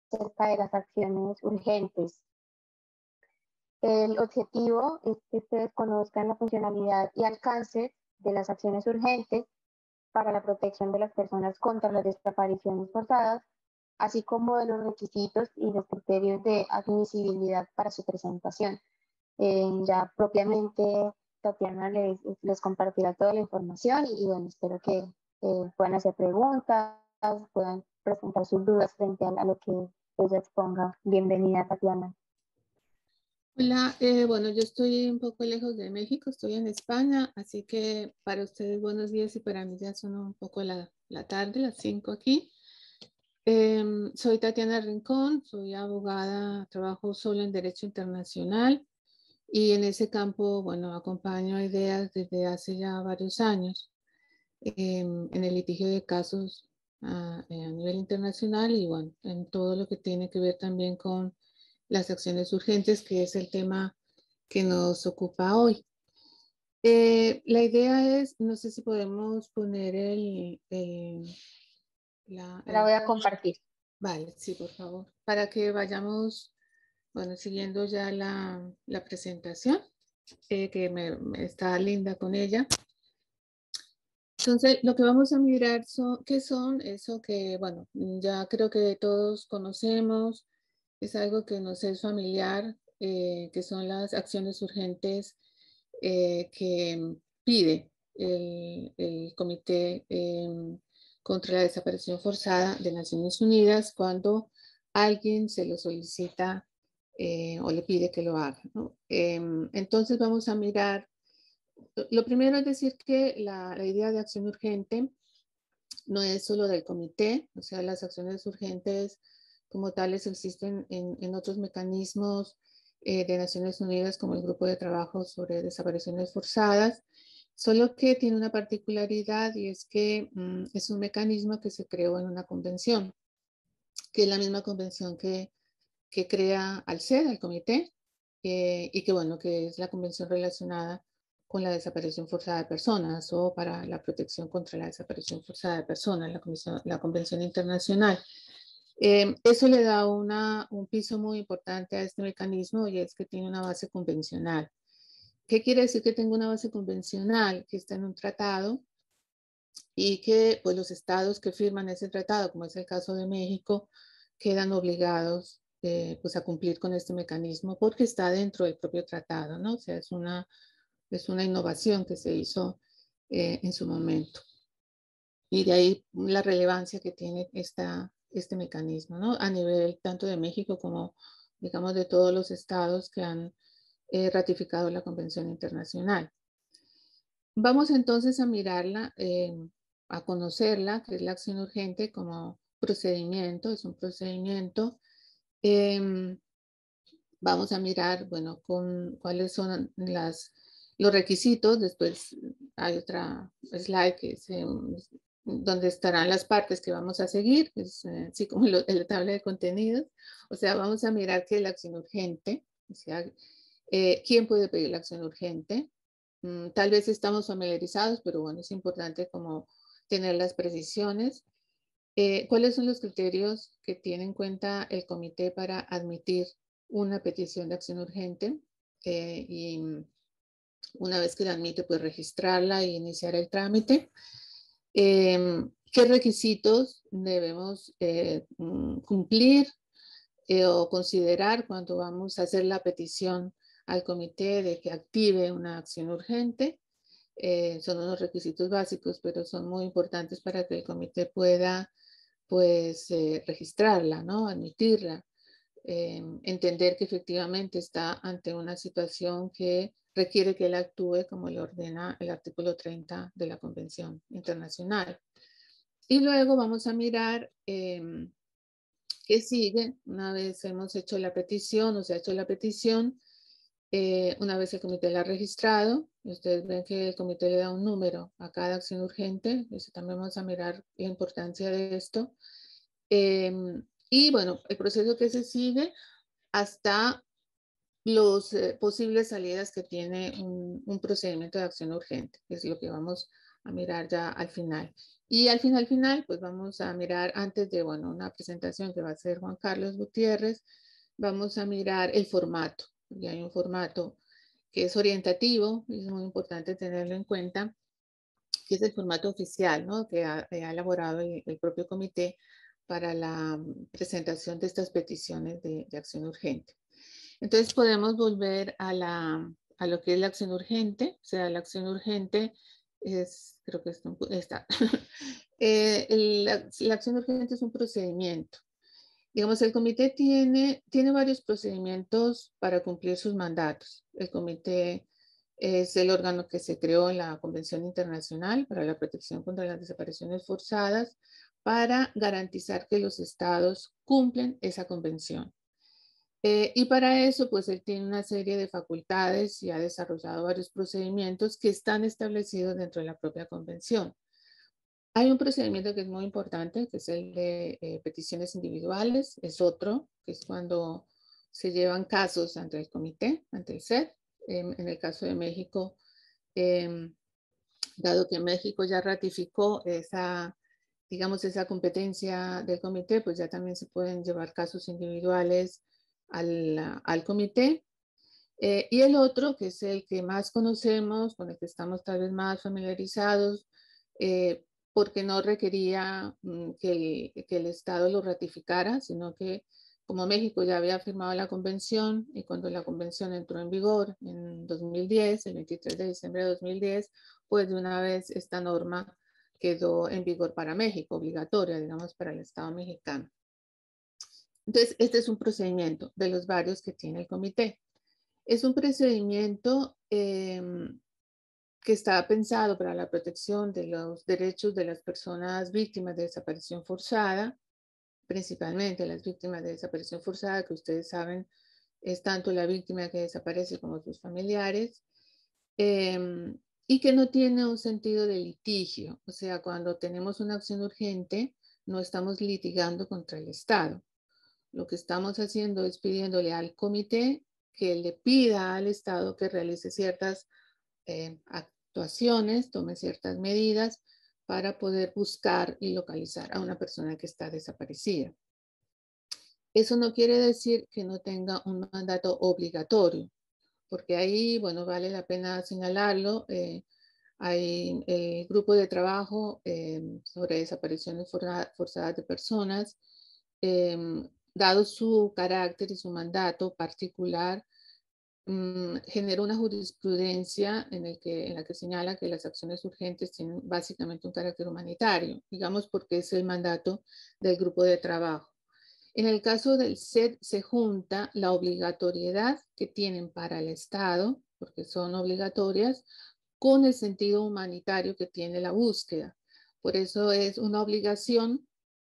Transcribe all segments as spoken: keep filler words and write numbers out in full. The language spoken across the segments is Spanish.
acerca de las acciones urgentes. El objetivo es que ustedes conozcan la funcionalidad y alcance de las acciones urgentes para la protección de las personas contra las desapariciones forzadas, así como de los requisitos y los criterios de admisibilidad para su presentación. Eh, ya propiamente Tatiana les, les compartirá toda la información y, y bueno, espero que eh, puedan hacer preguntas, puedan presentar sus dudas frente a, a lo que ella exponga. Bienvenida, Tatiana. Hola, eh, bueno, yo estoy un poco lejos de México, estoy en España, así que para ustedes buenos días y para mí ya son un poco la, la tarde, las cinco aquí. Eh, soy Tatiana Rincón, soy abogada, trabajo solo en Derecho Internacional y en ese campo, bueno, acompaño a ideas desde hace ya varios años eh, en el litigio de casos a, a nivel internacional y bueno, en todo lo que tiene que ver también con las acciones urgentes, que es el tema que nos ocupa hoy. Eh, la idea es, no sé si podemos poner el, el, la, La el... voy a compartir. Vale, sí, por favor, para que vayamos, bueno, siguiendo ya la, la presentación, eh, que me, me está linda con ella. Entonces, lo que vamos a mirar son, ¿qué son? Eso que, bueno, ya creo que todos conocemos, es algo que nos es familiar, eh, que son las acciones urgentes eh, que pide el, el Comité eh, contra la Desaparición Forzada de Naciones Unidas cuando alguien se lo solicita eh, o le pide que lo haga, ¿no? Eh, entonces vamos a mirar, lo primero es decir que la, la idea de acción urgente no es solo del comité, o sea, las acciones urgentes como tales existen en, en otros mecanismos eh, de Naciones Unidas como el Grupo de Trabajo sobre Desapariciones Forzadas, solo que tiene una particularidad y es que mm, es un mecanismo que se creó en una convención, que es la misma convención que, que crea al C E D, al comité, eh, y que bueno, que es la convención relacionada con la desaparición forzada de personas o para la protección contra la desaparición forzada de personas, la, la Convención Internacional. Eh, eso le da una, un piso muy importante a este mecanismo y es que tiene una base convencional. ¿Qué quiere decir que tenga una base convencional? Que está en un tratado y que pues, los estados que firman ese tratado, como es el caso de México, quedan obligados eh, pues, a cumplir con este mecanismo porque está dentro del propio tratado, ¿no? O sea, es una, es una innovación que se hizo eh, en su momento. Y de ahí la relevancia que tiene esta, este mecanismo, ¿no? A nivel tanto de México como, digamos, de todos los estados que han eh, ratificado la Convención Internacional. Vamos entonces a mirarla, eh, a conocerla, que es la acción urgente como procedimiento, es un procedimiento. Eh, vamos a mirar, bueno, con cuáles son las, los requisitos. Después hay otra slide que es, eh, donde estarán las partes que vamos a seguir, es, eh, así como lo, la tabla de contenidos. O sea, vamos a mirar qué es la acción urgente, o sea, eh, quién puede pedir la acción urgente. Mm, tal vez estamos familiarizados, pero bueno, es importante como tener las precisiones. Eh, ¿Cuáles son los criterios que tiene en cuenta el comité para admitir una petición de acción urgente? Eh, y una vez que la admite, pues registrarla e iniciar el trámite. Eh, ¿Qué requisitos debemos eh, cumplir eh, o considerar cuando vamos a hacer la petición al comité de que active una acción urgente? Eh, son unos requisitos básicos, pero son muy importantes para que el comité pueda pues eh, registrarla, ¿no? Admitirla, eh, entender que efectivamente está ante una situación que requiere que él actúe como le ordena el artículo treinta de la Convención Internacional. Y luego vamos a mirar eh, qué sigue una vez hemos hecho la petición o se ha hecho la petición. Eh, una vez el comité la ha registrado, ustedes ven que el comité le da un número a cada acción urgente, eso también vamos a mirar la importancia de esto. Eh, y bueno, el proceso que se sigue hasta las eh, posibles salidas que tiene un, un procedimiento de acción urgente, que es lo que vamos a mirar ya al final. Y al final, final, pues vamos a mirar antes de, bueno, una presentación que va a hacer Juan Carlos Gutiérrez, vamos a mirar el formato. Y hay un formato que es orientativo, y es muy importante tenerlo en cuenta, que es el formato oficial, ¿no? Que ha, que ha elaborado el, el propio comité para la presentación de estas peticiones de, de acción urgente. Entonces podemos volver a, la, a lo que es la acción urgente, o sea, la acción urgente es, creo que esto, está, eh, la, la acción urgente es un procedimiento. Digamos, el comité tiene, tiene varios procedimientos para cumplir sus mandatos. El comité es el órgano que se creó en la Convención Internacional para la Protección contra las Desapariciones Forzadas para garantizar que los estados cumplen esa convención. Eh, y para eso, pues él tiene una serie de facultades y ha desarrollado varios procedimientos que están establecidos dentro de la propia convención. Hay un procedimiento que es muy importante, que es el de eh, peticiones individuales. Es otro, que es cuando se llevan casos ante el comité, ante el C E D. Eh, en el caso de México, eh, dado que México ya ratificó esa, digamos, esa competencia del comité, pues ya también se pueden llevar casos individuales al, al comité. Eh, y el otro, que es el que más conocemos, con el que estamos tal vez más familiarizados, eh, porque no requería mm, que, el, que el Estado lo ratificara, sino que como México ya había firmado la convención y cuando la convención entró en vigor en dos mil diez, el veintitrés de diciembre de dos mil diez, pues de una vez esta norma quedó en vigor para México, obligatoria, digamos, para el Estado mexicano. Entonces, este es un procedimiento de los varios que tiene el comité. Es un procedimiento eh, que está pensado para la protección de los derechos de las personas víctimas de desaparición forzada, principalmente las víctimas de desaparición forzada, que ustedes saben es tanto la víctima que desaparece como sus familiares, eh, y que no tiene un sentido de litigio. O sea, cuando tenemos una acción urgente, no estamos litigando contra el Estado. Lo que estamos haciendo es pidiéndole al comité que le pida al Estado que realice ciertas eh, actuaciones, tome ciertas medidas para poder buscar y localizar a una persona que está desaparecida. Eso no quiere decir que no tenga un mandato obligatorio, porque ahí, bueno, vale la pena señalarlo. Eh, hay el grupo de trabajo eh, sobre desapariciones forzadas de personas, eh, dado su carácter y su mandato particular, mmm, genera una jurisprudencia en, el que, en la que señala que las acciones urgentes tienen básicamente un carácter humanitario, digamos porque es el mandato del grupo de trabajo. En el caso del C E D se junta la obligatoriedad que tienen para el Estado, porque son obligatorias, con el sentido humanitario que tiene la búsqueda. Por eso es una obligación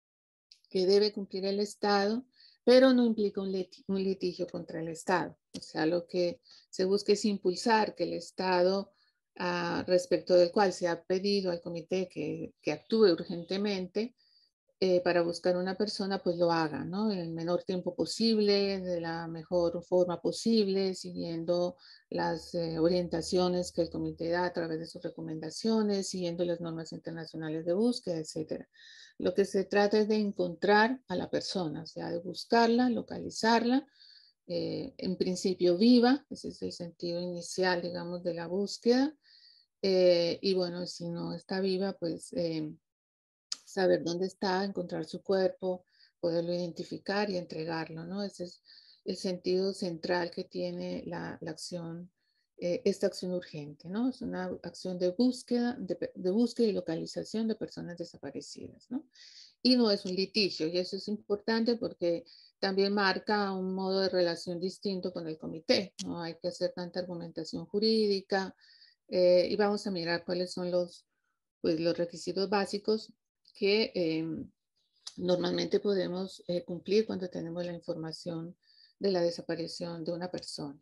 que debe cumplir el Estado, pero no implica un, lit un litigio contra el Estado. O sea, lo que se busca es impulsar que el Estado, uh, respecto del cual se ha pedido al comité que, que actúe urgentemente, Eh, para buscar una persona, pues lo haga, ¿no? En el menor tiempo posible, de la mejor forma posible, siguiendo las eh, orientaciones que el comité da a través de sus recomendaciones, siguiendo las normas internacionales de búsqueda, etcétera. Lo que se trata es de encontrar a la persona, o sea, de buscarla, localizarla, eh, en principio viva, ese es el sentido inicial, digamos, de la búsqueda, eh, y bueno, si no está viva, pues eh, saber dónde está, encontrar su cuerpo, poderlo identificar y entregarlo, ¿no? Ese es el sentido central que tiene la, la acción, eh, esta acción urgente, ¿no? Es una acción de búsqueda, de, de búsqueda y localización de personas desaparecidas, ¿no? Y no es un litigio, y eso es importante porque también marca un modo de relación distinto con el comité, no hay que hacer tanta argumentación jurídica, eh, y vamos a mirar cuáles son los, pues, los requisitos básicos que eh, normalmente podemos eh, cumplir cuando tenemos la información de la desaparición de una persona.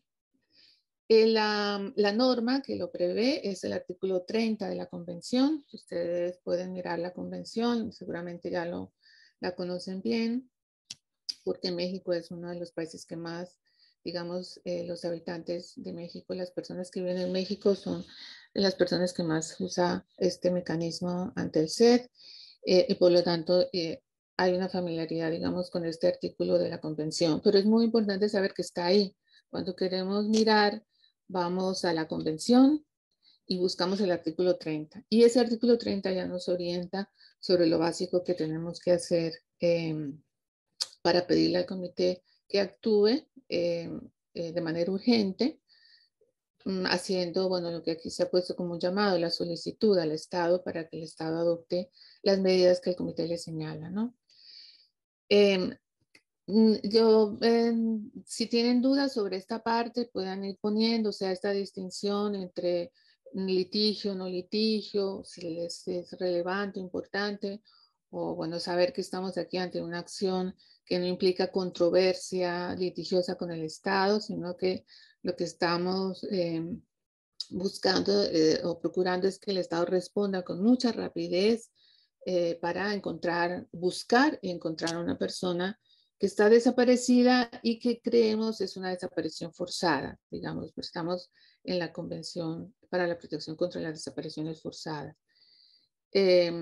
Eh, la, la norma que lo prevé es el artículo treinta de la convención. Ustedes pueden mirar la convención, seguramente ya lo, la conocen bien, porque México es uno de los países que más digamos, eh, los habitantes de México, las personas que viven en México son las personas que más usa este mecanismo ante el S E D, eh, y por lo tanto eh, hay una familiaridad, digamos, con este artículo de la convención, pero es muy importante saber que está ahí. Cuando queremos mirar, vamos a la convención y buscamos el artículo treinta. Y ese artículo treinta ya nos orienta sobre lo básico que tenemos que hacer eh, para pedirle al comité que actúe eh, eh, de manera urgente, haciendo, bueno, lo que aquí se ha puesto como un llamado, la solicitud al Estado para que el Estado adopte las medidas que el comité le señala, ¿no? Eh, yo, eh, si tienen dudas sobre esta parte, puedan ir poniendo, o sea, esta distinción entre litigio, no litigio, si les es relevante, importante, o bueno, saber que estamos aquí ante una acción que no implica controversia litigiosa con el Estado, sino que lo que estamos eh, buscando eh, o procurando es que el Estado responda con mucha rapidez eh, para encontrar, buscar y encontrar a una persona que está desaparecida y que creemos es una desaparición forzada, digamos, pues estamos en la Convención para la Protección contra las Desapariciones Forzadas. Eh,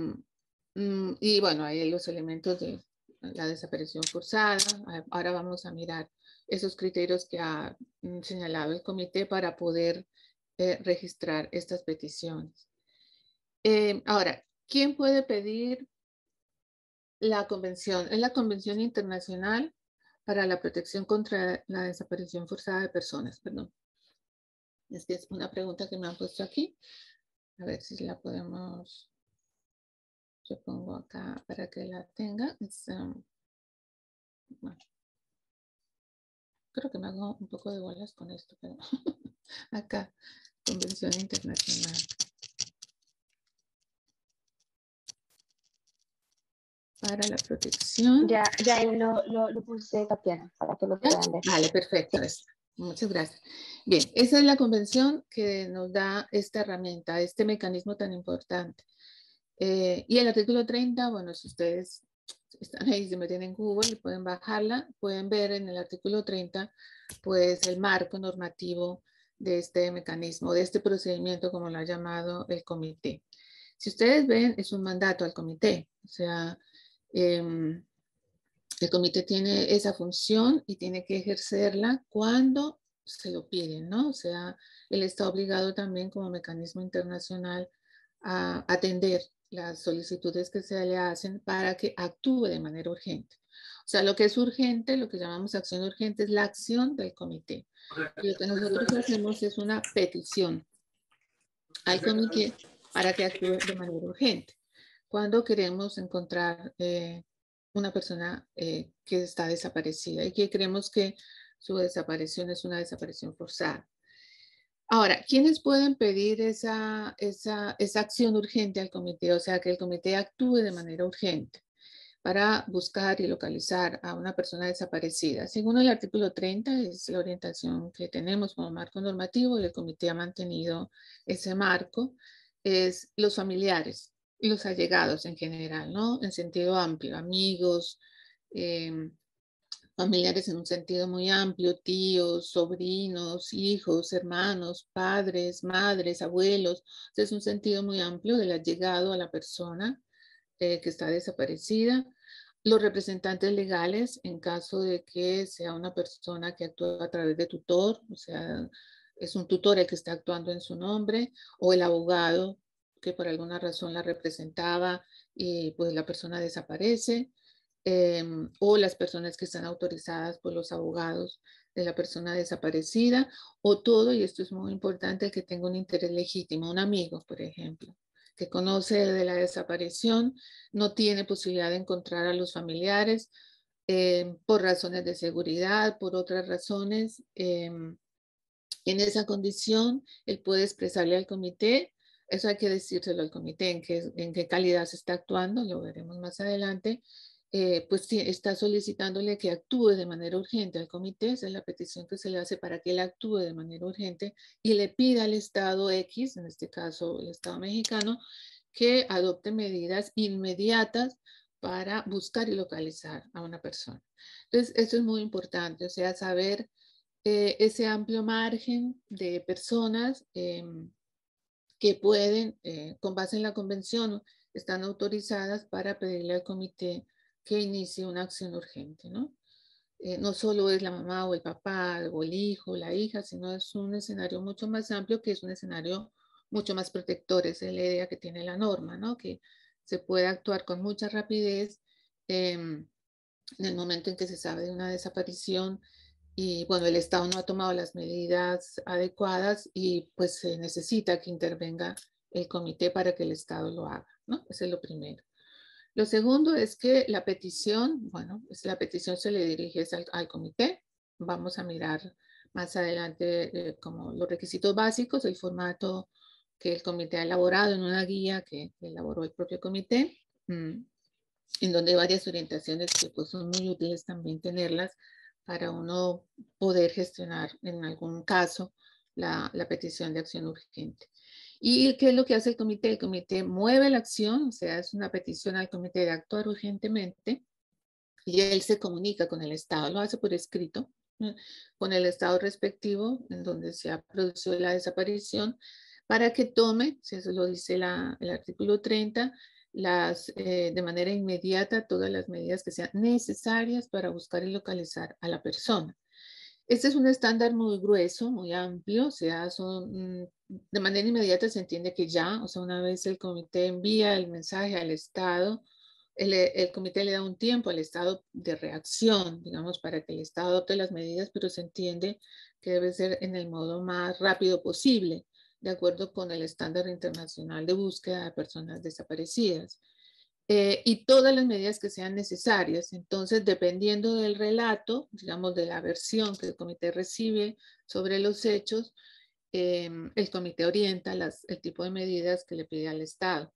y bueno, hay los elementos de la desaparición forzada. Ahora vamos a mirar esos criterios que ha señalado el comité para poder eh, registrar estas peticiones. Eh, ahora, ¿quién puede pedir la convención? Es la Convención Internacional para la Protección contra la Desaparición Forzada de Personas. Perdón. Es que es una pregunta que me han puesto aquí. A ver si la podemos... Yo pongo acá para que la tenga. Es, um, bueno, creo que me hago un poco de bolas con esto, pero acá, Convención Internacional. Para la protección. Ya, ya ahí lo, lo, lo puse, Tatiana, para que lo puedan ver. Vale, perfecto. Sí. Muchas gracias. Bien, esa es la convención que nos da esta herramienta, este mecanismo tan importante. Eh, y el artículo treinta, bueno, si ustedes están ahí, se meten en Google y pueden bajarla, pueden ver en el artículo treinta, pues el marco normativo de este mecanismo, de este procedimiento, como lo ha llamado el comité. Si ustedes ven, es un mandato al comité, o sea, eh, el comité tiene esa función y tiene que ejercerla cuando se lo piden, ¿no? O sea, él está obligado también como mecanismo internacional a atender las solicitudes que se le hacen para que actúe de manera urgente. O sea, lo que es urgente, lo que llamamos acción urgente, es la acción del comité. Y lo que nosotros hacemos es una petición al comité para que actúe de manera urgente. Cuando queremos encontrar eh, una persona eh, que está desaparecida y que creemos que su desaparición es una desaparición forzada. Ahora, ¿quiénes pueden pedir esa, esa, esa acción urgente al comité? O sea, que el comité actúe de manera urgente para buscar y localizar a una persona desaparecida. Según el artículo treinta, es la orientación que tenemos como marco normativo y el comité ha mantenido ese marco, es los familiares y los allegados en general, ¿no? En sentido amplio, amigos, eh, familiares en un sentido muy amplio, tíos, sobrinos, hijos, hermanos, padres, madres, abuelos. Entonces, es un sentido muy amplio del allegado a la persona eh, que está desaparecida. Los representantes legales, en caso de que sea una persona que actúa a través de tutor, o sea, es un tutor el que está actuando en su nombre, o el abogado que por alguna razón la representaba y pues la persona desaparece. Eh, o las personas que están autorizadas por los abogados de la persona desaparecida, o todo, y esto es muy importante, que tenga un interés legítimo, un amigo, por ejemplo, que conoce de la desaparición, no tiene posibilidad de encontrar a los familiares eh, por razones de seguridad, por otras razones. Eh, en esa condición, él puede expresarle al comité, eso hay que decírselo al comité, en qué, en qué calidad se está actuando, lo veremos más adelante, eh, pues está solicitándole que actúe de manera urgente al comité, esa es la petición que se le hace para que él actúe de manera urgente y le pida al Estado X, en este caso el Estado mexicano, que adopte medidas inmediatas para buscar y localizar a una persona. Entonces, esto es muy importante, o sea, saber eh, ese amplio margen de personas eh, que pueden, eh, con base en la convención, están autorizadas para pedirle al comité que inicie una acción urgente, ¿no? Eh, no solo es la mamá o el papá o el hijo o la hija, sino es un escenario mucho más amplio, que es un escenario mucho más protector. Esa es la idea que tiene la norma, ¿no? Que se puede actuar con mucha rapidez eh, en el momento en que se sabe de una desaparición y, bueno, el Estado no ha tomado las medidas adecuadas y pues se necesita que intervenga el comité para que el Estado lo haga, ¿no? Eso es lo primero. Lo segundo es que la petición, bueno, pues la petición se le dirige al, al comité. Vamos a mirar más adelante eh, como los requisitos básicos, el formato que el comité ha elaborado en una guía que elaboró el propio comité, mmm, en donde hay varias orientaciones que pues, son muy útiles también tenerlas para uno poder gestionar en algún caso la, la petición de acción urgente. ¿Y qué es lo que hace el comité? El comité mueve la acción, o sea, es una petición al comité de actuar urgentemente y él se comunica con el Estado, lo hace por escrito, ¿no? Con el Estado respectivo en donde se ha producido la desaparición para que tome, si eso lo dice la, el artículo treinta, las, eh, de manera inmediata todas las medidas que sean necesarias para buscar y localizar a la persona. Este es un estándar muy grueso, muy amplio, o sea, son, de manera inmediata se entiende que ya, o sea, una vez el comité envía el mensaje al Estado, el, el comité le da un tiempo al Estado de reacción, digamos, para que el Estado adopte las medidas, pero se entiende que debe ser en el modo más rápido posible, de acuerdo con el estándar internacional de búsqueda de personas desaparecidas. Eh, y todas las medidas que sean necesarias. Entonces, dependiendo del relato, digamos, de la versión que el comité recibe sobre los hechos, eh, el comité orienta las, el tipo de medidas que le pide al Estado.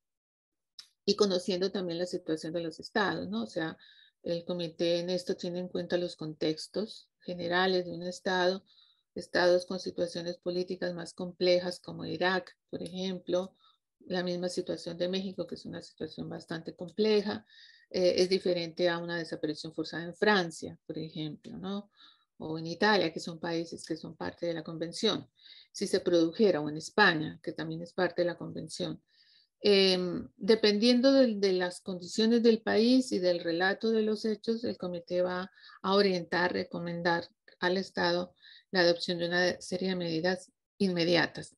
Y conociendo también la situación de los estados, ¿no? O sea, el comité en esto tiene en cuenta los contextos generales de un estado, estados con situaciones políticas más complejas como Irak, por ejemplo, la misma situación de México, que es una situación bastante compleja, eh, es diferente a una desaparición forzada en Francia, por ejemplo, ¿no? O en Italia, que son países que son parte de la convención. Si se produjera, o en España, que también es parte de la convención. Eh, dependiendo de, de las condiciones del país y del relato de los hechos, el comité va a orientar, recomendar al Estado la adopción de una serie de medidas inmediatas.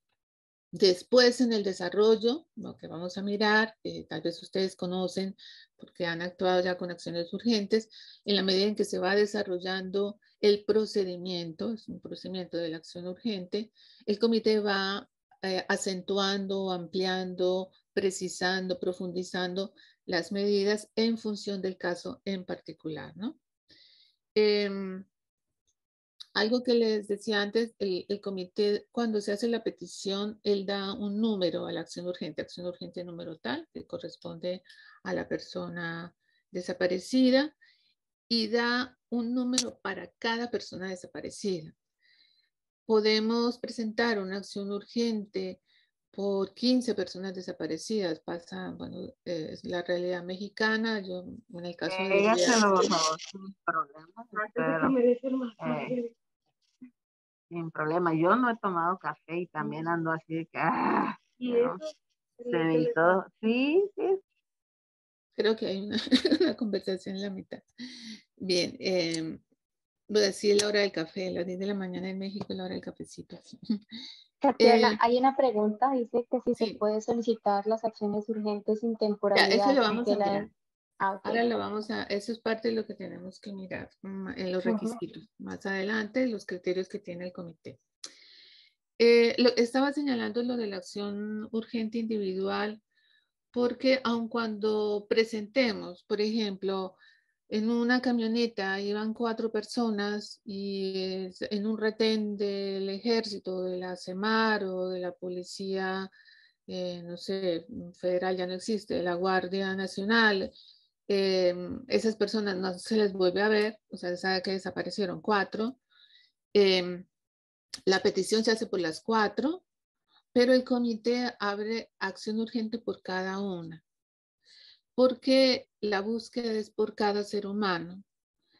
Después, en el desarrollo, lo que vamos a mirar, eh, tal vez ustedes conocen porque han actuado ya con acciones urgentes, en la medida en que se va desarrollando el procedimiento, es un procedimiento de la acción urgente, el comité va eh, acentuando, ampliando, precisando, profundizando las medidas en función del caso en particular, ¿no? Eh, Algo que les decía antes, el, el comité, cuando se hace la petición, él da un número a la acción urgente, acción urgente número tal, que corresponde a la persona desaparecida, y da un número para cada persona desaparecida. Podemos presentar una acción urgente por quince personas desaparecidas. Pasa, bueno, eh, es la realidad mexicana. Yo, en el caso de... Ella se lo bajó sin problema, pero, eh, sin problema. Yo no he tomado café y también ando así de que, ah, ¿Y ¿no? eso? Se me hizo, sí, sí. Creo que hay una, una conversación en la mitad. Bien, eh, voy a decir la hora del café, las diez de la mañana en México, la hora del cafecito. Tatiana, Eh, hay una pregunta, dice que si se sí, puede solicitar las acciones urgentes sin ya, eso temporalidad lo y vamos que a mirar. la... Ah, ok. Ahora lo vamos a, eso es parte de lo que tenemos que mirar mm, en los Ujú. requisitos. Más adelante, los criterios que tiene el comité. Eh, lo, estaba señalando lo de la acción urgente individual, porque aun cuando presentemos, por ejemplo, en una camioneta iban cuatro personas y en un retén del ejército, de la CEMAR o de la policía, eh, no sé, federal ya no existe, de la Guardia Nacional, eh, esas personas no se les vuelve a ver, o sea, se sabe que desaparecieron cuatro. Eh, la petición se hace por las cuatro, pero el comité abre acción urgente por cada una, porque la búsqueda es por cada ser humano.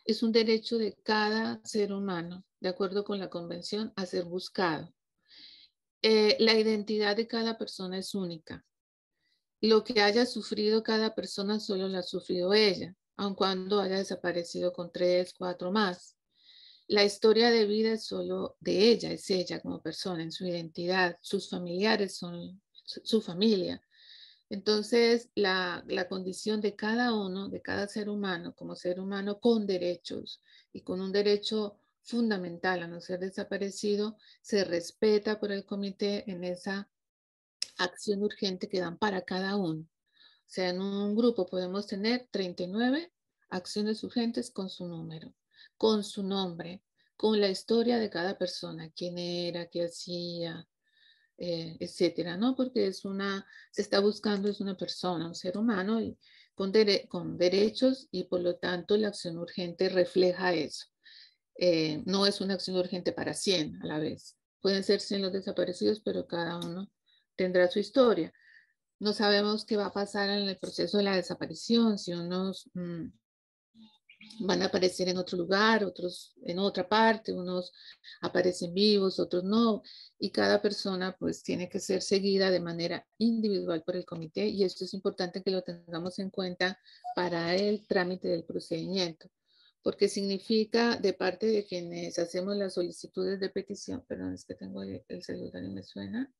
es un derecho de cada ser humano, de acuerdo con la convención, a ser buscado. Eh, la identidad de cada persona es única. Lo que haya sufrido cada persona solo lo ha sufrido ella, aun cuando haya desaparecido con tres, cuatro más. La historia de vida es solo de ella, es ella como persona, en su identidad. Sus familiares son su, su familia. Entonces, la, la condición de cada uno, de cada ser humano, como ser humano con derechos y con un derecho fundamental a no ser desaparecido, se respeta por el comité en esa acción urgente que dan para cada uno. O sea, en un grupo podemos tener treinta y nueve acciones urgentes con su número, con su nombre, con la historia de cada persona, quién era, qué hacía, eh, etcétera, ¿no? Porque es una, se está buscando es una persona, un ser humano y con, dere con derechos y por lo tanto la acción urgente refleja eso. Eh, no es una acción urgente para cien a la vez. Pueden ser cien los desaparecidos, pero cada uno tendrá su historia. No sabemos qué va a pasar en el proceso de la desaparición, si unos mmm, van a aparecer en otro lugar, otros en otra parte, unos aparecen vivos, otros no, y cada persona pues tiene que ser seguida de manera individual por el comité y esto es importante que lo tengamos en cuenta para el trámite del procedimiento, porque significa de parte de quienes hacemos las solicitudes de petición, perdón, es que tengo el, el celular y me suena,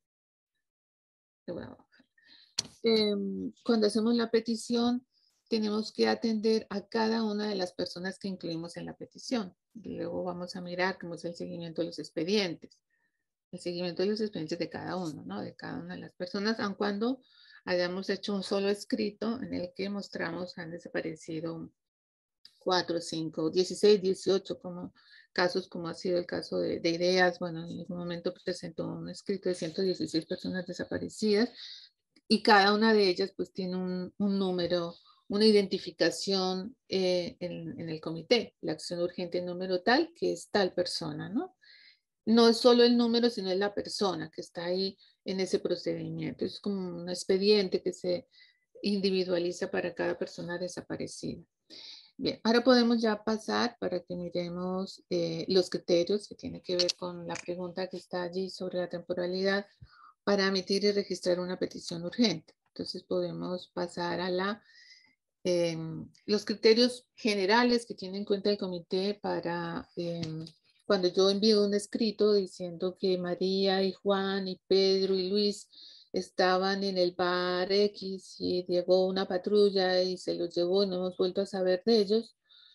le voy a bajar. Eh, cuando hacemos la petición, tenemos que atender a cada una de las personas que incluimos en la petición. Luego vamos a mirar cómo es el seguimiento de los expedientes. El seguimiento de los expedientes de cada uno, ¿no? De cada una de las personas, aun cuando hayamos hecho un solo escrito en el que mostramos que han desaparecido cuatro, cinco, dieciséis, dieciocho, como casos como ha sido el caso de, de Ideas. Bueno, en algún momento presentó un escrito de ciento dieciséis personas desaparecidas y cada una de ellas pues tiene un, un número, una identificación eh, en, en el comité, la acción urgente número tal, que es tal persona, ¿no? No es solo el número, sino es la persona que está ahí en ese procedimiento. Es como un expediente que se individualiza para cada persona desaparecida. Bien, ahora podemos ya pasar para que miremos eh, los criterios que tienen que ver con la pregunta que está allí sobre la temporalidad para emitir y registrar una petición urgente. Entonces podemos pasar a la, eh, los criterios generales que tiene en cuenta el comité para eh, cuando yo envío un escrito diciendo que María y Juan y Pedro y Luis estaban en el bar X y llegó una patrulla y se los llevó y no hemos vuelto a saber de ellos,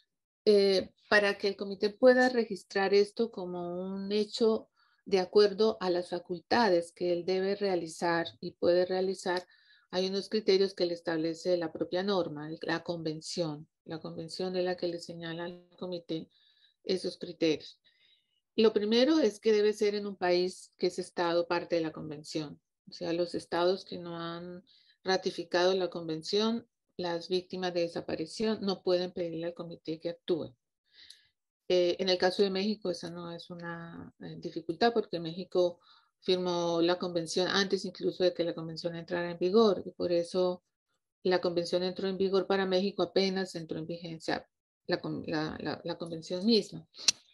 eh, para que el comité pueda registrar esto como un hecho de acuerdo a las facultades que él debe realizar y puede realizar, hay unos criterios que le establece la propia norma, la convención. La convención es la que le señala al comité esos criterios. Lo primero es que debe ser en un país que es estado parte de la convención. O sea, los estados que no han ratificado la convención, las víctimas de desaparición no pueden pedirle al comité que actúe. Eh, en el caso de México, esa no es una eh, dificultad porque México firmó la convención antes incluso de que la convención entrara en vigor y por eso la convención entró en vigor para México apenas entró en vigencia la, la, la, la convención misma.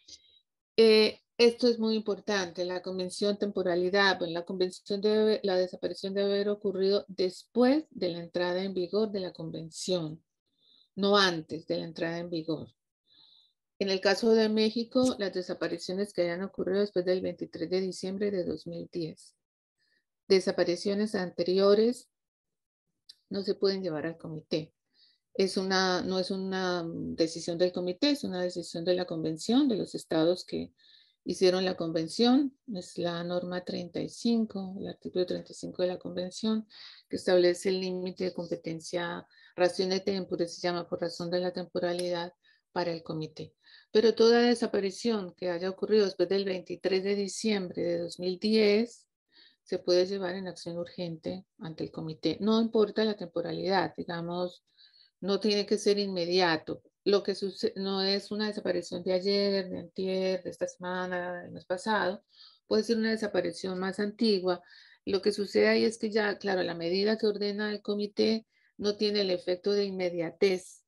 Eh, esto es muy importante, la convención temporalidad, bueno, la convención debe, la desaparición debe haber ocurrido después de la entrada en vigor de la convención, no antes de la entrada en vigor. En el caso de México, las desapariciones que hayan ocurrido después del veintitrés de diciembre de dos mil diez. Desapariciones anteriores no se pueden llevar al comité. Es una, no es una decisión del comité, es una decisión de la convención, de los estados que hicieron la convención. Es la norma treinta y cinco, el artículo treinta y cinco de la convención, que establece el límite de competencia raciones tempore, se llama por razón de la temporalidad para el comité. Pero toda desaparición que haya ocurrido después del veintitrés de diciembre de dos mil diez se puede llevar en acción urgente ante el comité. No importa la temporalidad, digamos, no tiene que ser inmediato. Lo que sucede no es una desaparición de ayer, de antier, de esta semana, del mes pasado. Puede ser una desaparición más antigua. Lo que sucede ahí es que ya, claro, la medida que ordena el comité no tiene el efecto de inmediatez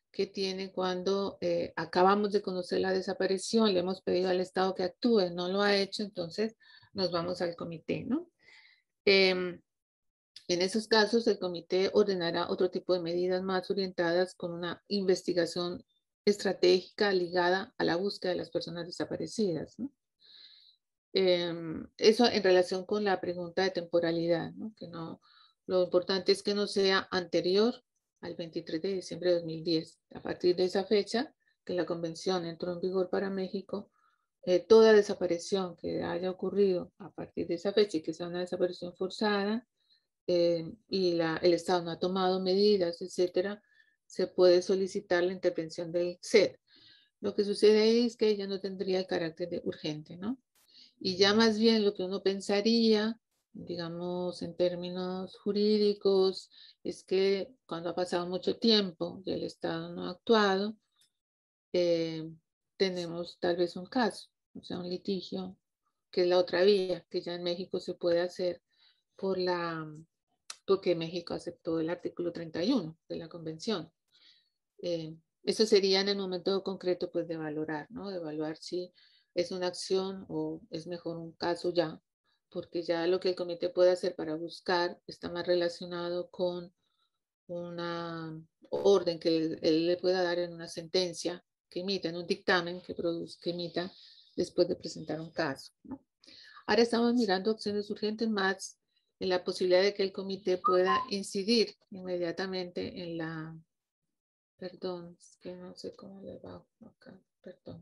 que tiene cuando eh, acabamos de conocer la desaparición, le hemos pedido al Estado que actúe, no lo ha hecho, entonces nos vamos al comité, ¿no? Eh, en esos casos, el comité ordenará otro tipo de medidas más orientadas con una investigación estratégica ligada a la búsqueda de las personas desaparecidas, ¿no? Eh, eso en relación con la pregunta de temporalidad, ¿no? Que no, lo importante es que no sea anterior al veintitrés de diciembre de dos mil diez. A partir de esa fecha, que la convención entró en vigor para México, eh, toda desaparición que haya ocurrido a partir de esa fecha y que sea una desaparición forzada eh, y la, el Estado no ha tomado medidas, etcétera, se puede solicitar la intervención del C E D. Lo que sucede ahí es que ella no tendría el carácter de urgente, ¿no? Y ya más bien lo que uno pensaría, digamos en términos jurídicos, es que cuando ha pasado mucho tiempo y el Estado no ha actuado, eh, tenemos tal vez un caso, o sea, un litigio, que es la otra vía, que ya en México se puede hacer por la, porque México aceptó el artículo treinta y uno de la Convención. Eh, eso sería en el momento concreto, pues, de valorar, ¿no? De evaluar si es una acción o es mejor un caso ya, porque ya lo que el comité puede hacer para buscar está más relacionado con una orden que él, él le pueda dar en una sentencia que emita, en un dictamen que, produce, que emita después de presentar un caso, ¿no? Ahora estamos mirando opciones urgentes más en la posibilidad de que el comité pueda incidir inmediatamente en la... Perdón, es que no sé cómo le va acá, perdón.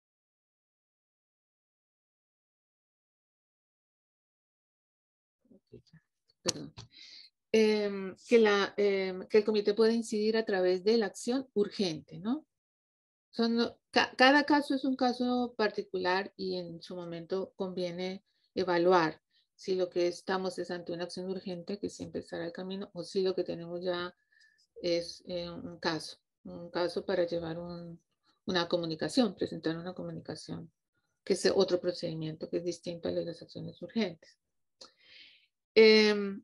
Perdón. Eh, que, la, eh, que el comité puede incidir a través de la acción urgente, ¿no? Son, ca, cada caso es un caso particular y en su momento conviene evaluar si lo que estamos es ante una acción urgente que siempre estará el camino o si lo que tenemos ya es eh, un caso, un caso para llevar un, una comunicación, presentar una comunicación, que es otro procedimiento que es distinto al de las acciones urgentes. Eh,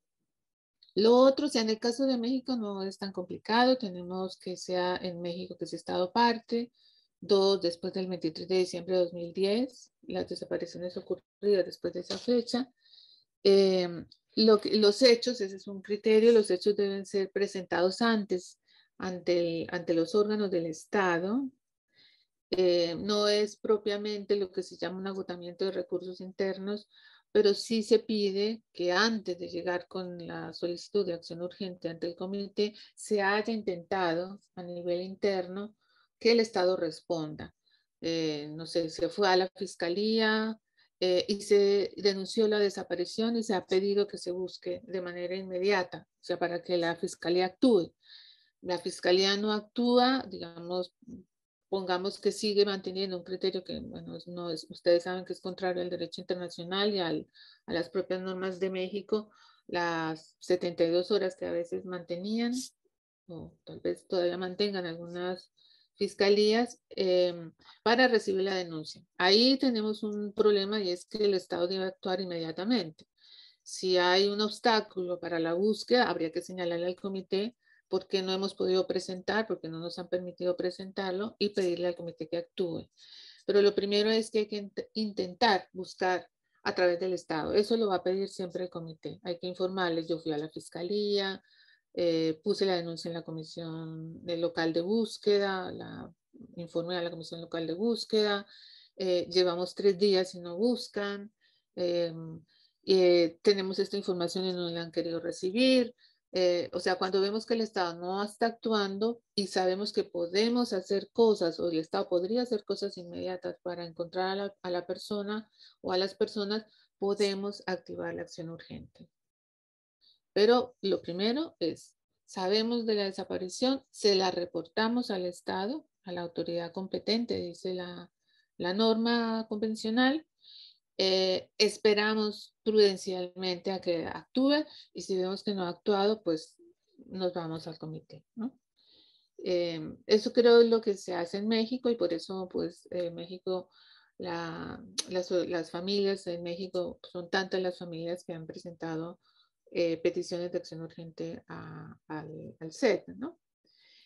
Lo otro, o sea, en el caso de México no es tan complicado, tenemos que sea en México que es Estado parte, dos, después del veintitrés de diciembre de dos mil diez, las desapariciones ocurridas después de esa fecha. Eh, lo que, los hechos, ese es un criterio, los hechos deben ser presentados antes ante, el, ante los órganos del Estado. Eh, no es propiamente lo que se llama un agotamiento de recursos internos, pero sí se pide que antes de llegar con la solicitud de acción urgente ante el comité se haya intentado a nivel interno que el Estado responda. Eh, no sé, se fue a la fiscalía eh, y se denunció la desaparición y se ha pedido que se busque de manera inmediata, o sea, para que la fiscalía actúe. La fiscalía no actúa, digamos, pongamos que sigue manteniendo un criterio que, bueno, no es, ustedes saben que es contrario al derecho internacional y al, a las propias normas de México, las setenta y dos horas que a veces mantenían, o tal vez todavía mantengan algunas fiscalías, eh, para recibir la denuncia. Ahí tenemos un problema y es que el Estado debe actuar inmediatamente. Si hay un obstáculo para la búsqueda, habría que señalarle al comité porque no hemos podido presentar, porque no nos han permitido presentarlo y pedirle al comité que actúe. Pero lo primero es que hay que intentar buscar a través del Estado. Eso lo va a pedir siempre el comité. Hay que informarles. Yo fui a la fiscalía, eh, puse la denuncia en la comisión local de búsqueda, la informé a la comisión local de búsqueda, eh, llevamos tres días y no buscan, eh, eh, tenemos esta información y no la han querido recibir. Eh, o sea, cuando vemos que el Estado no está actuando y sabemos que podemos hacer cosas o el Estado podría hacer cosas inmediatas para encontrar a la, a la persona o a las personas, podemos activar la acción urgente. Pero lo primero es, sabemos de la desaparición, se la reportamos al Estado, a la autoridad competente, dice la, la norma convencional. Eh, esperamos prudencialmente a que actúe y si vemos que no ha actuado, pues nos vamos al comité, ¿no? Eh, eso creo es lo que se hace en México y por eso pues eh, México, la, las, las familias en México son tantas las familias que han presentado eh, peticiones de acción urgente a, al, al C E D, ¿no?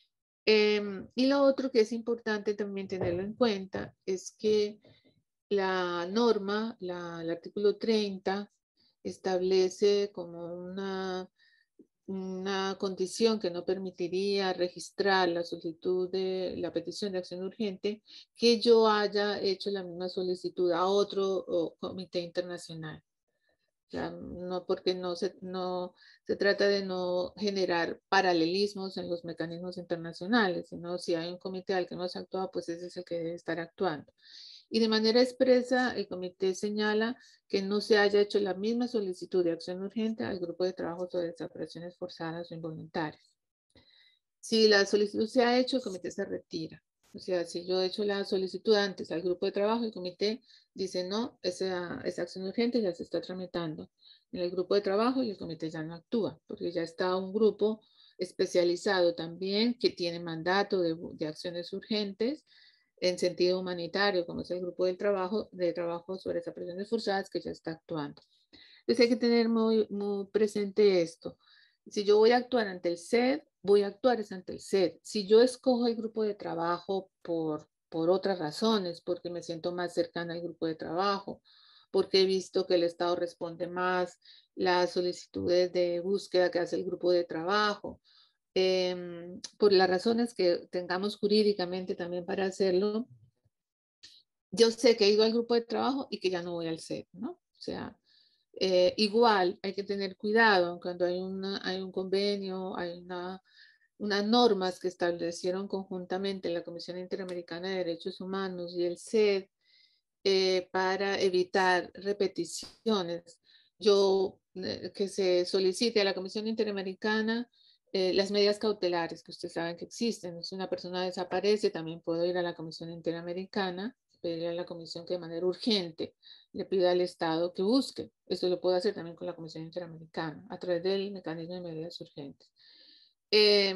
Eh, y lo otro que es importante también tenerlo en cuenta es que la norma, la, el artículo treinta, establece como una, una condición que no permitiría registrar la solicitud de la petición de acción urgente que yo haya hecho la misma solicitud a otro o, comité internacional. O sea, no porque no se, no se trata de no generar paralelismos en los mecanismos internacionales, sino si hay un comité al que no se actúa, pues ese es el que debe estar actuando. Y de manera expresa, el comité señala que no se haya hecho la misma solicitud de acción urgente al grupo de trabajo sobre desapariciones forzadas o involuntarias. Si la solicitud se ha hecho, el comité se retira. O sea, si yo he hecho la solicitud antes al grupo de trabajo, el comité dice no, esa, esa acción urgente ya se está tramitando en el grupo de trabajo y el comité ya no actúa, porque ya está un grupo especializado también que tiene mandato de, de acciones urgentes en sentido humanitario, como es el grupo del trabajo, de trabajo sobre desapariciones forzadas, que ya está actuando. Entonces hay que tener muy, muy presente esto. Si yo voy a actuar ante el C E D, voy a actuar es ante el C E D. Si yo escojo el grupo de trabajo por, por otras razones, porque me siento más cercana al grupo de trabajo, porque he visto que el Estado responde más las solicitudes de búsqueda que hace el grupo de trabajo, eh, por las razones que tengamos jurídicamente también para hacerlo, yo sé que he ido al grupo de trabajo y que ya no voy al C E D, ¿no? O sea, eh, igual hay que tener cuidado cuando hay, una, hay un convenio, hay una, unas normas que establecieron conjuntamente la Comisión Interamericana de Derechos Humanos y el C E D eh, para evitar repeticiones. Yo, eh, que se solicite a la Comisión Interamericana eh, las medidas cautelares que ustedes saben que existen. Si una persona desaparece, también puedo ir a la Comisión Interamericana, pedirle a la Comisión que de manera urgente le pida al Estado que busque. Esto lo puedo hacer también con la Comisión Interamericana a través del mecanismo de medidas urgentes. Eh,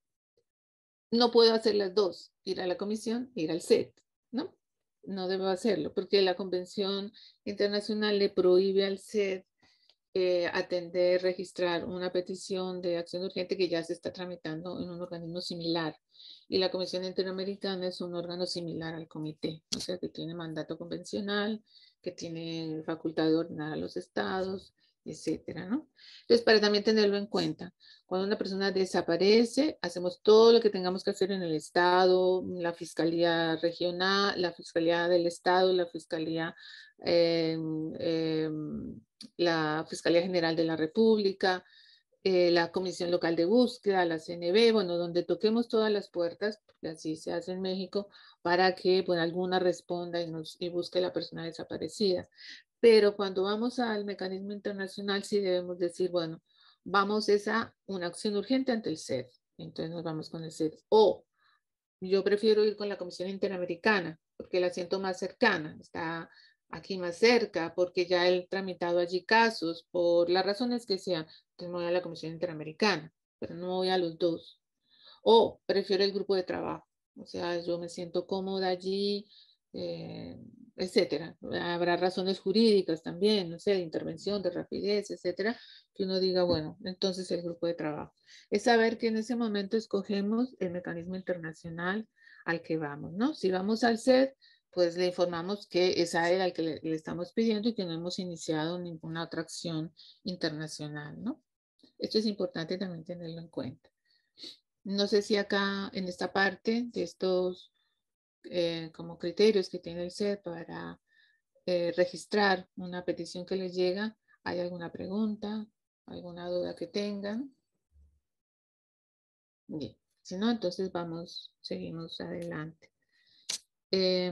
no puedo hacer las dos, ir a la Comisión e ir al C E D, ¿no? No debo hacerlo porque la Convención Internacional le prohíbe al C E D eh, atender, registrar una petición de acción urgente que ya se está tramitando en un organismo similar. Y la Comisión Interamericana es un órgano similar al comité, o sea, que tiene mandato convencional, que tiene facultad de ordenar a los estados, etcétera, ¿no? Entonces, para también tenerlo en cuenta, cuando una persona desaparece, hacemos todo lo que tengamos que hacer en el estado, la fiscalía regional, la fiscalía del estado, la fiscalía eh, eh, la Fiscalía General de la República, eh, la Comisión Local de Búsqueda, la C N B, bueno, donde toquemos todas las puertas, porque así se hace en México, para que bueno, alguna responda y, nos, y busque a la persona desaparecida. Pero cuando vamos al mecanismo internacional, sí debemos decir, bueno, vamos a una acción urgente ante el C E D. Entonces nos vamos con el C E D. O yo prefiero ir con la Comisión Interamericana, porque la siento más cercana, está aquí más cerca, porque ya he tramitado allí casos, por las razones que sean. Entonces me voy a la Comisión Interamericana, pero no voy a los dos. O prefiero el grupo de trabajo, o sea, yo me siento cómoda allí, eh, etcétera. Habrá razones jurídicas también, no sé, de intervención, de rapidez, etcétera, que uno diga, bueno, entonces el grupo de trabajo. Es saber que en ese momento escogemos el mecanismo internacional al que vamos, ¿no? Si vamos al C E D, pues le informamos que es a él al que le, le estamos pidiendo y que no hemos iniciado ninguna otra acción internacional, ¿no? Esto es importante también tenerlo en cuenta. No sé si acá en esta parte de estos eh, como criterios que tiene el C E D para eh, registrar una petición que les llega, ¿hay alguna pregunta, alguna duda que tengan? Bien, si no, entonces vamos, seguimos adelante. Eh,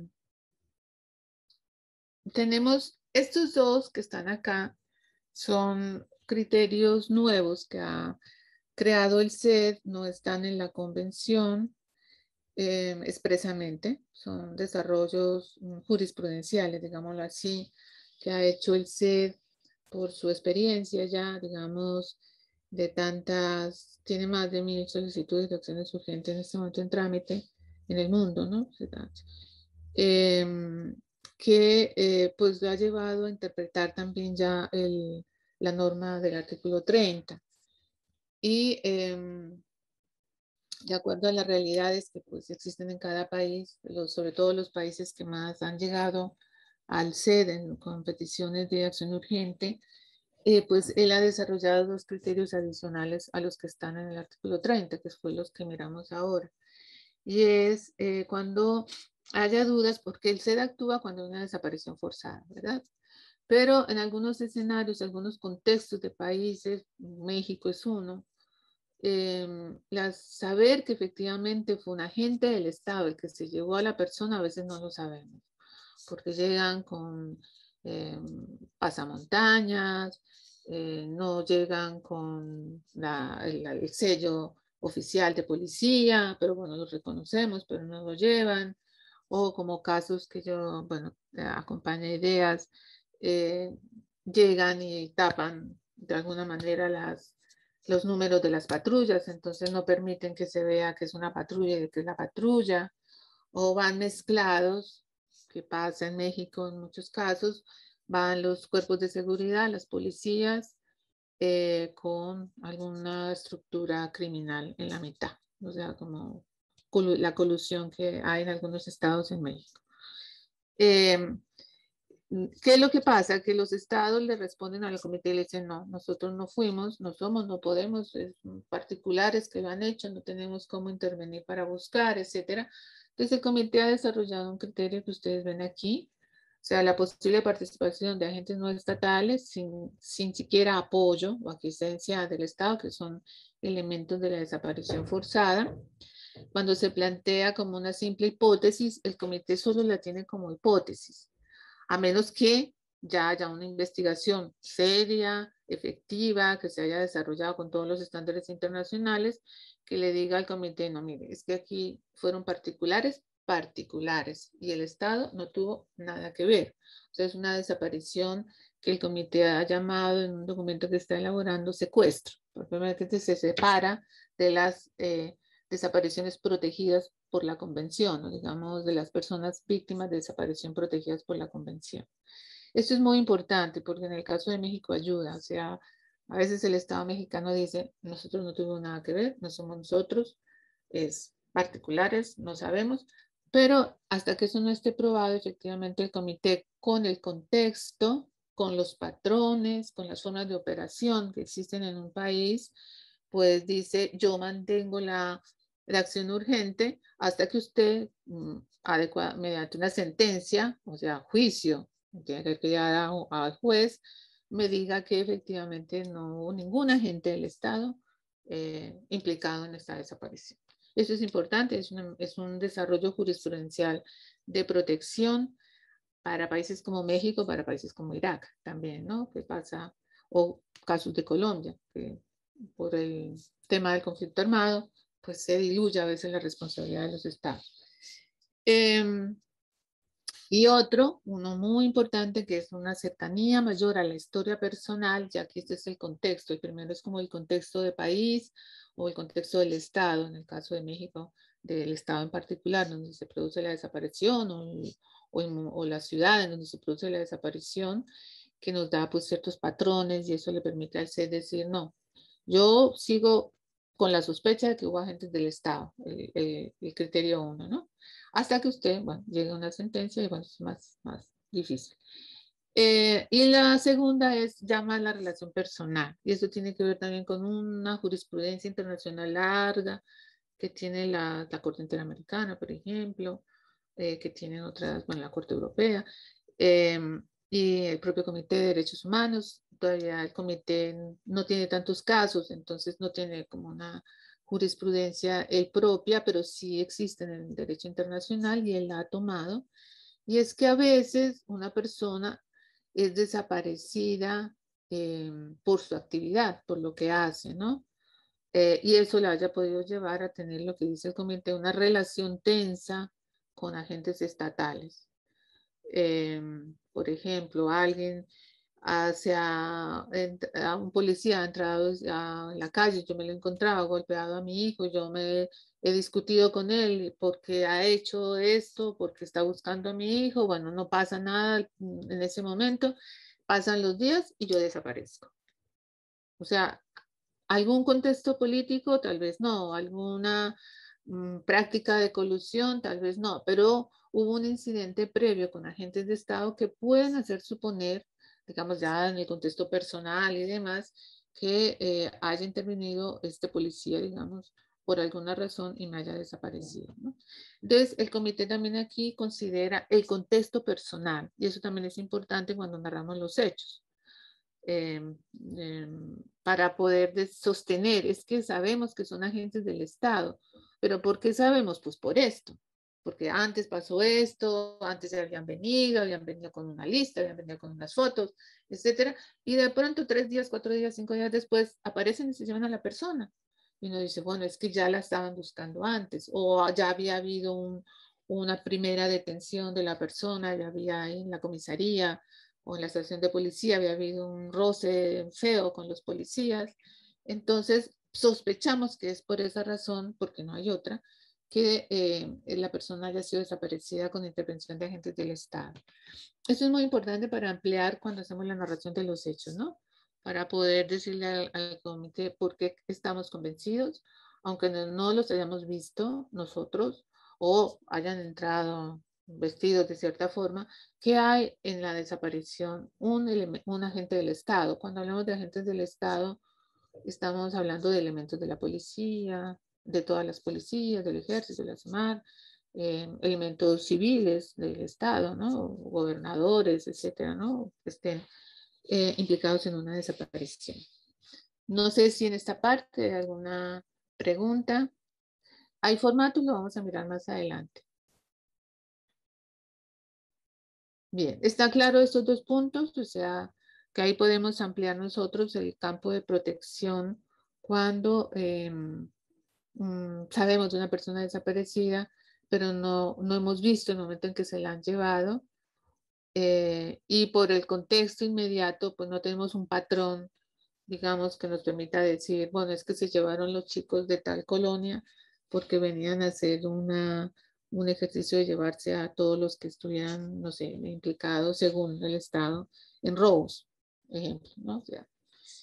tenemos estos dos que están acá, son criterios nuevos que ha creado el C E D, no están en la convención eh, expresamente, son desarrollos jurisprudenciales, digámoslo así, que ha hecho el C E D por su experiencia ya, digamos, de tantas, tiene más de mil solicitudes de acciones urgentes en este momento en trámite en el mundo, ¿no? Eh, que eh, pues lo ha llevado a interpretar también ya el, la norma del artículo treinta. Y eh, de acuerdo a las realidades que pues existen en cada país, los, sobre todo los países que más han llegado al C E D en competiciones de acción urgente, eh, pues él ha desarrollado dos criterios adicionales a los que están en el artículo treinta, que fue los que miramos ahora. Y es eh, cuando haya dudas, porque el C E D actúa cuando hay una desaparición forzada, ¿verdad? Pero en algunos escenarios, algunos contextos de países, México es uno, eh, las, saber que efectivamente fue un agente del Estado el que se llevó a la persona, a veces no lo sabemos, porque llegan con eh, pasamontañas, eh, no llegan con la, el, el sello oficial de policía, pero bueno, los reconocemos, pero no lo llevan, o como casos que yo, bueno, acompaña ideas, eh, llegan y tapan de alguna manera las, los números de las patrullas, entonces no permiten que se vea que es una patrulla y que es la patrulla, o van mezclados, que pasa en México en muchos casos, van los cuerpos de seguridad, las policías, eh, con alguna estructura criminal en la mitad, o sea, como la colusión que hay en algunos estados en México. Eh, ¿Qué es lo que pasa? Que los estados le responden al comité y le dicen, no, nosotros no fuimos, no somos, no podemos, es particulares que lo han hecho, no tenemos cómo intervenir para buscar, etcétera. Entonces el comité ha desarrollado un criterio que ustedes ven aquí, o sea, la posible participación de agentes no estatales sin, sin siquiera apoyo o aquiescencia del Estado, que son elementos de la desaparición forzada. Cuando se plantea como una simple hipótesis, el comité solo la tiene como hipótesis, a menos que ya haya una investigación seria, efectiva, que se haya desarrollado con todos los estándares internacionales, que le diga al comité, no, mire, es que aquí fueron particulares, particulares, y el Estado no tuvo nada que ver. O sea, es una desaparición que el comité ha llamado en un documento que está elaborando secuestro, porque se separa de las eh, desapariciones protegidas por la convención, o digamos de las personas víctimas de desaparición protegidas por la convención. Esto es muy importante porque en el caso de México ayuda, o sea, a veces el Estado mexicano dice, nosotros no tuvimos nada que ver, no somos nosotros, es particulares, no sabemos, pero hasta que eso no esté probado, efectivamente el comité con el contexto, con los patrones, con las formas de operación que existen en un país, pues dice, yo mantengo la la acción urgente hasta que usted, mmm, adecua, mediante una sentencia, o sea, juicio, tiene que llegar al juez, me diga que efectivamente no hubo ningún agente del Estado eh, implicado en esta desaparición. Eso es importante, es, una, es un desarrollo jurisprudencial de protección para países como México, para países como Irak también, ¿no? ¿Qué pasa? O casos de Colombia, que por el tema del conflicto armado, pues se diluye a veces la responsabilidad de los estados. Eh, y otro, uno muy importante, que es una cercanía mayor a la historia personal, ya que este es el contexto. El primero es como el contexto de país o el contexto del estado, en el caso de México, del estado en particular, donde se produce la desaparición, o, o, en, o la ciudad en donde se produce la desaparición, que nos da pues ciertos patrones y eso le permite al C E D decir, no, yo sigo con la sospecha de que hubo agentes del Estado, el, el, el criterio uno, ¿no? Hasta que usted, bueno, llegue a una sentencia y bueno, es más, más difícil. Eh, y la segunda es ya más la relación personal, y eso tiene que ver también con una jurisprudencia internacional larga que tiene la, la Corte Interamericana, por ejemplo, eh, que tienen otras, bueno, la Corte Europea, eh, y el propio Comité de Derechos Humanos. Todavía el comité no tiene tantos casos, entonces no tiene como una jurisprudencia él propia, pero sí existe en el derecho internacional y él la ha tomado. Y es que a veces una persona es desaparecida eh, por su actividad, por lo que hace, ¿no? Eh, y eso le haya podido llevar a tener lo que dice el comité, una relación tensa con agentes estatales. Eh, por ejemplo, alguien hacia a un policía ha entrado a la calle, yo me lo he encontrado, golpeado a mi hijo, yo me he discutido con él porque ha hecho esto, porque está buscando a mi hijo, bueno, no pasa nada en ese momento, pasan los días y yo desaparezco. O sea, ¿Algún contexto político? Tal vez no. ¿Alguna mm, práctica de colusión? Tal vez no. Pero hubo un incidente previo con agentes de Estado que pueden hacer suponer, digamos ya en el contexto personal y demás, que eh, haya intervenido este policía, digamos, por alguna razón y me haya desaparecido, ¿no? Entonces, el comité también aquí considera el contexto personal y eso también es importante cuando narramos los hechos. Eh, eh, para poder sostener, es que sabemos que son agentes del Estado, pero ¿por qué sabemos? Pues por esto, porque antes pasó esto, antes habían venido, habían venido con una lista, habían venido con unas fotos, etcétera, y de pronto tres días, cuatro días, cinco días después aparecen y se llevan a la persona. Y uno dice, bueno, es que ya la estaban buscando antes, o ya había habido un, una primera detención de la persona, ya había ahí en la comisaría, o en la estación de policía había habido un roce feo con los policías. Entonces, sospechamos que es por esa razón, porque no hay otra, que eh, la persona haya sido desaparecida con intervención de agentes del Estado. Eso es muy importante para ampliar cuando hacemos la narración de los hechos, ¿no? Para poder decirle al, al comité por qué estamos convencidos, aunque no, no los hayamos visto nosotros o hayan entrado vestidos de cierta forma, que hay en la desaparición un, un agente del Estado. Cuando hablamos de agentes del Estado, estamos hablando de elementos de la policía, de todas las policías, del ejército, de la SMAR, eh, elementos civiles del Estado, ¿no? Gobernadores, etcétera, ¿no? Que estén eh, implicados en una desaparición. No sé si en esta parte hay alguna pregunta. Hay formato, lo vamos a mirar más adelante. Bien, ¿está claro estos dos puntos? O sea, que ahí podemos ampliar nosotros el campo de protección cuando eh, mm, sabemos de una persona desaparecida, pero no, no hemos visto el momento en que se la han llevado. Eh, y por el contexto inmediato, pues no tenemos un patrón, digamos, que nos permita decir, bueno, es que se llevaron los chicos de tal colonia porque venían a hacer una, un ejercicio de llevarse a todos los que estuvieran, no sé, implicados según el Estado en robos, ejemplo, ¿no? O sea,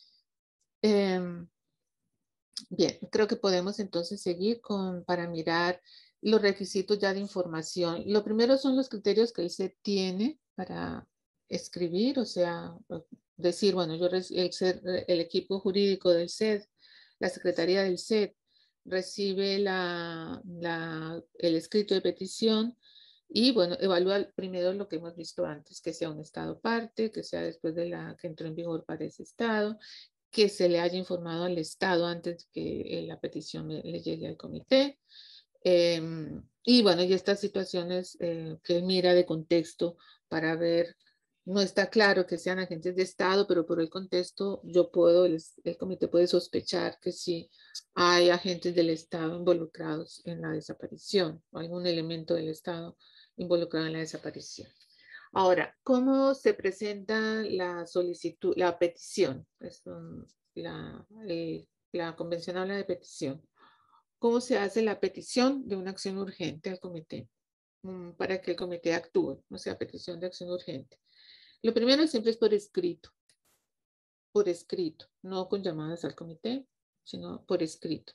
eh, bien, creo que podemos entonces seguir con, para mirar los requisitos ya de información. Lo primero son los criterios que el C E D tiene para escribir, o sea, decir, bueno, yo el, el equipo jurídico del C E D, la Secretaría del C E D, recibe la, la, el escrito de petición y, bueno, evalúa primero lo que hemos visto antes, que sea un estado parte, que sea después de la que entró en vigor para ese estado, que se le haya informado al Estado antes que la petición le llegue al comité. Eh, y bueno, y estas situaciones eh, que mira de contexto para ver, no está claro que sean agentes de Estado, pero por el contexto yo puedo, el, el comité puede sospechar que sí hay agentes del Estado involucrados en la desaparición o algún elemento del Estado involucrado en la desaparición. Ahora, ¿cómo se presenta la solicitud, la petición? Es un, la, eh, la convención habla de petición. ¿Cómo se hace la petición de una acción urgente al comité? Um, para que el comité actúe, o sea, petición de acción urgente. Lo primero siempre es por escrito, por escrito, no con llamadas al comité, sino por escrito.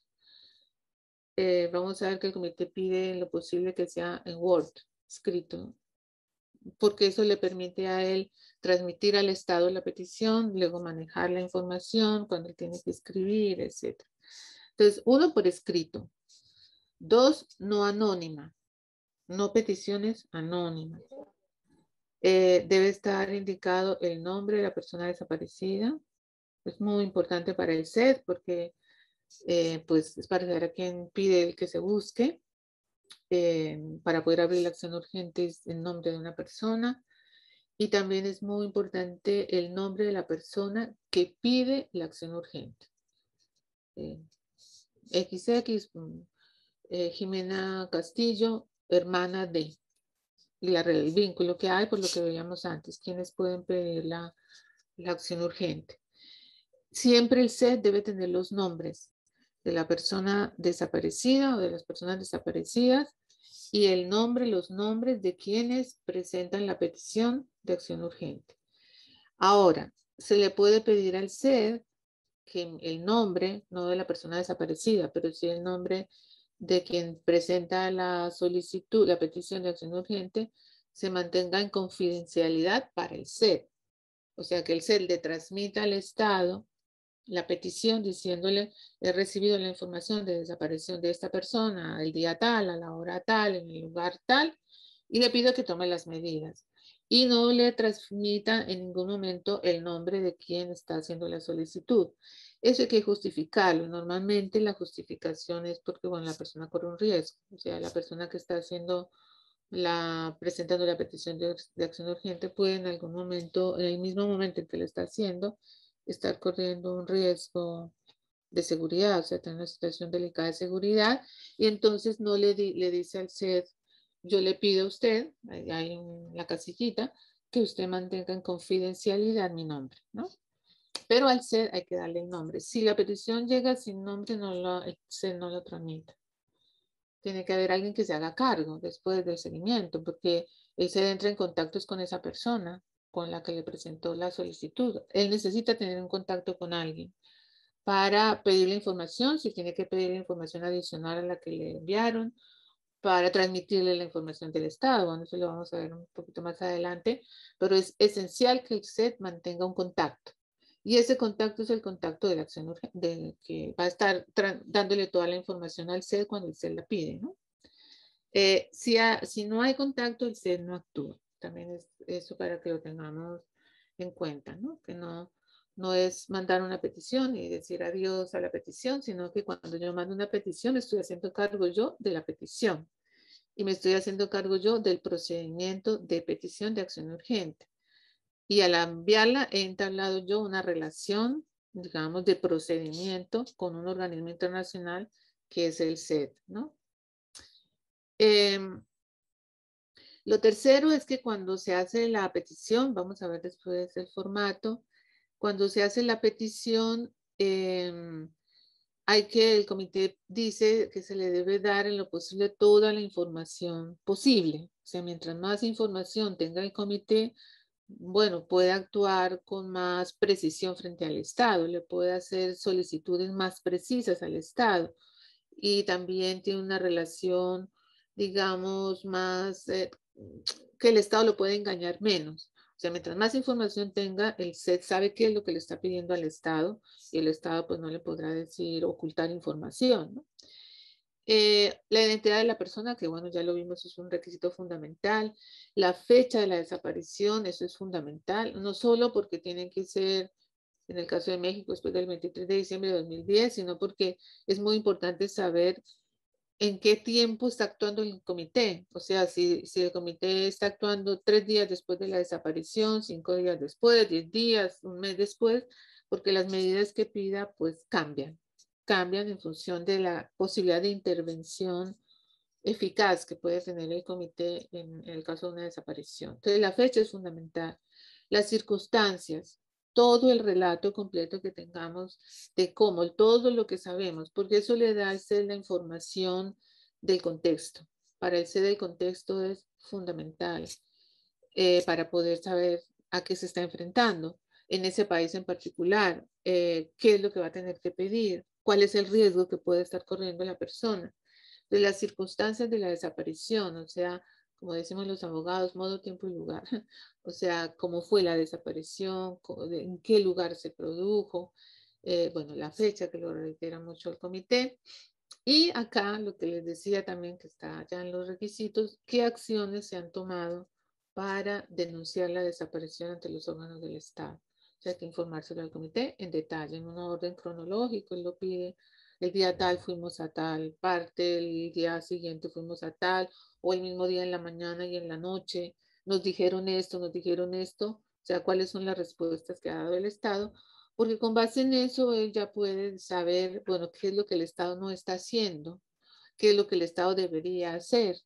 Eh, vamos a ver que el comité pide lo posible que sea en Word, escrito, porque eso le permite a él transmitir al Estado la petición, luego manejar la información cuando él tiene que escribir, etcétera. Entonces, uno, por escrito. Dos, no anónima, no peticiones anónimas. Eh, debe estar indicado el nombre de la persona desaparecida. Es muy importante para el C E D porque eh, pues es para saber a quién pide el que se busque. Eh, para poder abrir la acción urgente es el nombre de una persona. Y también es muy importante el nombre de la persona que pide la acción urgente. Eh, equis equis, eh, Jimena Castillo, hermana de, y la, el vínculo que hay por lo que veíamos antes, quienes pueden pedir la, la acción urgente. Siempre el C E D debe tener los nombres de la persona desaparecida o de las personas desaparecidas y el nombre, los nombres de quienes presentan la petición de acción urgente. Ahora, se le puede pedir al C E D que el nombre, no de la persona desaparecida, pero sí el nombre de quien presenta la solicitud, la petición de acción urgente, se mantenga en confidencialidad para el C E D. O sea, que el C E D le transmita al Estado la petición diciéndole, he recibido la información de desaparición de esta persona el día tal, a la hora tal, en el lugar tal, y le pido que tome las medidas. Y no le transmita en ningún momento el nombre de quien está haciendo la solicitud. Eso hay que justificarlo. Normalmente la justificación es porque, bueno, la persona corre un riesgo. O sea, la persona que está haciendo la, presentando la petición de, de acción urgente puede en algún momento, en el mismo momento en que lo está haciendo, estar corriendo un riesgo de seguridad, o sea, tener una situación delicada de seguridad, y entonces no le, di, le dice al C E D, yo le pido a usted, ahí hay un, la casillita, que usted mantenga en confidencialidad mi nombre, ¿no? Pero al C E D hay que darle el nombre. Si la petición llega sin nombre, no lo, el C E D no lo tramita. Tiene que haber alguien que se haga cargo después del seguimiento, porque él se entra en contactos con esa persona con la que le presentó la solicitud. Él necesita tener un contacto con alguien para pedir la información, si tiene que pedir la información adicional a la que le enviaron, para transmitirle la información del Estado. Bueno, eso lo vamos a ver un poquito más adelante, pero es esencial que el C E D mantenga un contacto. Y ese contacto es el contacto de la acción urgente, que va a estar dándole toda la información al C E D cuando el C E D la pide, ¿no? Eh, si, ha, si no hay contacto, el C E D no actúa. También es eso para que lo tengamos en cuenta, ¿no? Que no, no es mandar una petición y decir adiós a la petición, sino que cuando yo mando una petición estoy haciendo cargo yo de la petición y me estoy haciendo cargo yo del procedimiento de petición de acción urgente. Y al enviarla he entablado yo una relación, digamos, de procedimiento con un organismo internacional que es el C E D, ¿no? Eh, lo tercero es que cuando se hace la petición, vamos a ver después el formato, cuando se hace la petición, eh, hay que, el comité dice que se le debe dar en lo posible toda la información posible. O sea, mientras más información tenga el comité, bueno, puede actuar con más precisión frente al Estado, le puede hacer solicitudes más precisas al Estado y también tiene una relación, digamos, más, eh, que el Estado lo puede engañar menos. O sea, mientras más información tenga, el C E D sabe qué es lo que le está pidiendo al Estado y el Estado pues no le podrá decir, ocultar información, ¿no? Eh, la identidad de la persona, que bueno, ya lo vimos, es un requisito fundamental. La fecha de la desaparición, eso es fundamental, no solo porque tienen que ser, en el caso de México, después del veintitrés de diciembre de dos mil diez, sino porque es muy importante saber en qué tiempo está actuando el comité. O sea, si, si el comité está actuando tres días después de la desaparición, cinco días después, diez días, un mes después, porque las medidas que pida pues cambian cambian en función de la posibilidad de intervención eficaz que puede tener el comité en, en el caso de una desaparición. Entonces, la fecha es fundamental. Las circunstancias, todo el relato completo que tengamos de cómo, todo lo que sabemos, porque eso le da a C E D la información del contexto. Para el C E D el contexto es fundamental eh, para poder saber a qué se está enfrentando en ese país en particular, eh, qué es lo que va a tener que pedir, cuál es el riesgo que puede estar corriendo la persona, de las circunstancias de la desaparición, o sea, como decimos los abogados, modo, tiempo y lugar, o sea, cómo fue la desaparición, en qué lugar se produjo, eh, bueno, la fecha que lo reitera mucho el comité. Y acá lo que les decía también que está ya en los requisitos, qué acciones se han tomado para denunciar la desaparición ante los órganos del Estado. O sea, hay que informárselo al comité en detalle, en un orden cronológico, él lo pide, el día tal fuimos a tal parte, el día siguiente fuimos a tal, o el mismo día en la mañana y en la noche, nos dijeron esto, nos dijeron esto, o sea, cuáles son las respuestas que ha dado el Estado, porque con base en eso él ya puede saber, bueno, qué es lo que el Estado no está haciendo, qué es lo que el Estado debería hacer.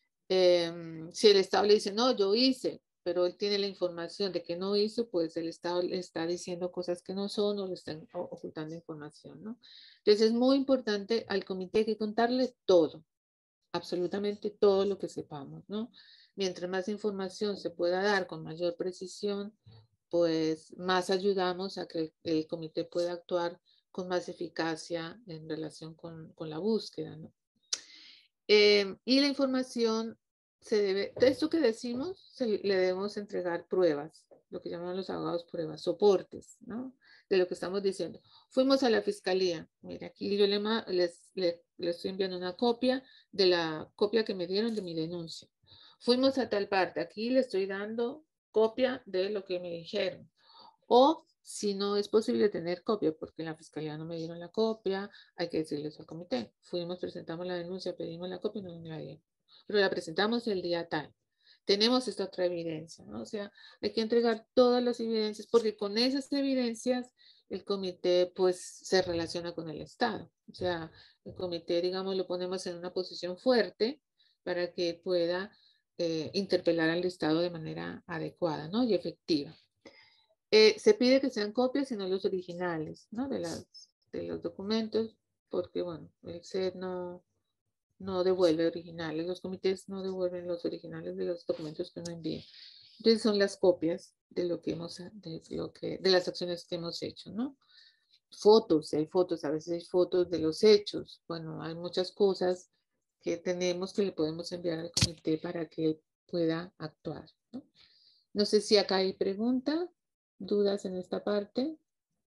Eh, si el Estado le dice, no, yo hice, pero él tiene la información de que no hizo, pues el Estado le está diciendo cosas que no son o le están ocultando información, ¿no? Entonces es muy importante al comité que contarle todo, absolutamente todo lo que sepamos, ¿no? Mientras más información se pueda dar con mayor precisión, pues más ayudamos a que el, el comité pueda actuar con más eficacia en relación con, con la búsqueda, ¿no? Eh, y la información se debe, de esto que decimos, se, le debemos entregar pruebas, lo que llaman los abogados pruebas, soportes, ¿no? De lo que estamos diciendo. Fuimos a la fiscalía, mira, aquí yo le, les, les, les estoy enviando una copia de la copia que me dieron de mi denuncia. Fuimos a tal parte, aquí le estoy dando copia de lo que me dijeron. O si no es posible tener copia, porque en la fiscalía no me dieron la copia, hay que decirles al comité. Fuimos, presentamos la denuncia, pedimos la copia y no me la dieron. Pero la presentamos el día tal. Tenemos esta otra evidencia, ¿no? O sea, hay que entregar todas las evidencias, porque con esas evidencias el comité pues se relaciona con el Estado. O sea, el comité, digamos, lo ponemos en una posición fuerte para que pueda eh, interpelar al Estado de manera adecuada, ¿no? Y efectiva. Eh, se pide que sean copias y no los originales, ¿no? De, las, de los documentos, porque, bueno, el C E D no, no devuelve originales, los comités no devuelven los originales de los documentos que uno envía. Entonces son las copias de lo que hemos, de lo que, de las acciones que hemos hecho, ¿no? Fotos, hay fotos, a veces hay fotos de los hechos. Bueno, hay muchas cosas que tenemos que le podemos enviar al comité para que él pueda actuar, ¿no? No sé si acá hay pregunta, dudas en esta parte.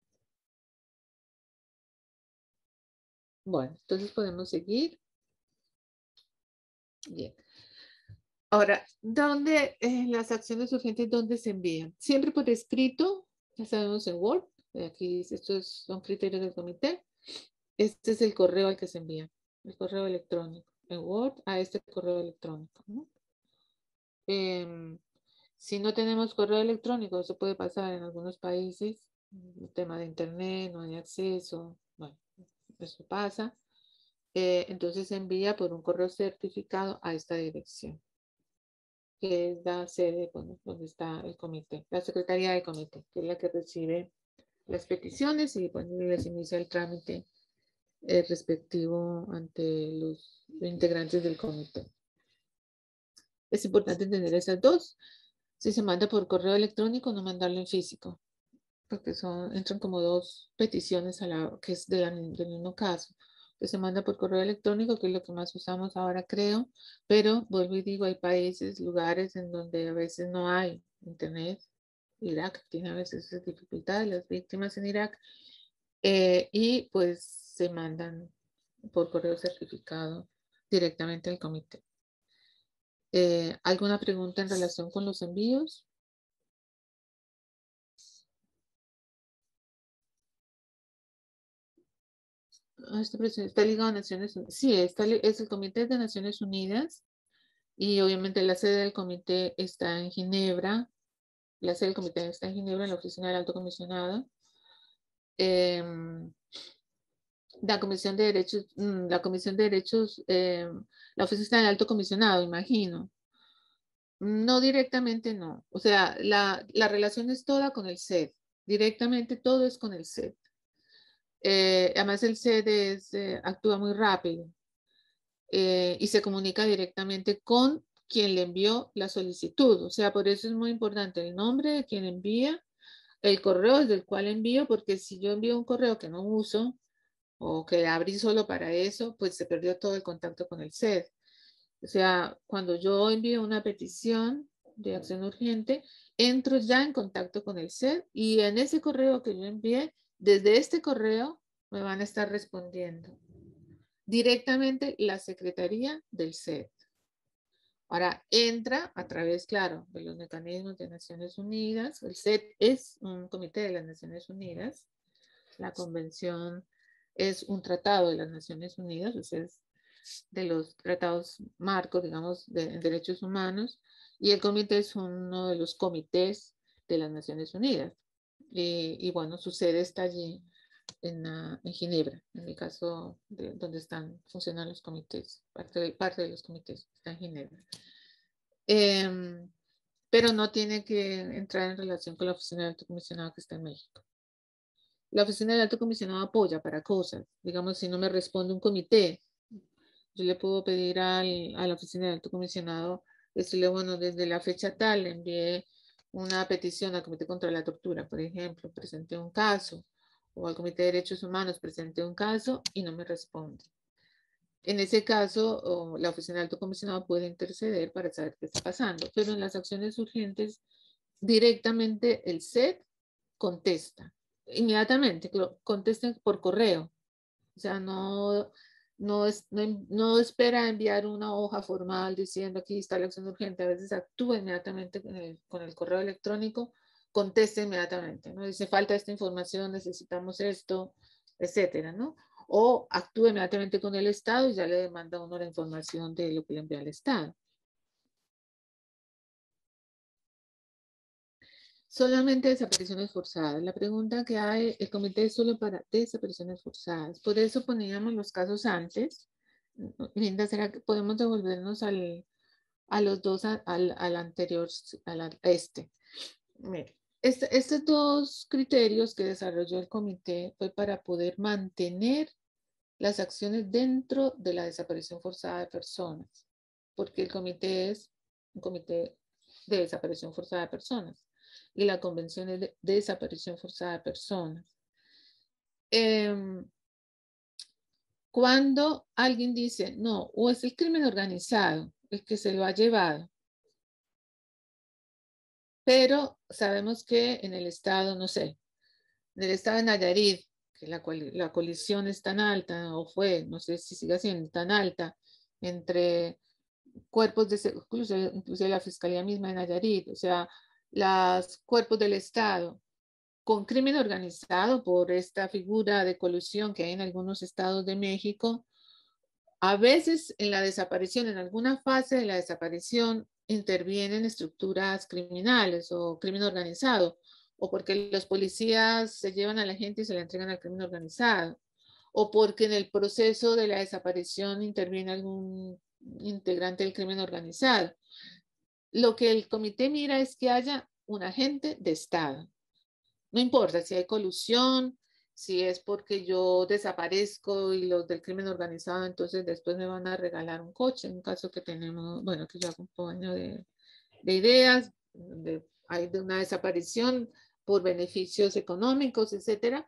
Bueno, entonces podemos seguir. Bien. Ahora, ¿dónde eh, las acciones urgentes, dónde se envían? Siempre por escrito, ya sabemos en Word. Aquí estos son criterios del comité. Este es el correo al que se envía, el correo electrónico. En Word a este correo electrónico, ¿no? Eh, si no tenemos correo electrónico, eso puede pasar en algunos países, el tema de internet, no hay acceso, bueno, eso pasa. Eh, entonces se envía por un correo certificado a esta dirección, que es la sede, bueno, donde está el comité, la secretaría del comité, que es la que recibe las peticiones y bueno, les inicia el trámite eh, respectivo ante los integrantes del comité. Es importante entender esas dos. Si se manda por correo electrónico, no mandarlo en físico, porque son, entran como dos peticiones a la, que es de la, del mismo caso. Que se manda por correo electrónico, que es lo que más usamos ahora, creo, pero vuelvo y digo, hay países, lugares en donde a veces no hay internet. Irak tiene a veces esas dificultades, las víctimas en Irak, eh, y pues se mandan por correo certificado directamente al comité. Eh, ¿Alguna pregunta en relación con los envíos? Este presidente está ligado a Naciones Unidas. Sí, está, es el Comité de Naciones Unidas y obviamente la sede del comité está en Ginebra. La sede del comité está en Ginebra, en la oficina del Alto Comisionado. Eh, la Comisión de Derechos, la Comisión de Derechos, eh, la oficina del Alto Comisionado, imagino. No directamente, no. O sea, la, la relación es toda con el C E D. Directamente todo es con el C E D. Eh, además, el C E D es, eh, actúa muy rápido eh, y se comunica directamente con quien le envió la solicitud. O sea, por eso es muy importante el nombre de quien envía, el correo desde el cual envío, porque si yo envío un correo que no uso o que abrí solo para eso, pues se perdió todo el contacto con el C E D. O sea, cuando yo envío una petición de acción urgente, entro ya en contacto con el C E D y en ese correo que yo envié, desde este correo me van a estar respondiendo directamente la Secretaría del C E D. Ahora entra a través, claro, de los mecanismos de Naciones Unidas. El C E D es un comité de las Naciones Unidas. La convención es un tratado de las Naciones Unidas, o sea, es de los tratados marcos, digamos, de, en derechos humanos, y el comité es uno de los comités de las Naciones Unidas. Y, y bueno, su sede está allí en, uh, en Ginebra, en el caso de donde están, funcionan los comités, parte de, parte de los comités está en Ginebra. Eh, pero no tiene que entrar en relación con la oficina del alto comisionado que está en México. La oficina del alto comisionado apoya para cosas, digamos, si no me responde un comité, yo le puedo pedir al, a la oficina del alto comisionado, decirle, bueno, desde la fecha tal envié una petición al Comité contra la Tortura, por ejemplo, presenté un caso, o al Comité de Derechos Humanos presenté un caso y no me responde. En ese caso, oh, la oficina del alto comisionado puede interceder para saber qué está pasando, pero en las acciones urgentes, directamente el C E D contesta, inmediatamente, contesta por correo. O sea, no, no, es, no, no espera enviar una hoja formal diciendo aquí está la acción urgente. A veces actúa inmediatamente con el, con el correo electrónico, contesta inmediatamente, ¿no? Dice, falta esta información, necesitamos esto, etcétera, ¿no? O actúa inmediatamente con el Estado y ya le demanda a uno la información de lo que le envía al Estado. Solamente desapariciones forzadas. La pregunta que hay, el comité es solo para desapariciones forzadas. Por eso poníamos los casos antes. Linda, ¿será que podemos devolvernos al, a los dos, al, al anterior, al, a este? Mire, este, estos dos criterios que desarrolló el comité fue para poder mantener las acciones dentro de la desaparición forzada de personas, porque el comité es un comité de desaparición forzada de personas y la convención es de desaparición forzada de personas. Eh, cuando alguien dice, no, o es el crimen organizado el que se lo ha llevado, pero sabemos que en el estado, no sé, en el estado de Nayarit, que la, la colisión es tan alta, o fue, no sé si sigue siendo tan alta, entre cuerpos de, incluso, incluso la Fiscalía misma de Nayarit, o sea, los cuerpos del Estado, con crimen organizado por esta figura de colusión que hay en algunos estados de México, a veces en la desaparición, en alguna fase de la desaparición, intervienen estructuras criminales o crimen organizado, o porque los policías se llevan a la gente y se la entregan al crimen organizado, o porque en el proceso de la desaparición interviene algún integrante del crimen organizado. Lo que el comité mira es que haya un agente de Estado. No importa si hay colusión, si es porque yo desaparezco y los del crimen organizado entonces después me van a regalar un coche, en un caso que tenemos, bueno, que yo acompaño de, de ideas, de, hay de una desaparición por beneficios económicos, etcétera.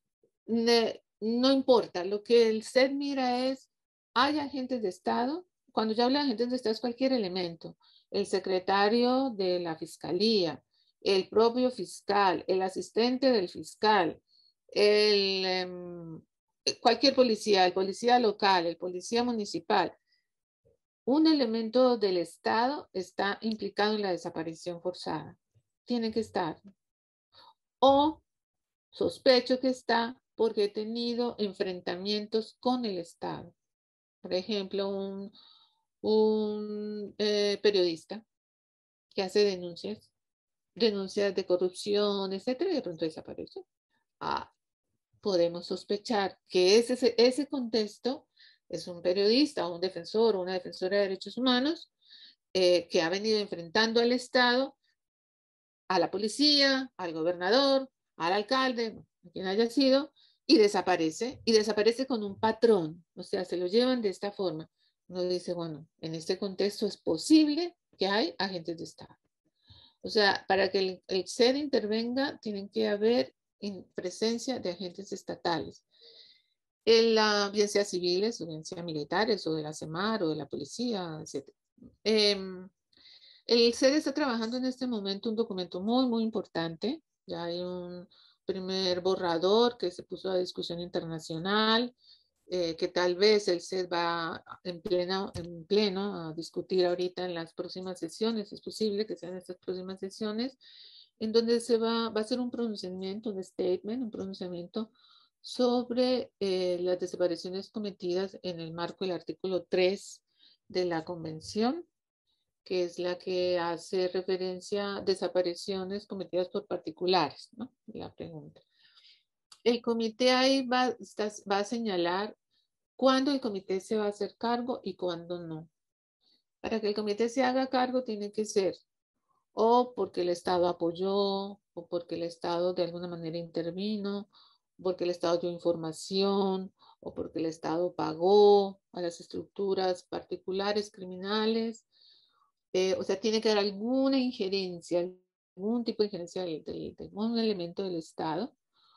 No importa, lo que el C E D mira es, hay agentes de Estado. Cuando yo hablo de agentes de Estado es cualquier elemento, el secretario de la Fiscalía, el propio fiscal, el asistente del fiscal, el, um, cualquier policía, el policía local, el policía municipal. Un elemento del Estado está implicado en la desaparición forzada. Tiene que estar. O sospecho que está porque he tenido enfrentamientos con el Estado. Por ejemplo, un, un eh, periodista que hace denuncias, denuncias de corrupción, etcétera, y de pronto desaparece. Ah, podemos sospechar que ese, ese contexto es un periodista, un defensor o una defensora de derechos humanos eh, que ha venido enfrentando al Estado, a la policía, al gobernador, al alcalde, a quien haya sido, y desaparece, y desaparece con un patrón, o sea, se lo llevan de esta forma. Uno dice, bueno, en este contexto es posible que hay agentes de Estado. O sea, para que el, el C E D intervenga, tienen que haber en presencia de agentes estatales, en la, bien sea civiles o bien sea militares o de la CEMAR o de la policía, etcétera. Eh, el C E D está trabajando en este momento un documento muy, muy importante. Ya hay un primer borrador que se puso a discusión internacional, eh, que tal vez el C E D va en pleno, en pleno a discutir ahorita en las próximas sesiones. Es posible que sean estas próximas sesiones, en donde se va, va a hacer un pronunciamiento, un statement, un pronunciamiento sobre eh, las desapariciones cometidas en el marco del artículo tres de la Convención, que es la que hace referencia a desapariciones cometidas por particulares, ¿no? La pregunta. El comité ahí va, está, va a señalar cuándo el comité se va a hacer cargo y cuándo no. Para que el comité se haga cargo tiene que ser o porque el Estado apoyó, o porque el Estado de alguna manera intervino, porque el Estado dio información, o porque el Estado pagó a las estructuras particulares criminales. Eh, o sea, tiene que haber alguna injerencia, algún tipo de injerencia de, de, de algún elemento del Estado,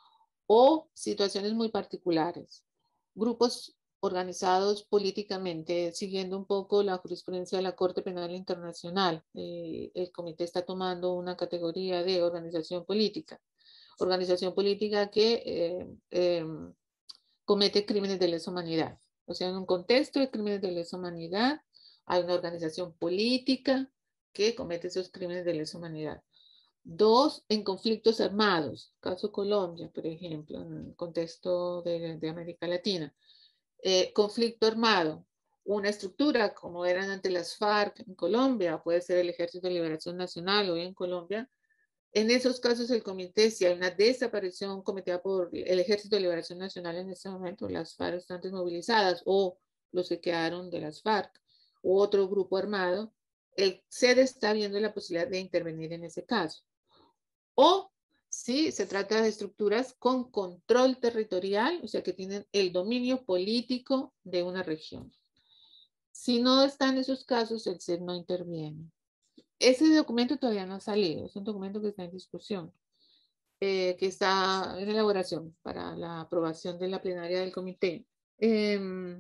o situaciones muy particulares. Grupos organizados políticamente, siguiendo un poco la jurisprudencia de la Corte Penal Internacional. Eh, el comité está tomando una categoría de organización política. Organización política que eh, eh, comete crímenes de lesa humanidad. O sea, en un contexto de crímenes de lesa humanidad, hay una organización política que comete esos crímenes de lesa humanidad. Dos, en conflictos armados, caso Colombia, por ejemplo, en el contexto de, de América Latina. Eh, conflicto armado, una estructura como eran ante las FARC en Colombia, puede ser el Ejército de Liberación Nacional hoy en Colombia. En esos casos el comité, si hay una desaparición cometida por el Ejército de Liberación Nacional en este momento, las FARC están desmovilizadas o los que quedaron de las FARC u otro grupo armado, el C E D está viendo la posibilidad de intervenir en ese caso. O si se trata de estructuras con control territorial, o sea que tienen el dominio político de una región. Si no están esos casos, el C E D no interviene. Ese documento todavía no ha salido, es un documento que está en discusión, eh, que está en elaboración para la aprobación de la plenaria del comité. Eh,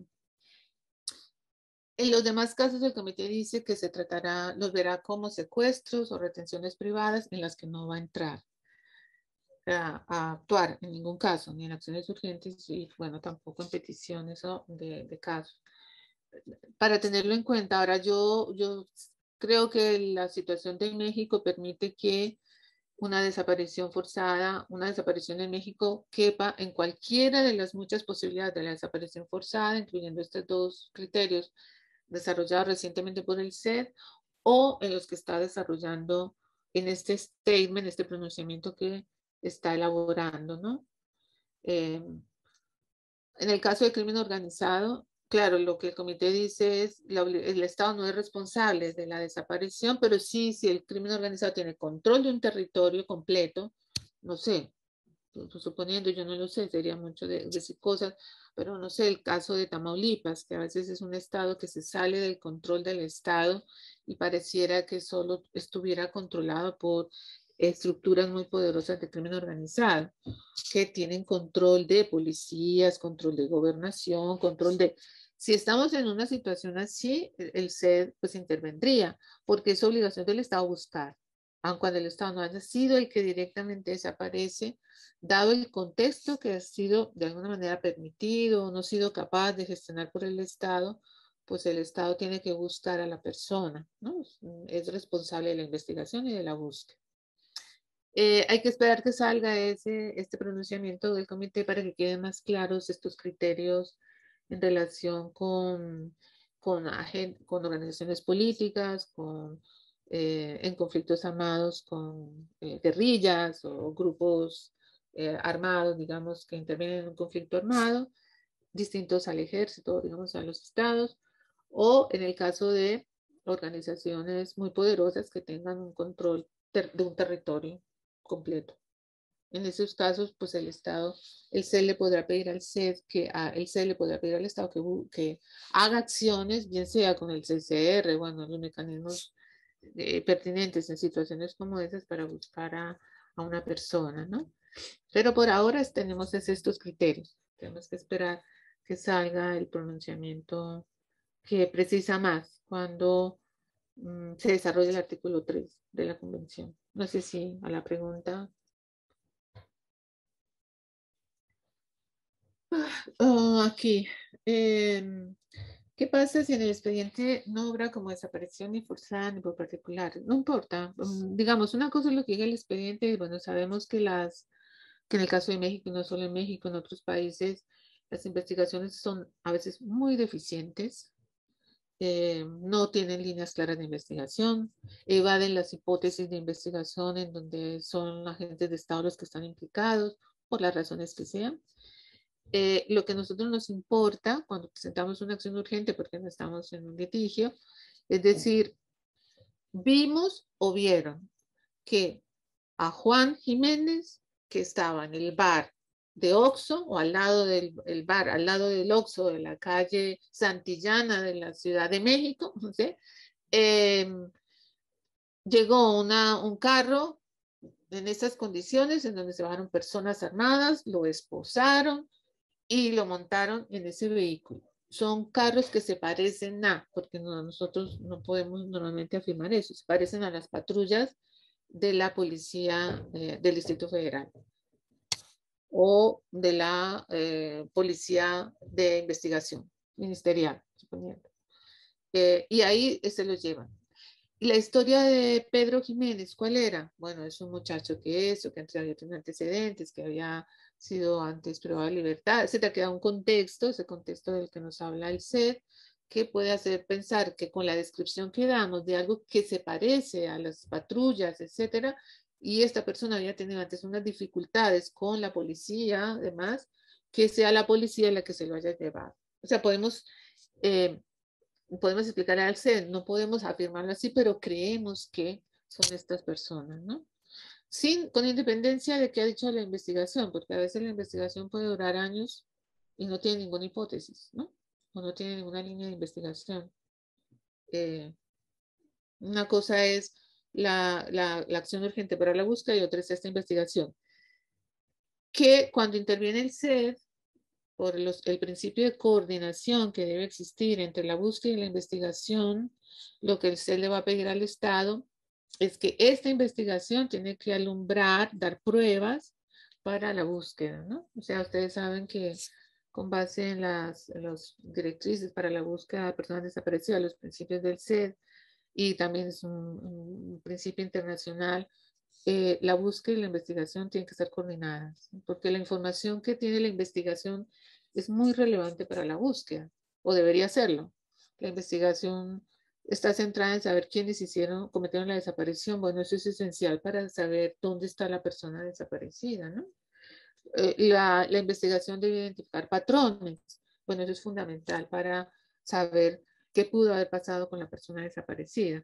en los demás casos, el comité dice que se tratará, los verá como secuestros o retenciones privadas en las que no va a entrar a, a actuar en ningún caso, ni en acciones urgentes y, bueno, tampoco en peticiones o de, de casos. Para tenerlo en cuenta, ahora yo, yo creo que la situación de México permite que una desaparición forzada, una desaparición en México quepa en cualquiera de las muchas posibilidades de la desaparición forzada, incluyendo estos dos criterios desarrollados recientemente por el C E D o en los que está desarrollando en este statement, este pronunciamiento que está elaborando, ¿no? Eh, en el caso del crimen organizado, claro, lo que el comité dice es que el Estado no es responsable de la desaparición, pero sí, si el crimen organizado tiene control de un territorio completo, no sé, suponiendo, yo no lo sé, sería mucho de decir cosas, pero no sé, el caso de Tamaulipas, que a veces es un estado que se sale del control del Estado y pareciera que solo estuviera controlado por estructuras muy poderosas de crimen organizado, que tienen control de policías, control de gobernación, control de... Si estamos en una situación así, el C E D pues intervendría, porque es obligación del Estado buscar, aun cuando el Estado no haya sido el que directamente desaparece, dado el contexto que ha sido de alguna manera permitido o no ha sido capaz de gestionar por el Estado, pues el Estado tiene que buscar a la persona, ¿no? Es responsable de la investigación y de la búsqueda. Eh, hay que esperar que salga ese, este pronunciamiento del comité para que queden más claros estos criterios en relación con, con, con organizaciones políticas, con, eh, en conflictos armados con eh, guerrillas o grupos eh, armados, digamos, que intervienen en un conflicto armado, distintos al ejército, digamos, a los estados, o en el caso de organizaciones muy poderosas que tengan un control de un territorio completo. En esos casos, pues el Estado, el C E D le podrá pedir al C E D que, a, el C E D le podrá pedir al Estado que, que haga acciones, bien sea con el C C R, bueno, los mecanismos eh, pertinentes en situaciones como esas para buscar a, a una persona, ¿no? Pero por ahora tenemos estos criterios. Tenemos que esperar que salga el pronunciamiento que precisa más cuando um, se desarrolle el artículo tres de la Convención. No sé si a la pregunta. Oh, aquí. Eh, ¿Qué pasa si en el expediente no obra como desaparición ni forzada ni por particular? No importa. Um, digamos, una cosa es lo que diga el expediente. Bueno, sabemos que las, que en el caso de México, y no solo en México, en otros países, las investigaciones son a veces muy deficientes. Eh, no tienen líneas claras de investigación, evaden las hipótesis de investigación en donde son agentes de Estado los que están implicados, por las razones que sean. Eh, lo que a nosotros nos importa cuando presentamos una acción urgente, porque no estamos en un litigio, es decir, vimos o vieron que a Juan Jiménez, que estaba en el bar de Oxxo o al lado del el bar, al lado del Oxxo de la calle Santillana de la Ciudad de México, ¿sí? eh, llegó una, un carro en estas condiciones en donde se bajaron personas armadas, lo esposaron y lo montaron en ese vehículo. Son carros que se parecen a, porque no, nosotros no podemos normalmente afirmar eso, se parecen a las patrullas de la policía eh, del Distrito Federal o de la eh, policía de investigación ministerial, suponiendo. Eh, y ahí se los llevan. Y la historia de Pedro Jiménez, ¿cuál era? Bueno, es un muchacho que eso, que había tenido antecedentes, que había sido antes privado de libertad, etcétera, que da un contexto, ese contexto del que nos habla el C E D, que puede hacer pensar que con la descripción que damos de algo que se parece a las patrullas, etcétera, y esta persona había tenido antes unas dificultades con la policía, además, que sea la policía la que se lo haya llevado. O sea, podemos... Eh, podemos explicar al C E D, no podemos afirmarlo así, pero creemos que son estas personas, ¿no? Sin, con independencia de qué ha dicho la investigación, porque a veces la investigación puede durar años y no tiene ninguna hipótesis, ¿no? O no tiene ninguna línea de investigación. Eh, una cosa es la, la, la acción urgente para la búsqueda y otra es esta investigación. Que cuando interviene el C E D, por los, el principio de coordinación que debe existir entre la búsqueda y la investigación, lo que el C E D le va a pedir al Estado es que esta investigación tiene que alumbrar, dar pruebas para la búsqueda, ¿no? O sea, ustedes saben que con base en las en los directrices para la búsqueda de personas desaparecidas, los principios del C E D, y también es un, un principio internacional, eh, la búsqueda y la investigación tienen que estar coordinadas, porque la información que tiene la investigación es muy relevante para la búsqueda, o debería serlo. La investigación está centrada en saber quiénes hicieron, cometieron la desaparición. Bueno, eso es esencial para saber dónde está la persona desaparecida, ¿no? Eh, la, la investigación debe identificar patrones. Bueno, eso es fundamental para saber qué pudo haber pasado con la persona desaparecida.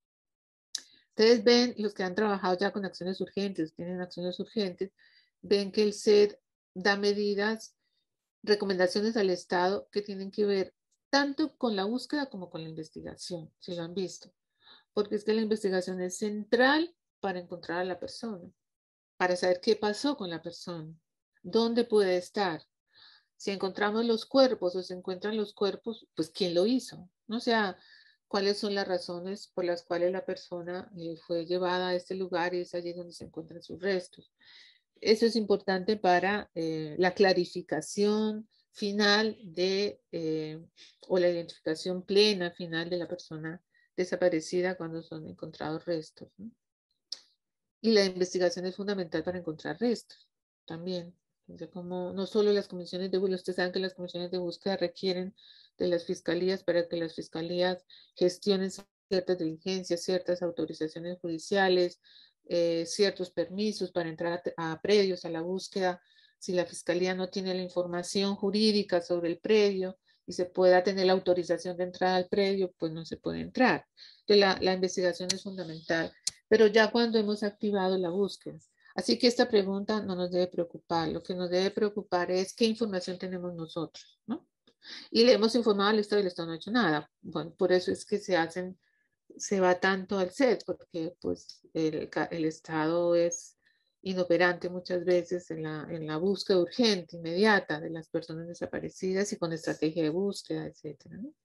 Ustedes ven, los que han trabajado ya con acciones urgentes, tienen acciones urgentes, ven que el C E D da medidas, recomendaciones al Estado que tienen que ver tanto con la búsqueda como con la investigación, si lo han visto. Porque es que la investigación es central para encontrar a la persona, para saber qué pasó con la persona, dónde puede estar. Si encontramos los cuerpos o se encuentran los cuerpos, pues ¿quién lo hizo? O sea, cuáles son las razones por las cuales la persona eh, fue llevada a este lugar y es allí donde se encuentran sus restos. Eso es importante para eh, la clarificación final de, eh, o la identificación plena final de la persona desaparecida cuando son encontrados restos, ¿no? Y la investigación es fundamental para encontrar restos también. Entonces, como no solo las comisiones de búsqueda, ustedes saben que las comisiones de búsqueda requieren de las fiscalías para que las fiscalías gestionen ciertas diligencias, ciertas autorizaciones judiciales, eh, ciertos permisos para entrar a, a predios a la búsqueda. Si la fiscalía no tiene la información jurídica sobre el predio y se pueda tener la autorización de entrada al predio, pues no se puede entrar. Entonces, la, la investigación es fundamental, pero ya cuando hemos activado la búsqueda. Así que esta pregunta no nos debe preocupar. Lo que nos debe preocupar es qué información tenemos nosotros, ¿no? Y le hemos informado al Estado y el Estado no ha hecho nada. Bueno, por eso es que se hacen, se va tanto al C E D, porque pues el, el Estado es inoperante muchas veces en la, en la búsqueda urgente, inmediata de las personas desaparecidas y con estrategia de búsqueda, etcétera, ¿no?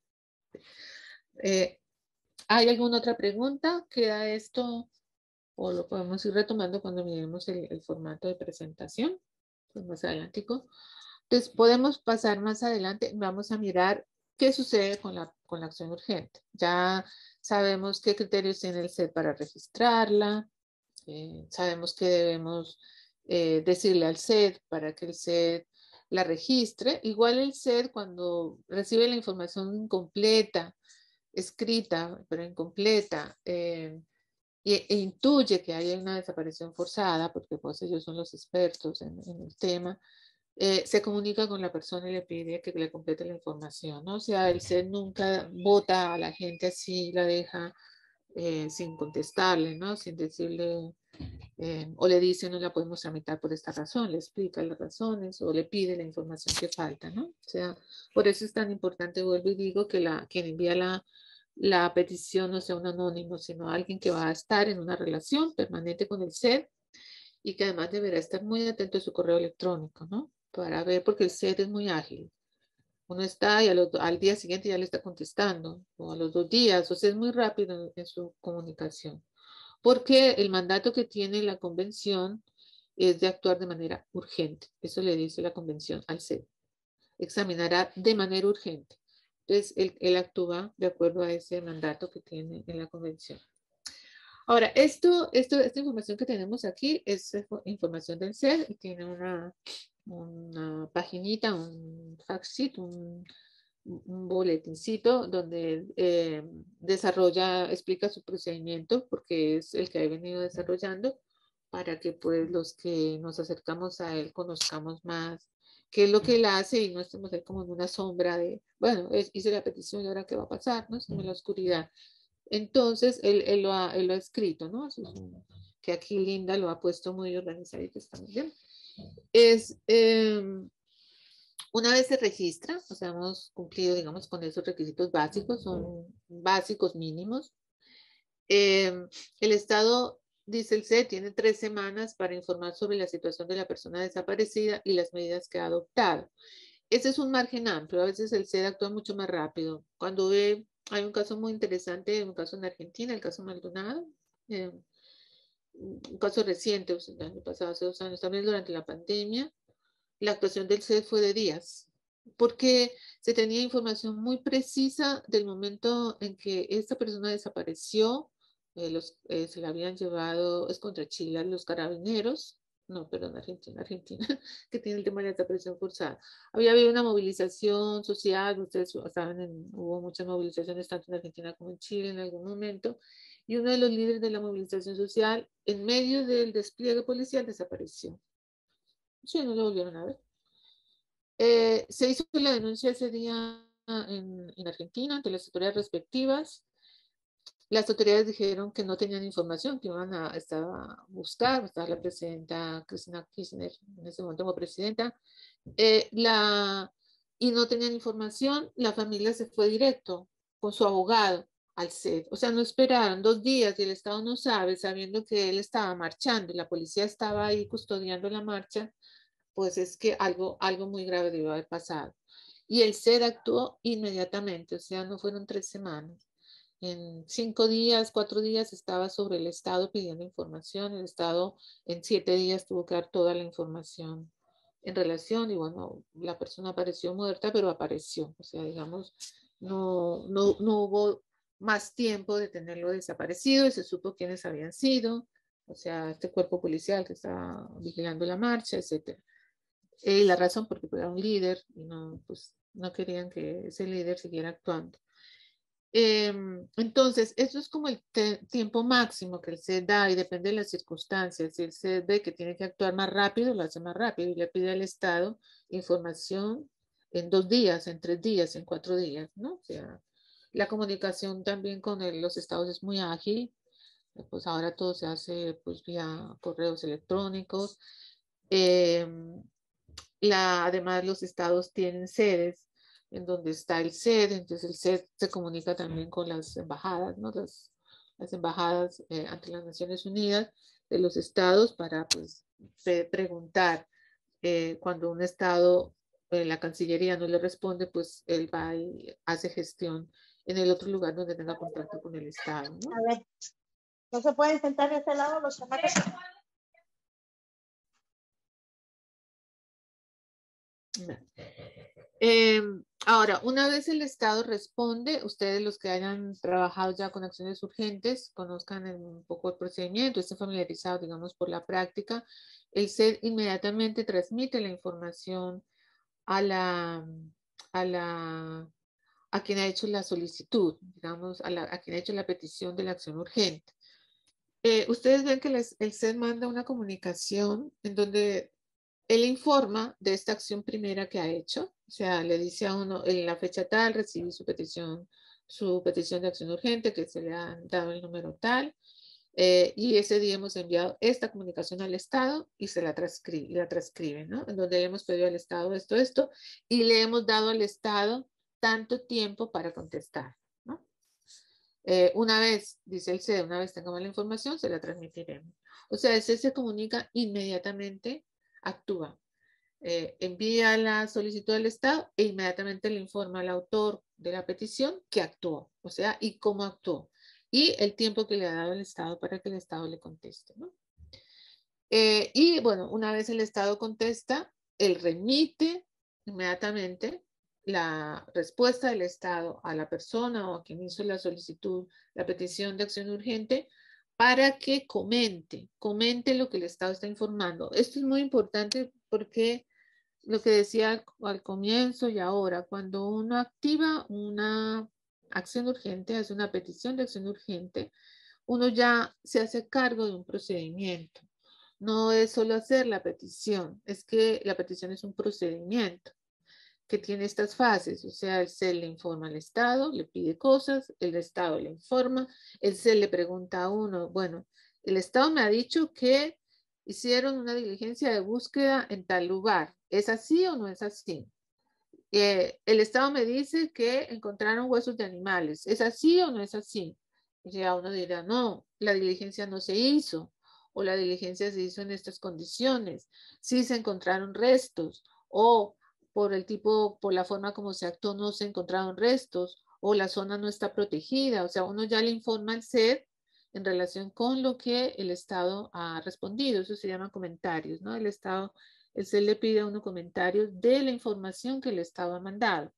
Eh, ¿Hay alguna otra pregunta? ¿Queda esto o lo podemos ir retomando cuando miremos el, el formato de presentación? Pues más adelante. Entonces podemos pasar más adelante, vamos a mirar qué sucede con la, con la acción urgente. Ya sabemos qué criterios tiene el C E D para registrarla, eh, sabemos que debemos eh, decirle al C E D para que el C E D la registre. Igual el C E D cuando recibe la información incompleta, escrita pero incompleta, eh, e, e intuye que hay una desaparición forzada, porque pues ellos son los expertos en, en el tema, eh, se comunica con la persona y le pide que le complete la información, ¿no? O sea, el C E D nunca vota a la gente así, la deja eh, sin contestarle, ¿no? Sin decirle, eh, o le dice no la podemos tramitar por esta razón, le explica las razones o le pide la información que falta, ¿no? O sea, por eso es tan importante, vuelvo y digo, que la, quien envía la, la petición no sea un anónimo, sino alguien que va a estar en una relación permanente con el C E D y que además deberá estar muy atento a su correo electrónico, ¿no? Para ver, porque el C E D es muy ágil. Uno está y a los, al día siguiente ya le está contestando, o a los dos días, o sea, es muy rápido en, en su comunicación. Porque el mandato que tiene la convención es de actuar de manera urgente. Eso le dice la convención al C E D. Examinará de manera urgente. Entonces, él, él actúa de acuerdo a ese mandato que tiene en la convención. Ahora, esto, esto, esta información que tenemos aquí es información del C E D y tiene una, una paginita, un fact sheet, un, un boletincito donde eh, desarrolla, explica su procedimiento porque es el que ha venido desarrollando para que pues los que nos acercamos a él conozcamos más qué es lo que él hace y no estemos ahí como en una sombra de, bueno, es, hice la petición y ahora qué va a pasar, ¿no? Estamos en la oscuridad. Entonces, él, él, lo, ha, él lo ha escrito, ¿no? Eso es un, que aquí Linda lo ha puesto muy organizado y que está muy bien. Es, eh, una vez se registra, o sea, hemos cumplido, digamos, con esos requisitos básicos, son básicos mínimos. Eh, el Estado, dice el C E D, tiene tres semanas para informar sobre la situación de la persona desaparecida y las medidas que ha adoptado. Ese es un margen amplio, a veces el C E D actúa mucho más rápido. Cuando ve, hay un caso muy interesante, un caso en Argentina, el caso Maldonado, eh, un caso reciente, o sea, el año pasado, hace dos años, también durante la pandemia, la actuación del C E D fue de días, porque se tenía información muy precisa del momento en que esta persona desapareció, eh, los, eh, se la habían llevado, es contra Chile, los carabineros, no, perdón, Argentina, Argentina, que tiene el tema de la desaparición forzada. Había habido una movilización social, ustedes saben, en, hubo muchas movilizaciones tanto en Argentina como en Chile en algún momento, y uno de los líderes de la movilización social, en medio del despliegue policial, desapareció. Sí, no lo volvieron a ver. Eh, se hizo la denuncia ese día en, en Argentina ante las autoridades respectivas. Las autoridades dijeron que no tenían información, que iban a, estaba a buscar, estaba la presidenta Cristina Kirchner en ese momento como presidenta, eh, la, y no tenían información, la familia se fue directo con su abogado al C E D. O sea, no esperaron dos días y el Estado no sabe, sabiendo que él estaba marchando y la policía estaba ahí custodiando la marcha, pues es que algo, algo muy grave debió haber pasado. Y el C E D actuó inmediatamente, o sea, no fueron tres semanas. En cinco días, cuatro días estaba sobre el Estado pidiendo información. El Estado en siete días tuvo que dar toda la información en relación y bueno, la persona apareció muerta, pero apareció. O sea, digamos, no, no, no hubo más tiempo de tenerlo desaparecido y se supo quiénes habían sido. O sea, este cuerpo policial que estaba vigilando la marcha, etcétera. Y la razón porque era un líder y no, pues, no querían que ese líder siguiera actuando. Eh, entonces, eso es como el tiempo máximo que el C E D da y depende de las circunstancias. Si el C E D ve que tiene que actuar más rápido, lo hace más rápido y le pide al Estado información en dos días, en tres días, en cuatro días, ¿no? O sea, la comunicación también con el, los estados es muy ágil, pues ahora todo se hace pues vía correos electrónicos. Eh, la, además, los estados tienen sedes en donde está el C E D, entonces el C E D se comunica también con las embajadas, ¿no? Las, las embajadas eh, ante las Naciones Unidas de los estados para pues, preguntar eh, cuando un estado, eh, la Cancillería no le responde, pues él va y hace gestión en el otro lugar donde tenga contacto con el estado, ¿no? A ver, ¿no se pueden sentar de este lado los chamacos? Eh, ahora, una vez el Estado responde, ustedes los que hayan trabajado ya con acciones urgentes, conozcan un poco el procedimiento, estén familiarizados, digamos, por la práctica, el C E D inmediatamente transmite la información a la, a la, a quien ha hecho la solicitud, digamos, a, la, a quien ha hecho la petición de la acción urgente. Eh, ustedes ven que les, el C E D manda una comunicación en donde él informa de esta acción primera que ha hecho, o sea, le dice a uno, en la fecha tal, recibí su petición, su petición de acción urgente, que se le ha dado el número tal, eh, y ese día hemos enviado esta comunicación al Estado y se la transcribe, la transcribe, ¿no? En donde le hemos pedido al Estado esto, esto, y le hemos dado al Estado tanto tiempo para contestar, ¿no? Eh, una vez, dice el C E D, una vez tengamos la información, se la transmitiremos. O sea, el C E D se comunica inmediatamente, actúa. Eh, envía la solicitud al Estado e inmediatamente le informa al autor de la petición que actuó, o sea, y cómo actuó, y el tiempo que le ha dado el Estado para que el Estado le conteste, ¿no? Eh, y bueno, una vez el Estado contesta, él remite inmediatamente la respuesta del Estado a la persona o a quien hizo la solicitud, la petición de acción urgente, para que comente, comente lo que el Estado está informando. Esto es muy importante porque lo que decía al, al comienzo y ahora, cuando uno activa una acción urgente, hace una petición de acción urgente, uno ya se hace cargo de un procedimiento. No es solo hacer la petición, es que la petición es un procedimiento que tiene estas fases, o sea, el C E L le informa al Estado, le pide cosas, el Estado le informa, el C E L le pregunta a uno, bueno, el Estado me ha dicho que hicieron una diligencia de búsqueda en tal lugar, ¿es así o no es así? Eh, el Estado me dice que encontraron huesos de animales, ¿es así o no es así? Y ya uno dirá, no, la diligencia no se hizo, o la diligencia se hizo en estas condiciones, sí se encontraron restos, o por el tipo, por la forma como se actuó, no se encontraron restos, o la zona no está protegida, o sea, uno ya le informa al C E D en relación con lo que el Estado ha respondido, eso se llama comentarios, ¿no? El Estado, el C E D le pide a uno comentarios de la información que el Estado ha mandado.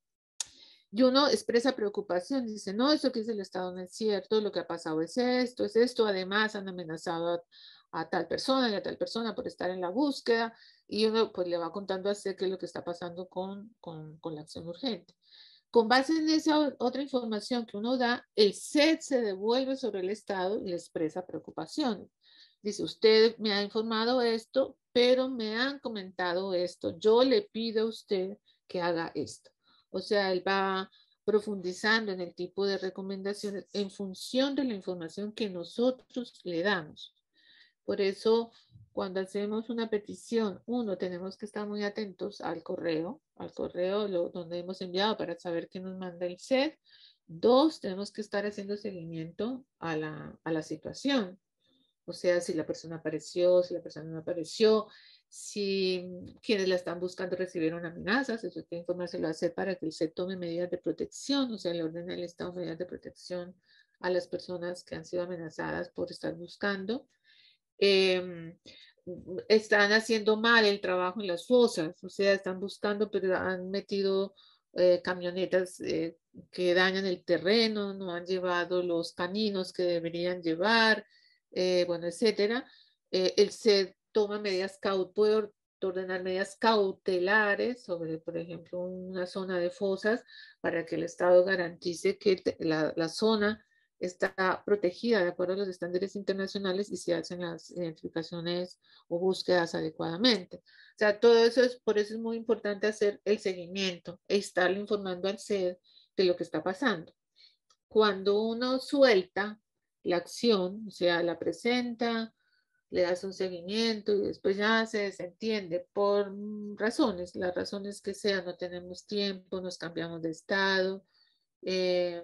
Y uno expresa preocupación, dice, no, eso que dice el Estado no es cierto, lo que ha pasado es esto, es esto, además han amenazado a, a tal persona y a tal persona por estar en la búsqueda, y uno pues le va contando a C qué es lo que está pasando con, con, con la acción urgente. Con base en esa otra información que uno da, el C E D se devuelve sobre el Estado y le expresa preocupaciones. Dice, usted me ha informado esto, pero me han comentado esto. Yo le pido a usted que haga esto. O sea, él va profundizando en el tipo de recomendaciones en función de la información que nosotros le damos. Por eso, cuando hacemos una petición, uno, tenemos que estar muy atentos al correo, al correo lo, donde hemos enviado para saber qué nos manda el C E D. Dos, tenemos que estar haciendo seguimiento a la, a la situación. O sea, si la persona apareció, si la persona no apareció, si quienes la están buscando recibieron amenazas, eso hay que informárselo a C E D para que el C E D tome medidas de protección, o sea, le ordena al Estado medidas de protección a las personas que han sido amenazadas por estar buscando. Eh, están haciendo mal el trabajo en las fosas, o sea, están buscando, pero han metido eh, camionetas eh, que dañan el terreno, no han llevado los caninos que deberían llevar, eh, bueno, etcétera. Eh, el C E D toma medidas, puede ordenar medidas cautelares sobre, por ejemplo, una zona de fosas para que el Estado garantice que la, la zona está protegida de acuerdo a los estándares internacionales y se hacen las identificaciones o búsquedas adecuadamente. O sea, todo eso es, por eso es muy importante hacer el seguimiento e estarle informando al C E D de lo que está pasando. Cuando uno suelta la acción, o sea, la presenta, le das un seguimiento y después ya se desentiende por razones, las razones que sean, no tenemos tiempo, nos cambiamos de estado, eh,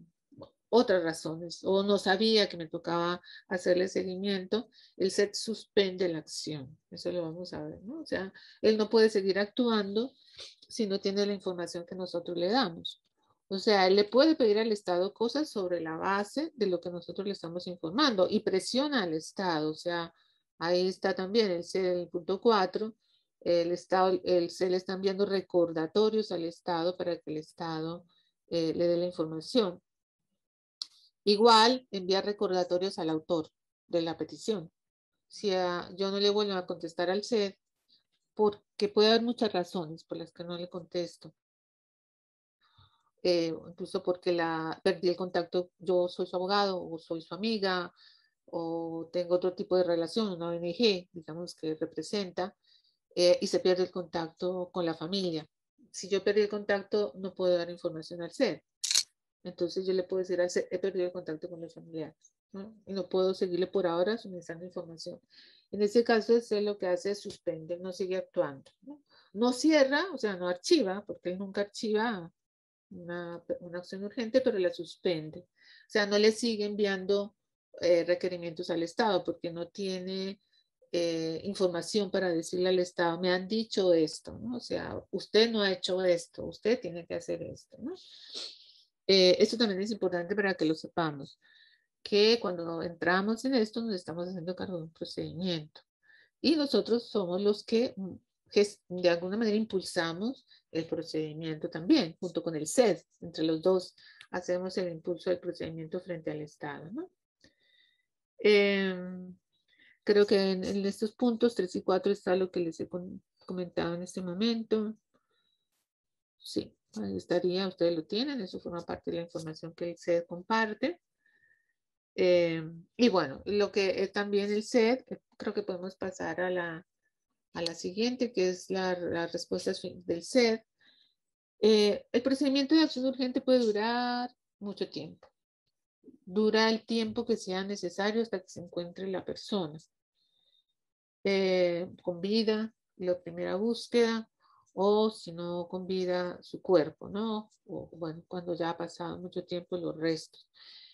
otras razones, o no sabía que me tocaba hacerle seguimiento, el C E D suspende la acción. Eso lo vamos a ver, ¿no? O sea, él no puede seguir actuando si no tiene la información que nosotros le damos. O sea, él le puede pedir al Estado cosas sobre la base de lo que nosotros le estamos informando y presiona al Estado. O sea, ahí está también el C E D, el punto cuatro, el Estado, el C E D le está enviando recordatorios al Estado para que el Estado eh, le dé la información. Igual enviar recordatorios al autor de la petición. Si a, yo no le vuelvo a contestar al C E D, porque puede haber muchas razones por las que no le contesto. Eh, incluso porque la, perdí el contacto, yo soy su abogado o soy su amiga o tengo otro tipo de relación, una O N G, digamos, que representa, eh, y se pierde el contacto con la familia. Si yo perdí el contacto, no puedo dar información al C E D. Entonces yo le puedo decir, he perdido el contacto con los familiares, ¿no? Y no puedo seguirle por ahora suministrando información. En ese caso, el C E D lo que hace es suspender, no sigue actuando, ¿no? No cierra, o sea, no archiva, porque él nunca archiva una, una acción urgente, pero la suspende. O sea, no le sigue enviando eh, requerimientos al Estado porque no tiene eh, información para decirle al Estado, me han dicho esto, ¿no? O sea, usted no ha hecho esto, usted tiene que hacer esto, ¿no? Eh, esto también es importante para que lo sepamos, que cuando entramos en esto nos estamos haciendo cargo de un procedimiento y nosotros somos los que de alguna manera impulsamos el procedimiento también, junto con el C E D, entre los dos hacemos el impulso del procedimiento frente al Estado, ¿no? Eh, creo que en, en estos puntos tres y cuatro está lo que les he con, comentado en este momento. Sí, ahí estaría, ustedes lo tienen, eso forma parte de la información que el C E D comparte. Eh, y bueno, lo que es también el C E D, creo que podemos pasar a la, a la siguiente, que es la, la respuesta del C E D. Eh, el procedimiento de acción urgente puede durar mucho tiempo. Dura el tiempo que sea necesario hasta que se encuentre la persona. Eh, con vida, la primera búsqueda, o si no con vida, su cuerpo, ¿no? O bueno, cuando ya ha pasado mucho tiempo, los restos.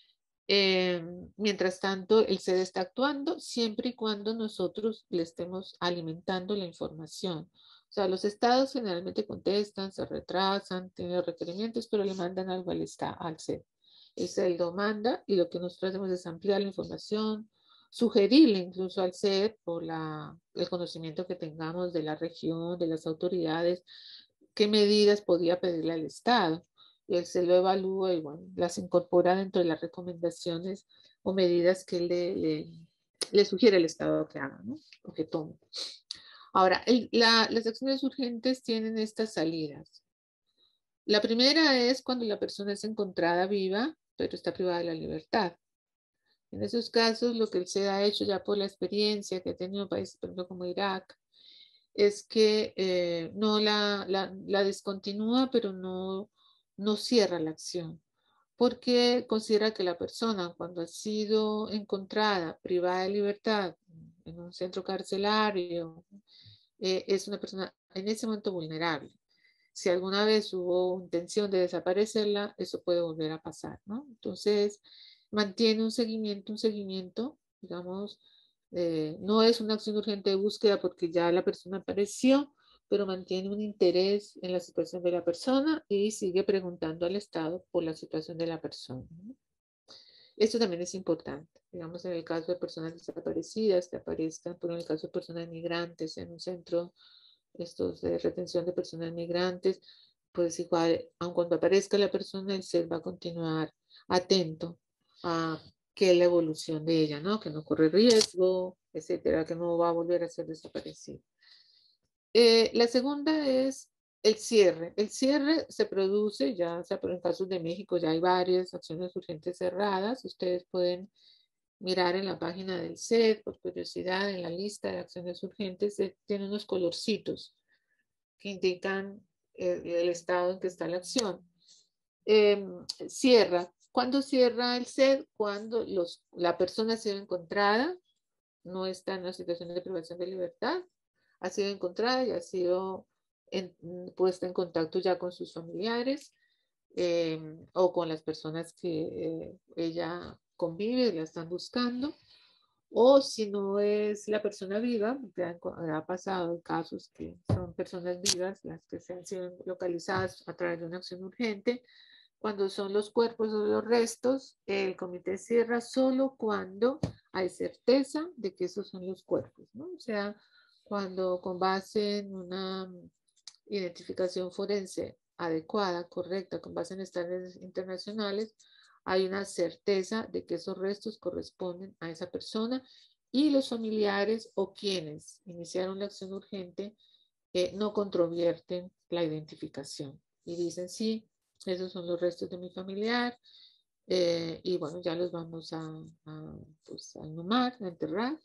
Eh, mientras tanto, el C E D está actuando siempre y cuando nosotros le estemos alimentando la información. O sea, los estados generalmente contestan, se retrasan, tienen los requerimientos, pero le mandan algo al, al C E D. El C E D lo manda y lo que nosotros hacemos es ampliar la información, sugerirle incluso al C E D por la, el conocimiento que tengamos de la región, de las autoridades, qué medidas podría pedirle al Estado. Y él se lo evalúa y bueno, las incorpora dentro de las recomendaciones o medidas que le, le, le sugiere el Estado que haga, ¿no? O que tome. Ahora, el, la, las acciones urgentes tienen estas salidas. La primera es cuando la persona es encontrada viva, pero está privada de la libertad. En esos casos, lo que el C E D ha hecho ya por la experiencia que ha tenido países, por ejemplo, como Irak, es que eh, no la, la, la descontinúa, pero no, no cierra la acción, porque considera que la persona, cuando ha sido encontrada privada de libertad en un centro carcelario, eh, es una persona en ese momento vulnerable. Si alguna vez hubo intención de desaparecerla, eso puede volver a pasar, ¿no? Entonces, mantiene un seguimiento, un seguimiento, digamos, eh, no es una acción urgente de búsqueda porque ya la persona apareció, pero mantiene un interés en la situación de la persona y sigue preguntando al Estado por la situación de la persona, ¿no? Esto también es importante, digamos, en el caso de personas desaparecidas que aparezcan, por el caso de personas migrantes en un centro estos de retención de personas migrantes, pues igual, aun cuando aparezca la persona, el C E D va a continuar atento a qué es la evolución de ella, ¿no? Que no corre riesgo, etcétera, que no va a volver a ser desaparecida. Eh, la segunda es el cierre. El cierre se produce, ya o sea, por en casos de México ya hay varias acciones urgentes cerradas. Ustedes pueden mirar en la página del C E D, por curiosidad, en la lista de acciones urgentes, eh, tiene unos colorcitos que indican eh, el estado en que está la acción. Eh, cierra. ¿Cuándo cierra el C E D? Cuando los, la persona ha sido encontrada, no está en una situación de privación de libertad, ha sido encontrada y ha sido en, puesta en contacto ya con sus familiares eh, o con las personas que eh, ella convive, la están buscando, o si no es la persona viva, ya ha pasado casos que son personas vivas las que se han sido localizadas a través de una acción urgente. Cuando son los cuerpos o los restos, el comité cierra solo cuando hay certeza de que esos son los cuerpos, ¿no? O sea, cuando con base en una identificación forense adecuada, correcta, con base en estándares internacionales, hay una certeza de que esos restos corresponden a esa persona y los familiares o quienes iniciaron la acción urgente eh, no controvierten la identificación y dicen sí, esos son los restos de mi familiar eh, y bueno, ya los vamos a, a, pues, a inhumar, a enterrar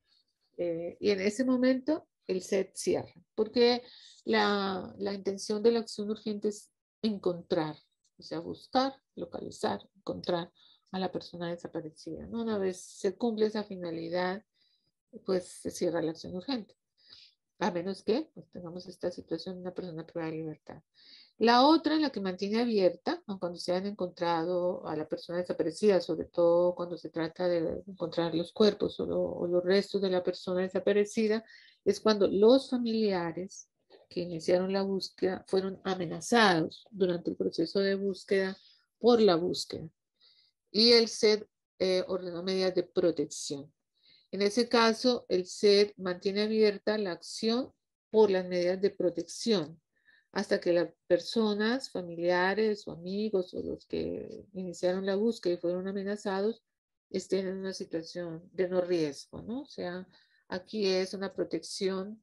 eh, y en ese momento el C E D cierra, porque la, la intención de la acción urgente es encontrar, o sea, buscar, localizar, encontrar a la persona desaparecida, ¿no? Una vez se cumple esa finalidad, pues se cierra la acción urgente. a menos que pues, tengamos esta situación de una persona privada de libertad. La otra, la que mantiene abierta, aun cuando se han encontrado a la persona desaparecida, sobre todo cuando se trata de encontrar los cuerpos o, lo, o los restos de la persona desaparecida, es cuando los familiares que iniciaron la búsqueda fueron amenazados durante el proceso de búsqueda por la búsqueda. Y el C E D eh, ordenó medidas de protección. En ese caso, el C E D mantiene abierta la acción por las medidas de protección hasta que las personas, familiares o amigos o los que iniciaron la búsqueda y fueron amenazados estén en una situación de no riesgo, ¿no? O sea, aquí es una protección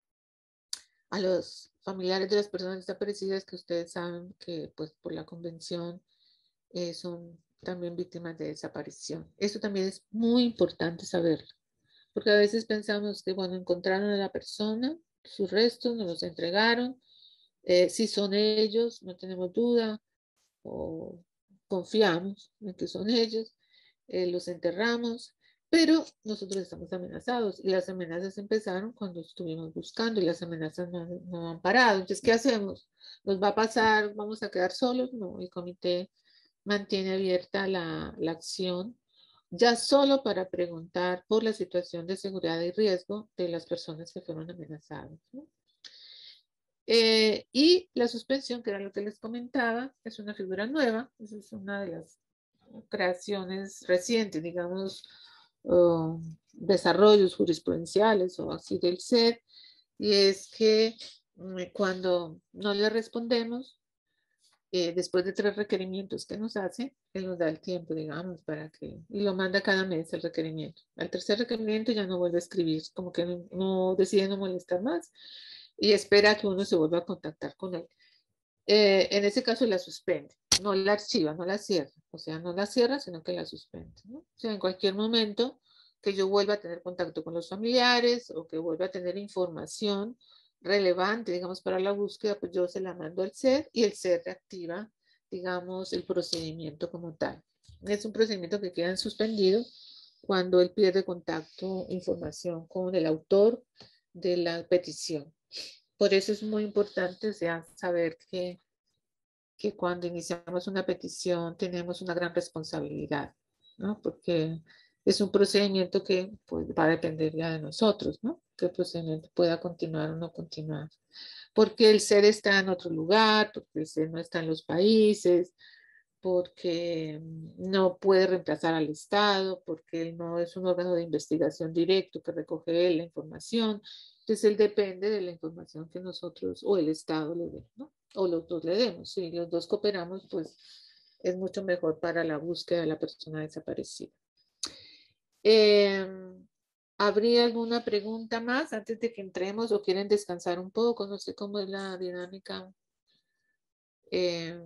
a los familiares de las personas desaparecidas que ustedes saben que pues por la convención eh, son también víctimas de desaparición. Eso también es muy importante saberlo, porque a veces pensamos que, bueno, encontraron a la persona, sus restos, nos los entregaron, eh, si son ellos, no tenemos duda, o confiamos en que son ellos, eh, los enterramos, pero nosotros estamos amenazados y las amenazas empezaron cuando estuvimos buscando y las amenazas no, no han parado. Entonces, ¿qué hacemos? ¿Nos va a pasar? ¿Vamos a quedar solos? No, el comité mantiene abierta la, la acción ya solo para preguntar por la situación de seguridad y riesgo de las personas que fueron amenazadas, ¿no? Eh, y la suspensión, que era lo que les comentaba, es una figura nueva, esa es una de las creaciones recientes, digamos, uh, desarrollos jurisprudenciales o así del C E D, y es que um, cuando no le respondemos, eh, después de tres requerimientos que nos hace, él nos da el tiempo, digamos, para que, y lo manda cada mes el requerimiento. Al tercer requerimiento ya no vuelve a escribir, como que no, no decide no molestar más y espera que uno se vuelva a contactar con él. Eh, en ese caso la suspende, no la archiva, no la cierra, o sea, no la cierra, sino que la suspende, ¿no? O sea, en cualquier momento que yo vuelva a tener contacto con los familiares o que vuelva a tener información relevante, digamos, para la búsqueda, pues yo se la mando al C E D y el C E D reactiva, digamos, el procedimiento como tal. Es un procedimiento que queda suspendido cuando él pierde contacto, información con el autor de la petición. Por eso es muy importante, o sea, saber que, que cuando iniciamos una petición tenemos una gran responsabilidad, ¿no? Porque es un procedimiento que pues, va a depender ya de nosotros, ¿no? Que el procedimiento pueda continuar o no continuar. Porque el C E D está en otro lugar, porque el C E D no está en los países, porque no puede reemplazar al Estado, porque él no es un órgano de investigación directo que recoge la información. Entonces, él depende de la información que nosotros o el Estado le dé, ¿no? O los dos le demos. Si los dos cooperamos, pues es mucho mejor para la búsqueda de la persona desaparecida. Eh, ¿Habría alguna pregunta más antes de que entremos o quieren descansar un poco? No sé cómo es la dinámica eh,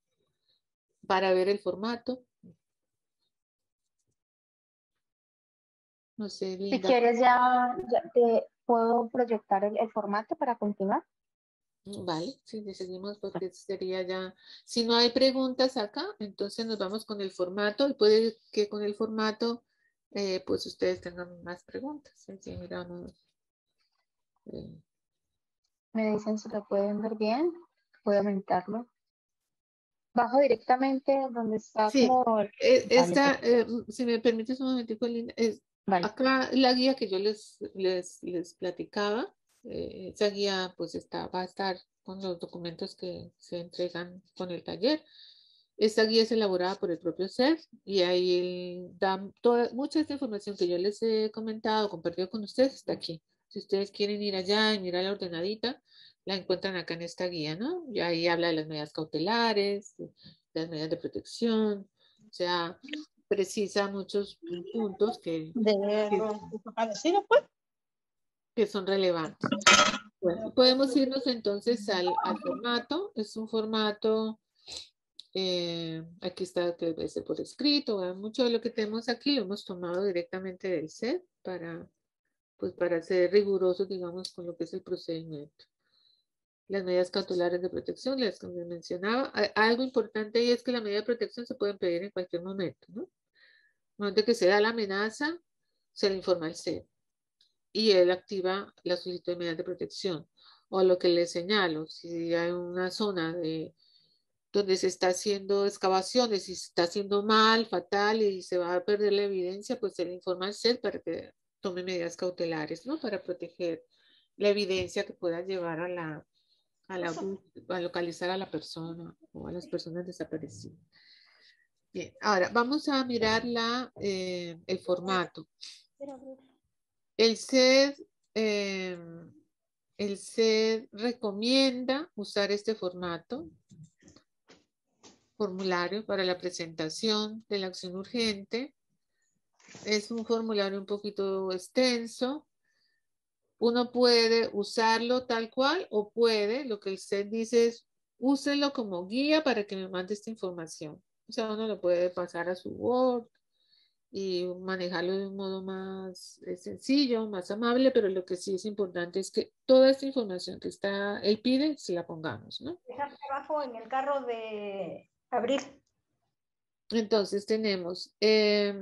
para ver el formato. No sé, Linda. Si quieres ya, ya te puedo proyectar el, el formato para continuar. Vale, sí, seguimos porque sería ya, si no hay preguntas acá, entonces nos vamos con el formato y puede que con el formato eh, pues ustedes tengan más preguntas. ¿Sí? Sí, miramos. Eh. Me dicen si lo pueden ver bien, puedo aumentarlo. Bajo directamente donde está Sí, como... eh, esta, Vale, eh, si me permites un momentico, Linda, es, vale. acá la guía que yo les, les, les platicaba, eh, esa guía pues está, va a estar con los documentos que se entregan con el taller. Esta guía es elaborada por el propio C E D y ahí da toda, mucha de esta información que yo les he comentado, compartido con ustedes, está aquí. Si ustedes quieren ir allá y mirar la ordenadita, la encuentran acá en esta guía, ¿no? Y ahí habla de las medidas cautelares, las medidas de protección, o sea, precisa muchos puntos que, De que, los desaparecidos, pues. que son relevantes. Bueno, podemos irnos entonces al, al formato. Es un formato, eh, aquí está que debe ser por escrito. ¿Verdad? Mucho de lo que tenemos aquí lo hemos tomado directamente del C E D para, pues, para ser rigurosos, digamos, con lo que es el procedimiento. Las medidas cautelares de protección, las que me mencionaba. Algo importante ahí es que la medida de protección se pueden pedir en cualquier momento, ¿no? En el momento que se da la amenaza, se le informa al C E D. y él activa la solicitud de medidas de protección. O lo que le señalo, si hay una zona de, donde se está haciendo excavaciones y se está haciendo mal, fatal y se va a perder la evidencia, pues se le informa al C E D para que tome medidas cautelares, ¿no? Para proteger la evidencia que pueda llevar a la, a, la, a localizar a la persona o a las personas desaparecidas. Bien, ahora vamos a mirar la, eh, el formato. El C E D, eh, el C E D recomienda usar este formato, formulario para la presentación de la acción urgente. Es un formulario un poquito extenso. Uno puede usarlo tal cual o puede, lo que el C E D dice es, úselo como guía para que me mande esta información. O sea, uno lo puede pasar a su Word y manejarlo de un modo más eh, sencillo, más amable, pero lo que sí es importante es que toda esta información que está, él pide, se la pongamos, ¿no? Deja abajo en el carro de Abril. Entonces tenemos eh,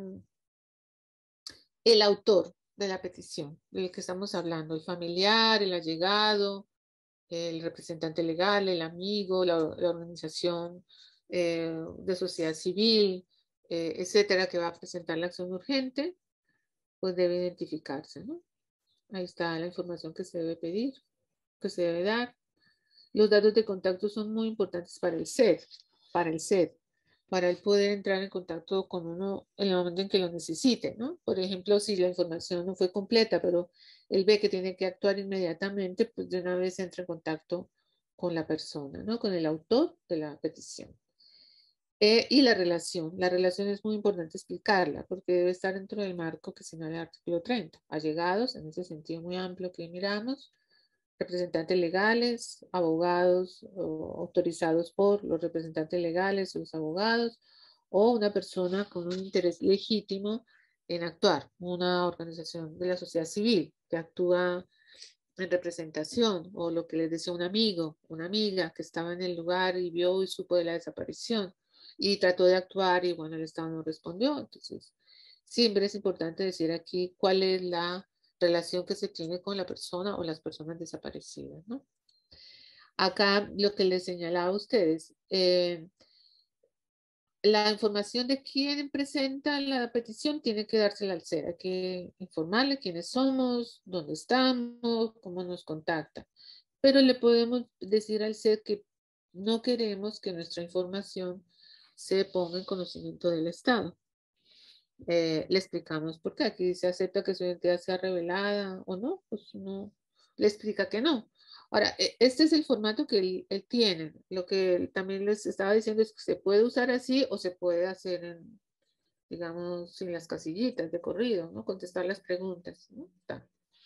el autor de la petición, del que estamos hablando, el familiar, el allegado, el representante legal, el amigo, la, la organización eh, de sociedad civil, eh, etcétera, que va a presentar la acción urgente, pues debe identificarse, ¿no? Ahí está la información que se debe pedir, que se debe dar. Los datos de contacto son muy importantes para el C E D, para el C E D, para él poder entrar en contacto con uno en el momento en que lo necesite, ¿no? Por ejemplo, si la información no fue completa, pero él ve que tiene que actuar inmediatamente, pues de una vez entra en contacto con la persona, ¿no? Con el autor de la petición. Eh, y la relación. La relación es muy importante explicarla porque debe estar dentro del marco que señala el artículo treinta. Allegados, en ese sentido muy amplio que miramos, representantes legales, abogados o autorizados por los representantes legales o los abogados, o una persona con un interés legítimo en actuar, una organización de la sociedad civil que actúa en representación, o lo que les decía un amigo, una amiga que estaba en el lugar y vio y supo de la desaparición y trató de actuar y bueno, el Estado no respondió. Entonces, siempre es importante decir aquí cuál es la relación que se tiene con la persona o las personas desaparecidas, ¿no? Acá lo que les señalaba a ustedes, eh, la información de quién presenta la petición tiene que dársela al C E D, hay que informarle quiénes somos, dónde estamos, cómo nos contacta. Pero le podemos decir al C E D que no queremos que nuestra información se ponga en conocimiento del Estado. Eh, le explicamos por qué. Aquí se acepta que su identidad sea revelada o no, pues no, le explica que no. Ahora, este es el formato que él, él tiene. Lo que él también les estaba diciendo es que se puede usar así o se puede hacer en, digamos, sin las casillitas de corrido, ¿no? Contestar las preguntas, ¿no? Está.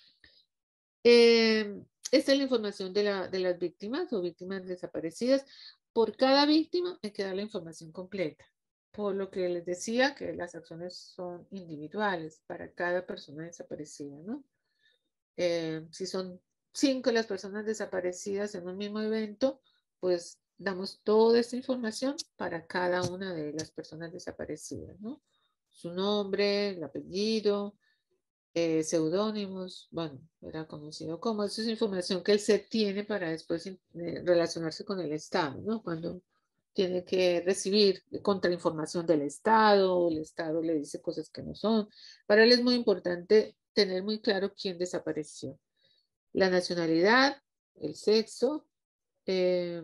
Eh, esta es la información de, la, de las víctimas o víctimas desaparecidas. Por cada víctima hay que dar la información completa. Por lo que les decía que las acciones son individuales para cada persona desaparecida, ¿no? Eh, si son cinco las personas desaparecidas en un mismo evento, pues damos toda esta información para cada una de las personas desaparecidas, ¿no? Su nombre, el apellido, eh, seudónimos, bueno, era conocido como, eso es información que el C E D tiene para después eh, relacionarse con el Estado, ¿no? Cuando tiene que recibir contrainformación del Estado, el Estado le dice cosas que no son. Para él es muy importante tener muy claro quién desapareció. La nacionalidad, el sexo, eh,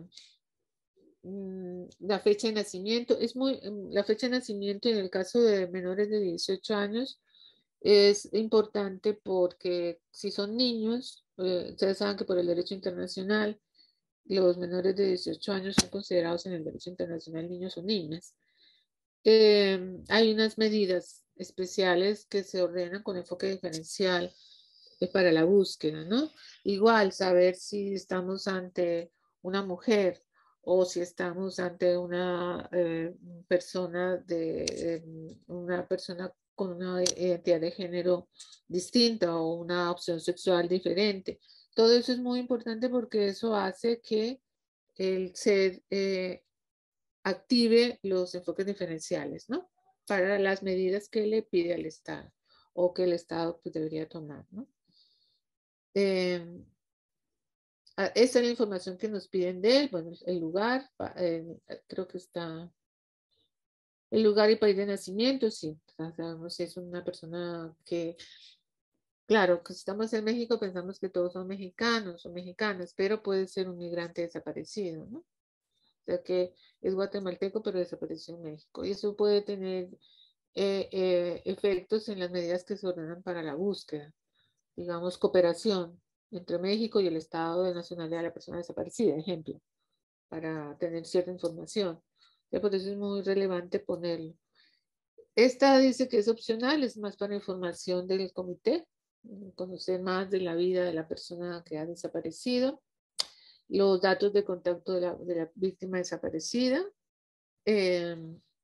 la fecha de nacimiento. Es muy, la fecha de nacimiento en el caso de menores de dieciocho años es importante porque si son niños, eh, ustedes saben que por el derecho internacional los menores de dieciocho años son considerados en el derecho internacional niños o niñas. Eh, hay unas medidas especiales que se ordenan con enfoque diferencial eh, para la búsqueda, ¿no? Igual saber si estamos ante una mujer o si estamos ante una eh, persona de eh, una persona con una identidad de género distinta o una opción sexual diferente. Todo eso es muy importante porque eso hace que el ser eh, active los enfoques diferenciales, ¿no? Para las medidas que le pide al Estado o que el Estado pues, debería tomar, ¿no? Eh, esa es la información que nos piden de él. Bueno, el lugar, eh, creo que está el lugar y país de nacimiento, sí. Sabemos si es una persona que, claro, que si estamos en México pensamos que todos son mexicanos o mexicanas, pero puede ser un migrante desaparecido, ¿no? O sea que es guatemalteco pero desapareció en México. Y eso puede tener eh, eh, efectos en las medidas que se ordenan para la búsqueda. Digamos, cooperación entre México y el Estado de nacionalidad de la persona desaparecida, ejemplo, para tener cierta información. Ya por eso es muy relevante ponerlo. Esta dice que es opcional, es más para información del comité, conocer más de la vida de la persona que ha desaparecido, los datos de contacto de la, de la víctima desaparecida, eh,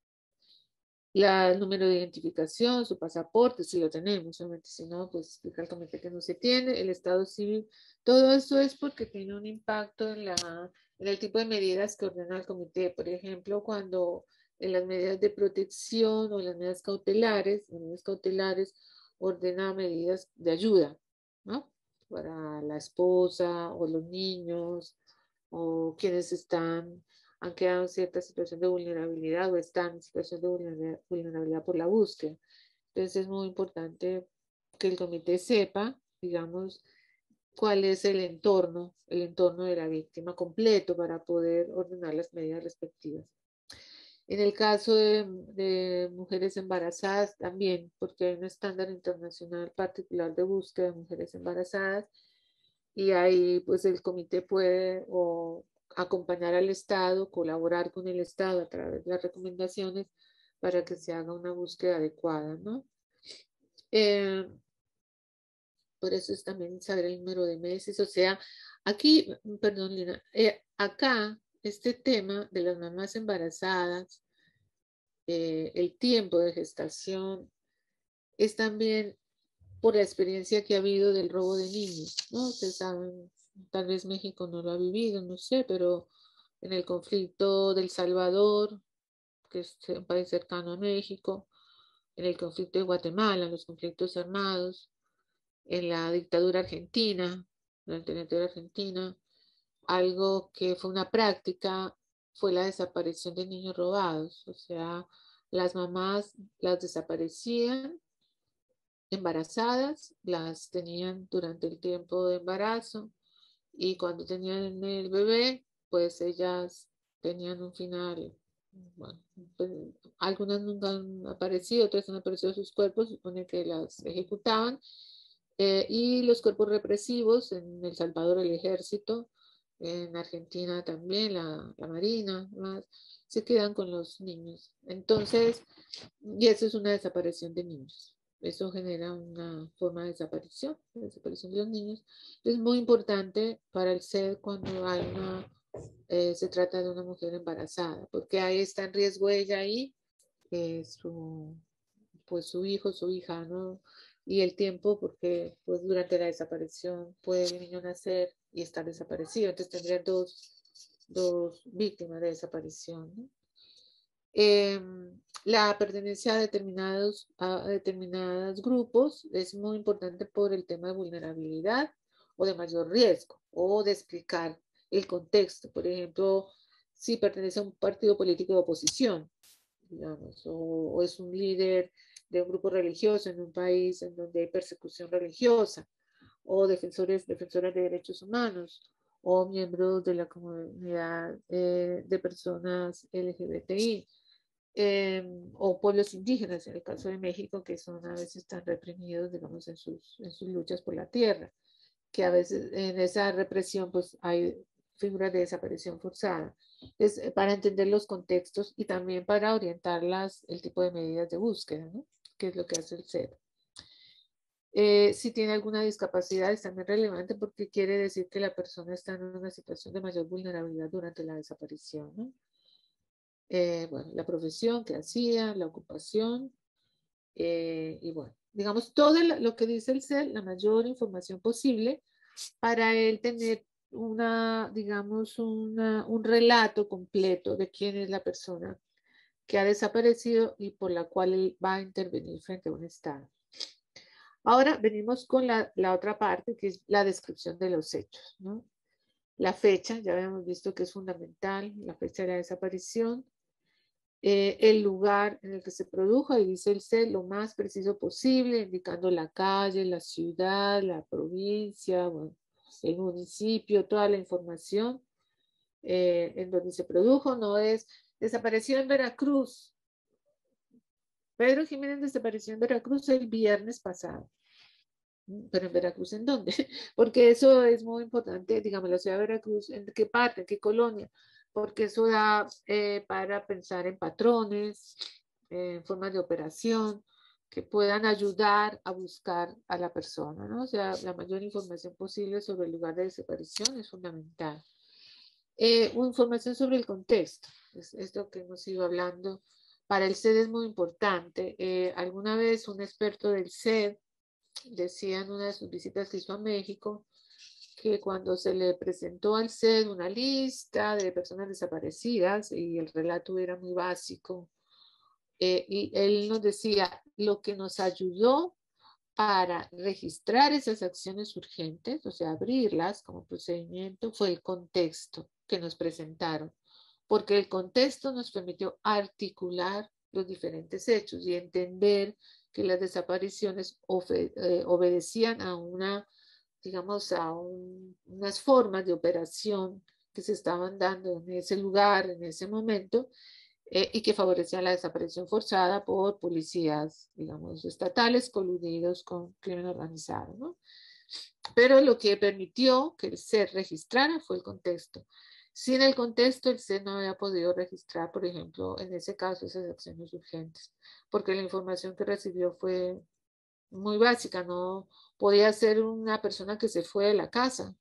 la, el número de identificación, su pasaporte, si lo tenemos, solamente si no, pues explica el comité que no se tiene, el estado civil, todo eso es porque tiene un impacto en, la, en el tipo de medidas que ordena el comité. Por ejemplo, cuando en las medidas de protección o en las medidas cautelares, las medidas cautelares ordena medidas de ayuda, ¿no? Para la esposa o los niños o quienes están han quedado en cierta situación de vulnerabilidad o están en situación de vulnerabilidad por la búsqueda. Entonces es muy importante que el comité sepa, digamos, cuál es el entorno, el entorno de la víctima completo para poder ordenar las medidas respectivas. En el caso de, de mujeres embarazadas también, porque hay un estándar internacional particular de búsqueda de mujeres embarazadas y ahí pues el comité puede o acompañar al Estado, colaborar con el Estado a través de las recomendaciones para que se haga una búsqueda adecuada, ¿no? Eh, por eso es también saber el número de meses, o sea, aquí, perdón Lina, eh, acá este tema de las mamás embarazadas, eh, el tiempo de gestación, es también por la experiencia que ha habido del robo de niños, ¿no? Ustedes saben, tal vez México no lo ha vivido, no sé, pero en el conflicto del Salvador, que es un país cercano a México, en el conflicto de Guatemala, en los conflictos armados, en la dictadura argentina, durante la dictadura argentina, algo que fue una práctica fue la desaparición de niños robados, o sea, las mamás las desaparecían embarazadas, las tenían durante el tiempo de embarazo y cuando tenían el bebé, pues ellas tenían un final. Bueno, pues, algunas nunca han aparecido, otras han aparecido sus cuerpos, supone que las ejecutaban. Eh, y los cuerpos represivos, en El Salvador el ejército, en Argentina también la, la marina, más, se quedan con los niños. Entonces, y eso es una desaparición de niños. Eso genera una forma de desaparición, de desaparición de los niños. Es muy importante para el C E D cuando hay una, eh, se trata de una mujer embarazada, porque ahí está en riesgo ella ahí, eh, su, pues su hijo, su hija, ¿no? Y el tiempo, porque pues durante la desaparición puede el niño nacer y estar desaparecido. Entonces tendría dos, dos víctimas de desaparición, ¿no? Eh, la pertenencia a determinados, a determinados grupos es muy importante por el tema de vulnerabilidad o de mayor riesgo o de explicar el contexto. Por ejemplo, si pertenece a un partido político de oposición, digamos, o, o es un líder de un grupo religioso en un país en donde hay persecución religiosa, o defensores, defensores de derechos humanos, o miembros de la comunidad eh, de personas L G B T I. Eh, o pueblos indígenas, en el caso de México, que son a veces tan reprimidos, digamos, en sus, en sus luchas por la tierra, que a veces en esa represión pues hay figuras de desaparición forzada. Es para entender los contextos y también para orientarlas el tipo de medidas de búsqueda, ¿no? Que es lo que hace el C E D. Eh, si tiene alguna discapacidad es también relevante porque quiere decir que la persona está en una situación de mayor vulnerabilidad durante la desaparición, ¿no? Eh, bueno, la profesión que hacía, la ocupación, eh, y bueno, digamos, todo lo que dice el C E D, la mayor información posible para él tener una, digamos, una, un relato completo de quién es la persona que ha desaparecido y por la cual él va a intervenir frente a un Estado. Ahora venimos con la, la otra parte, que es la descripción de los hechos, ¿no? La fecha, ya habíamos visto que es fundamental, la fecha de la desaparición. Eh, el lugar en el que se produjo, ahí dice el C E D lo más preciso posible, indicando la calle, la ciudad, la provincia, bueno, el municipio, toda la información eh, en donde se produjo. No es desapareció en Veracruz. Pedro Jiménez desapareció en Veracruz el viernes pasado. Pero en Veracruz, ¿en dónde? Porque eso es muy importante, digamos, la ciudad de Veracruz, ¿en qué parte, en qué colonia? Porque eso da eh, para pensar en patrones, eh, en formas de operación, que puedan ayudar a buscar a la persona, ¿no? O sea, la mayor información posible sobre el lugar de desaparición es fundamental. Eh, información sobre el contexto, es esto que hemos ido hablando. Para el C E D es muy importante. Eh, alguna vez un experto del C E D decía en una de sus visitas que hizo a México que cuando se le presentó al C E D una lista de personas desaparecidas y el relato era muy básico, eh, y él nos decía lo que nos ayudó para registrar esas acciones urgentes, o sea, abrirlas como procedimiento, fue el contexto que nos presentaron, porque el contexto nos permitió articular los diferentes hechos y entender que las desapariciones eh, obedecían a una, digamos, a un, unas formas de operación que se estaban dando en ese lugar, en ese momento, eh, y que favorecían la desaparición forzada por policías, digamos, estatales coludidos con crimen organizado, ¿no? Pero lo que permitió que el C E D registrara fue el contexto. Sin el contexto, el C E D no había podido registrar, por ejemplo, en ese caso, esas acciones urgentes, porque la información que recibió fue muy básica, no podía ser una persona que se fue de la casa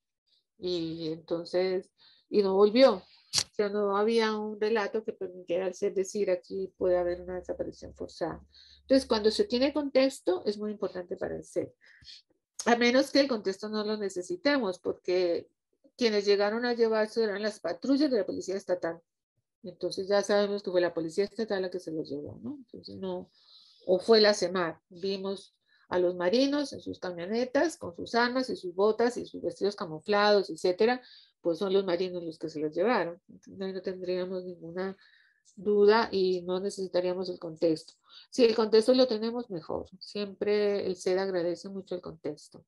y entonces, y no volvió. O sea, no había un relato que permitiera al C E D decir aquí puede haber una desaparición forzada. Entonces, cuando se tiene contexto, es muy importante para el C E D. A menos que el contexto no lo necesitemos, porque quienes llegaron a llevarse eran las patrullas de la policía estatal. Entonces ya sabemos que fue la policía estatal la que se los llevó, ¿no? Entonces no, o fue la CEMAR. Vimos a los marinos en sus camionetas con sus armas y sus botas y sus vestidos camuflados, etcétera, pues son los marinos los que se los llevaron. Entonces, no, no tendríamos ninguna duda y no necesitaríamos el contexto. Si el contexto lo tenemos, mejor. Siempre el C E D agradece mucho el contexto.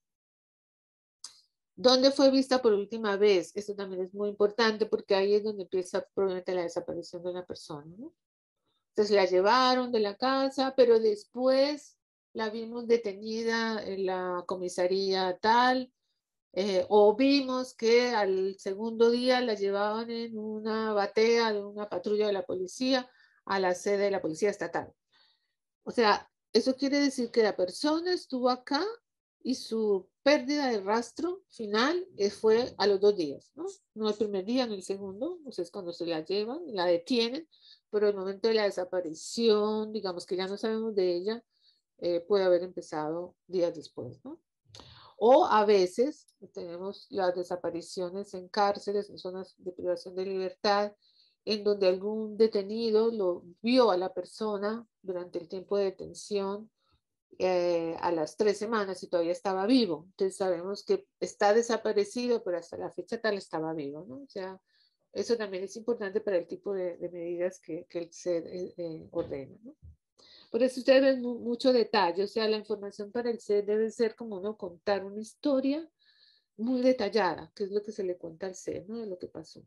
¿Dónde fue vista por última vez? Esto también es muy importante porque ahí es donde empieza probablemente la desaparición de una persona, ¿no? Entonces la llevaron de la casa, pero después la vimos detenida en la comisaría tal, eh, o vimos que al segundo día la llevaban en una batea de una patrulla de la policía a la sede de la policía estatal. O sea, eso quiere decir que la persona estuvo acá y su pérdida de rastro final fue a los dos días, ¿no? No el primer día, no el segundo, o sea, es cuando se la llevan, la detienen, pero el momento de la desaparición, digamos que ya no sabemos de ella, eh, puede haber empezado días después, ¿no? O a veces tenemos las desapariciones en cárceles, en zonas de privación de libertad, en donde algún detenido lo vio a la persona durante el tiempo de detención eh, a las tres semanas y todavía estaba vivo. Entonces sabemos que está desaparecido, pero hasta la fecha tal estaba vivo, ¿no? O sea, eso también es importante para el tipo de, de medidas que, que el C E D eh, ordena, ¿no? Por eso ustedes ven mucho detalle, o sea, la información para el C E D debe ser como uno contar una historia muy detallada, que es lo que se le cuenta al C E D, ¿no? De lo que pasó.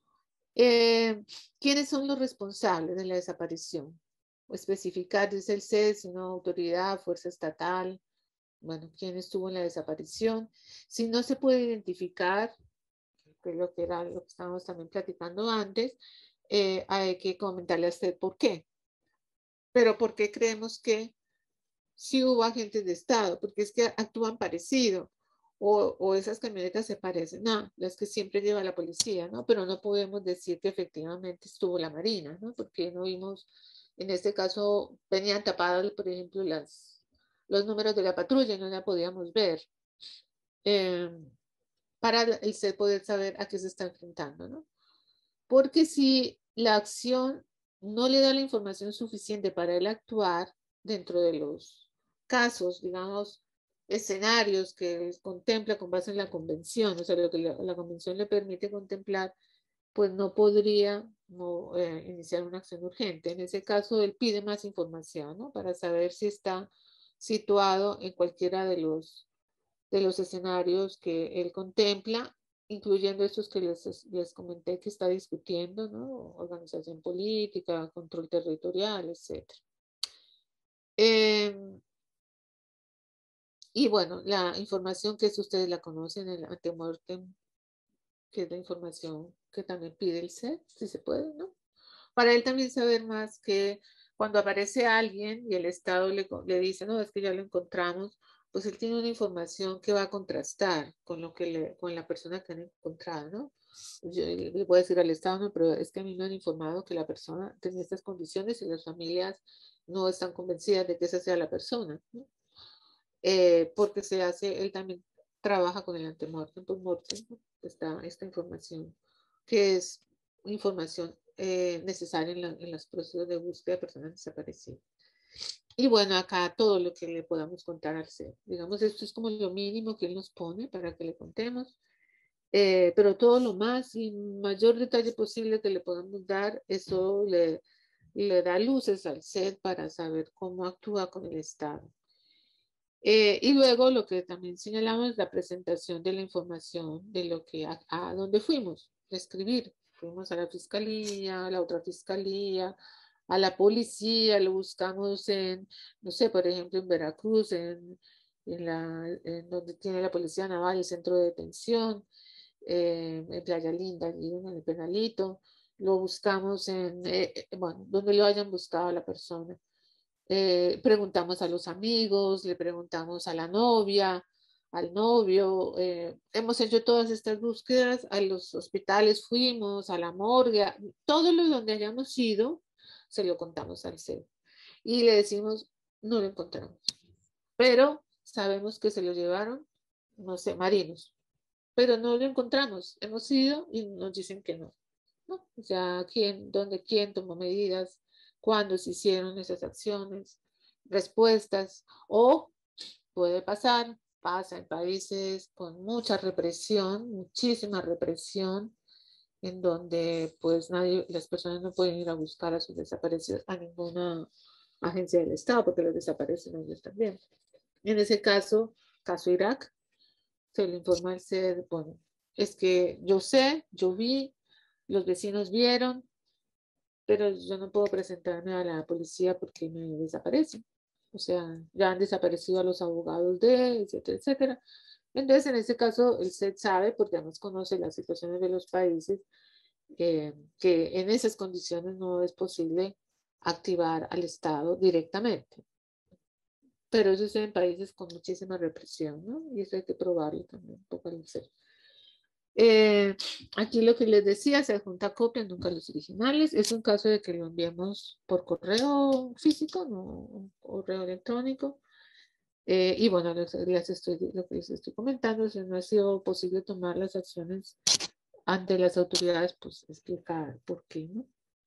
Eh, ¿Quiénes son los responsables de la desaparición? O especificar, dice el C E D, si una autoridad, fuerza estatal, bueno, quién estuvo en la desaparición. Si no se puede identificar, que es lo que era lo que estábamos también platicando antes, eh, hay que comentarle a usted por qué. Pero ¿por qué creemos que sí hubo agentes de Estado? Porque es que actúan parecido. O, o esas camionetas se parecen a las que siempre lleva la policía, ¿no? Pero no podemos decir que efectivamente estuvo la Marina, ¿no? Porque no vimos, en este caso, venían tapadas, por ejemplo, las, los números de la patrulla y no la podíamos ver. Eh, para el C E D poder saber a qué se está enfrentando, ¿no? Porque si la acción no le da la información suficiente para él actuar dentro de los casos, digamos, escenarios que contempla con base en la convención, o sea, lo que la, la convención le permite contemplar, pues no podría no, eh, iniciar una acción urgente. En ese caso, él pide más información, ¿no? Para saber si está situado en cualquiera de los, de los escenarios que él contempla, incluyendo estos que les, les comenté que está discutiendo, ¿no? Organización política, control territorial, etcétera. Eh, y bueno, la información que es, ustedes la conocen, el antemortem, que es la información que también pide el C E D, si se puede, ¿no? Para él también saber más que cuando aparece alguien y el Estado le, le dice, no, es que ya lo encontramos, pues él tiene una información que va a contrastar con lo que le, con la persona que han encontrado, ¿no? Yo le voy a decir al Estado, no, pero es que a mí me han informado que la persona tenía estas condiciones y las familias no están convencidas de que esa sea la persona, ¿no? Eh, porque se hace, él también trabaja con el antemortem, postmortem, ¿no? Está esta información, que es información eh, necesaria en, la, en los procesos de búsqueda de personas desaparecidas. Y bueno, acá todo lo que le podamos contar al C E D. Digamos, esto es como lo mínimo que él nos pone para que le contemos, eh, pero todo lo más y mayor detalle posible que le podamos dar, eso le, le da luces al C E D para saber cómo actúa con el Estado. Eh, y luego lo que también señalamos es la presentación de la información de lo que a, a dónde fuimos, escribir. Fuimos a la fiscalía, a la otra fiscalía, a la policía, lo buscamos en, no sé, por ejemplo, en Veracruz, en, en, la, en donde tiene la Policía Naval el centro de detención, eh, en Playa Linda, allí en el Penalito. Lo buscamos en, eh, bueno, donde lo hayan buscado a la persona. Eh, preguntamos a los amigos, le preguntamos a la novia, al novio, eh, hemos hecho todas estas búsquedas, a los hospitales fuimos, a la morgue, todo lo donde hayamos ido, se lo contamos al C E D y le decimos, no lo encontramos, pero sabemos que se lo llevaron, no sé, marinos, pero no lo encontramos, hemos ido y nos dicen que no, ¿no? O sea, quién, dónde, quién tomó medidas, cuándo se hicieron esas acciones, respuestas, o puede pasar, pasa en países con mucha represión, muchísima represión, en donde pues nadie, las personas no pueden ir a buscar a sus desaparecidos a ninguna agencia del Estado porque los desaparecen ellos también. En ese caso, caso Irak, se le informa al C E D, bueno, es que yo sé, yo vi, los vecinos vieron, pero yo no puedo presentarme a la policía porque me desaparecen. O sea, ya han desaparecido a los abogados de, etcétera, etcétera. Entonces, en este caso, el C E D sabe, porque además conoce las situaciones de los países, eh, que en esas condiciones no es posible activar al Estado directamente. Pero eso es en países con muchísima represión, ¿no? Y eso hay que probarlo también un poco al C E D. Eh, aquí lo que les decía, se adjunta copia, nunca los originales. Es un caso de que lo enviamos por correo físico, no correo electrónico. Eh, y bueno, les, les estoy, lo que les estoy comentando, si no ha sido posible tomar las acciones ante las autoridades, pues explicar por qué, ¿no?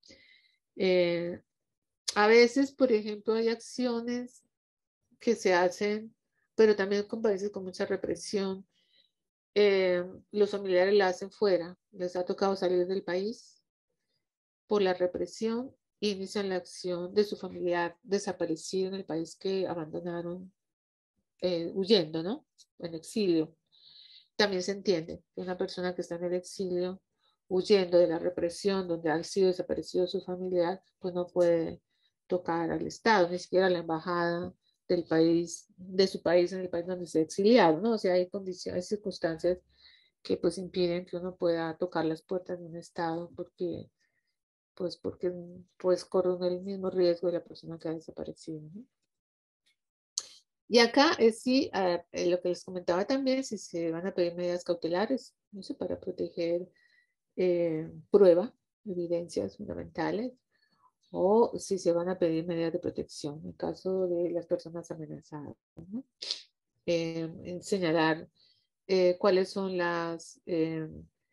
Eh, a veces, por ejemplo, hay acciones que se hacen, pero también con países con mucha represión. Eh, los familiares la hacen fuera, les ha tocado salir del país por la represión e inician la acción de su familiar desaparecido en el país que abandonaron, eh, huyendo, ¿no? En exilio. También se entiende que una persona que está en el exilio, huyendo de la represión, donde ha sido desaparecido su familiar, pues no puede tocar al Estado, ni siquiera a la embajada del país, de su país en el país donde se ha exiliado, ¿no? O sea, hay condiciones, circunstancias que pues impiden que uno pueda tocar las puertas de un Estado porque pues porque pues corren el mismo riesgo de la persona que ha desaparecido, ¿no? Y acá es sí, uh, lo que les comentaba también, si se van a pedir medidas cautelares, no sé, para proteger eh, prueba, evidencias fundamentales, o si se van a pedir medidas de protección en caso de las personas amenazadas, ¿no? Eh, en señalar eh, cuáles son las, eh,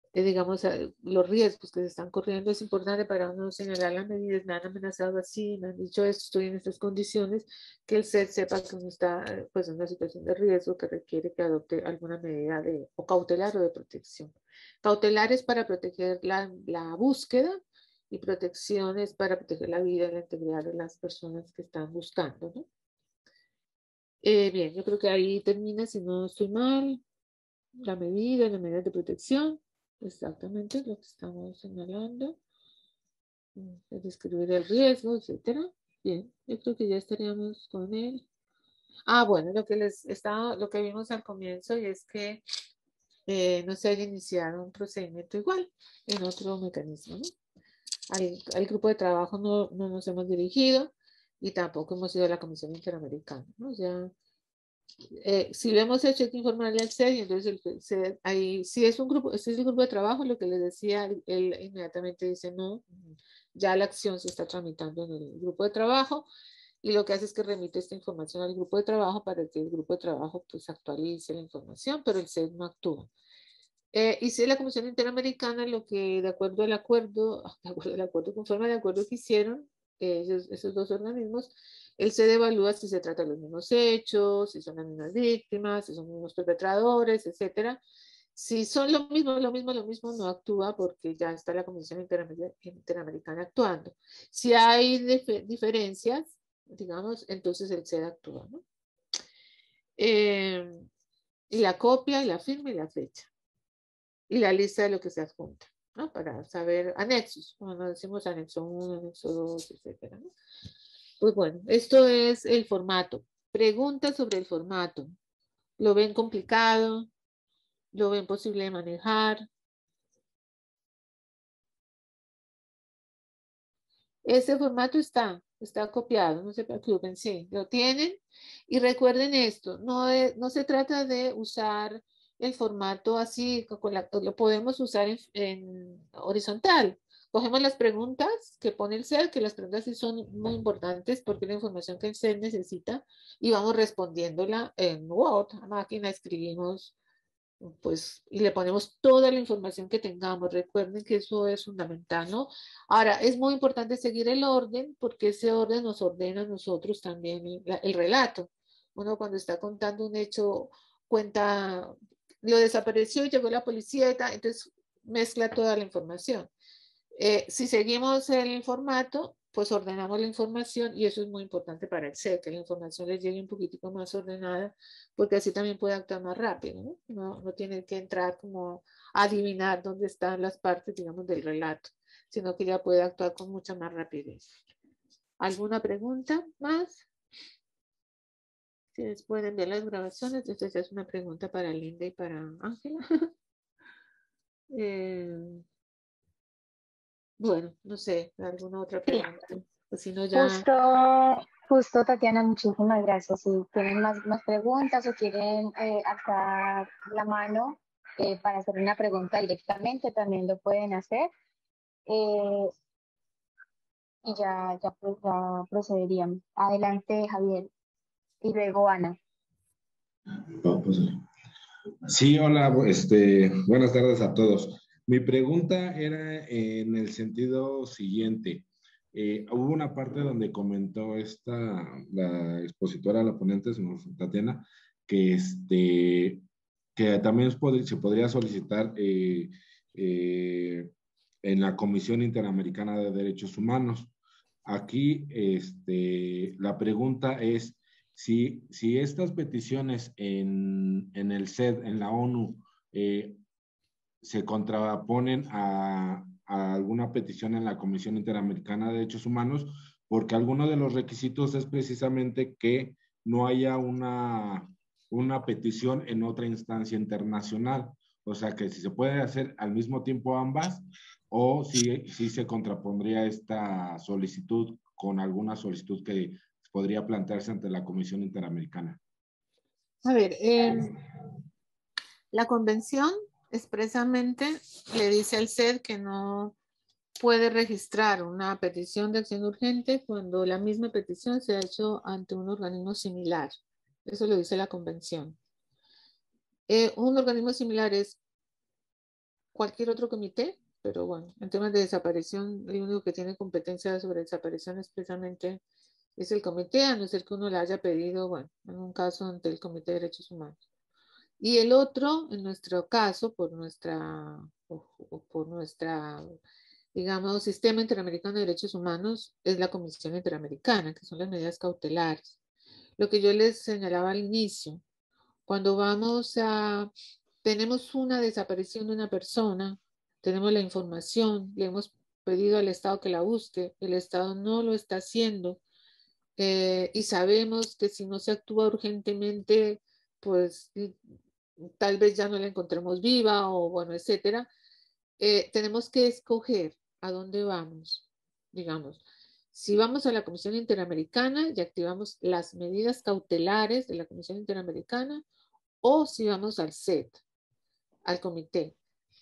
eh, digamos, eh, los riesgos que se están corriendo. Es importante para uno señalar las medidas. Me han amenazado así, me han dicho esto, estoy en estas condiciones, que el C E D sepa que uno está eh, pues, en una situación de riesgo que requiere que adopte alguna medida de, o cautelar o de protección. Cautelar es para proteger la, la búsqueda y protección es para proteger la vida y la integridad de las personas que están buscando, ¿no? Eh, bien, yo creo que ahí termina, si no estoy mal, la medida, las medidas de protección. Exactamente lo que estamos señalando. Describir el riesgo, etcétera. Bien, yo creo que ya estaríamos con él. Ah, bueno, lo que les estaba, lo que vimos al comienzo y es que eh, no se haya iniciado un procedimiento igual en otro mecanismo, ¿no? Al, al grupo de trabajo no, no nos hemos dirigido y tampoco hemos ido a la Comisión Interamericana, ¿no? Ya, eh, si lo hemos hecho hay que informarle al C E D y entonces el C E D, ahí, si es un grupo, si es el grupo de trabajo, lo que les decía, él inmediatamente dice no, ya la acción se está tramitando en el grupo de trabajo y lo que hace es que remite esta información al grupo de trabajo para que el grupo de trabajo pues actualice la información, pero el C E D no actúa. Eh, y si la Comisión Interamericana, lo que de acuerdo al acuerdo, de acuerdo al acuerdo, conforme al acuerdo que hicieron eh, esos, esos dos organismos, el C E D evalúa si se trata de los mismos hechos, si son las mismas víctimas, si son los mismos perpetradores, etcétera. Si son lo mismo, lo mismo, lo mismo, no actúa porque ya está la Comisión Interamer Interamericana actuando. Si hay dif diferencias, digamos, entonces el C E D actúa, ¿no? Eh, y la copia, y la firma y la fecha. Y la lista de lo que se adjunta, ¿no? Para saber anexos, cuando decimos anexo uno, anexo dos, etcétera, ¿no? Pues bueno, esto es el formato. Preguntas sobre el formato. ¿Lo ven complicado? ¿Lo ven posible de manejar? Ese formato está, está copiado, no se preocupen, sí, lo tienen. Y recuerden esto, no, de, no se trata de usar el formato así, con la, lo podemos usar en, en horizontal. Cogemos las preguntas que pone el C E D, que las preguntas sí son muy importantes porque es la información que el C E D necesita y vamos respondiéndola en Word, a máquina, escribimos pues, y le ponemos toda la información que tengamos. Recuerden que eso es fundamental, ¿no? Ahora, es muy importante seguir el orden porque ese orden nos ordena a nosotros también el, el relato. Uno cuando está contando un hecho, cuenta, lo desapareció y llegó la policía, entonces mezcla toda la información. Eh, si seguimos el formato, pues ordenamos la información y eso es muy importante para el C E D, que la información les llegue un poquitico más ordenada, porque así también puede actuar más rápido, ¿no? No, no tiene que entrar como a adivinar dónde están las partes, digamos, del relato, sino que ya puede actuar con mucha más rapidez. ¿Alguna pregunta más? Si les pueden ver las grabaciones, esta es una pregunta para Linda y para Ángela. eh, Bueno, no sé, alguna otra pregunta. Pues si no ya... Justo, justo, Tatiana, muchísimas gracias. Si tienen más, más preguntas o quieren eh, alzar la mano eh, para hacer una pregunta directamente, también lo pueden hacer. Eh, y ya, ya, pues, ya procederíamos. Adelante, Javier. Y luego Ana. Oh, pues, sí, hola, este, buenas tardes a todos. Mi pregunta era en el sentido siguiente. Eh, hubo una parte donde comentó esta, la expositora, la ponente, Tatiana, que, este, que también se podría solicitar eh, eh, en la Comisión Interamericana de Derechos Humanos. Aquí, este, la pregunta es, si, si estas peticiones en, en el C E D, en la ONU, eh, se contraponen a, a alguna petición en la Comisión Interamericana de Derechos Humanos, porque alguno de los requisitos es precisamente que no haya una, una petición en otra instancia internacional. O sea, que si se puede hacer al mismo tiempo ambas, o si, si se contrapondría esta solicitud con alguna solicitud que podría plantearse ante la Comisión Interamericana. A ver, eh, la convención expresamente le dice al C E D que no puede registrar una petición de acción urgente cuando la misma petición se ha hecho ante un organismo similar. Eso lo dice la convención. Eh, un organismo similar es cualquier otro comité, pero bueno, en temas de desaparición, el único que tiene competencia sobre desaparición es precisamente es el comité, a no ser que uno le haya pedido, bueno, en un caso ante el Comité de Derechos Humanos. Y el otro, en nuestro caso, por nuestra, por, por nuestra, digamos, Sistema Interamericano de Derechos Humanos, es la Comisión Interamericana, que son las medidas cautelares. Lo que yo les señalaba al inicio, cuando vamos a, tenemos una desaparición de una persona, tenemos la información, le hemos pedido al Estado que la busque, el Estado no lo está haciendo, eh, y sabemos que si no se actúa urgentemente, pues tal vez ya no la encontremos viva o bueno, etcétera. Eh, tenemos que escoger a dónde vamos, digamos. Si vamos a la Comisión Interamericana y activamos las medidas cautelares de la Comisión Interamericana, o si vamos al C E T, al comité.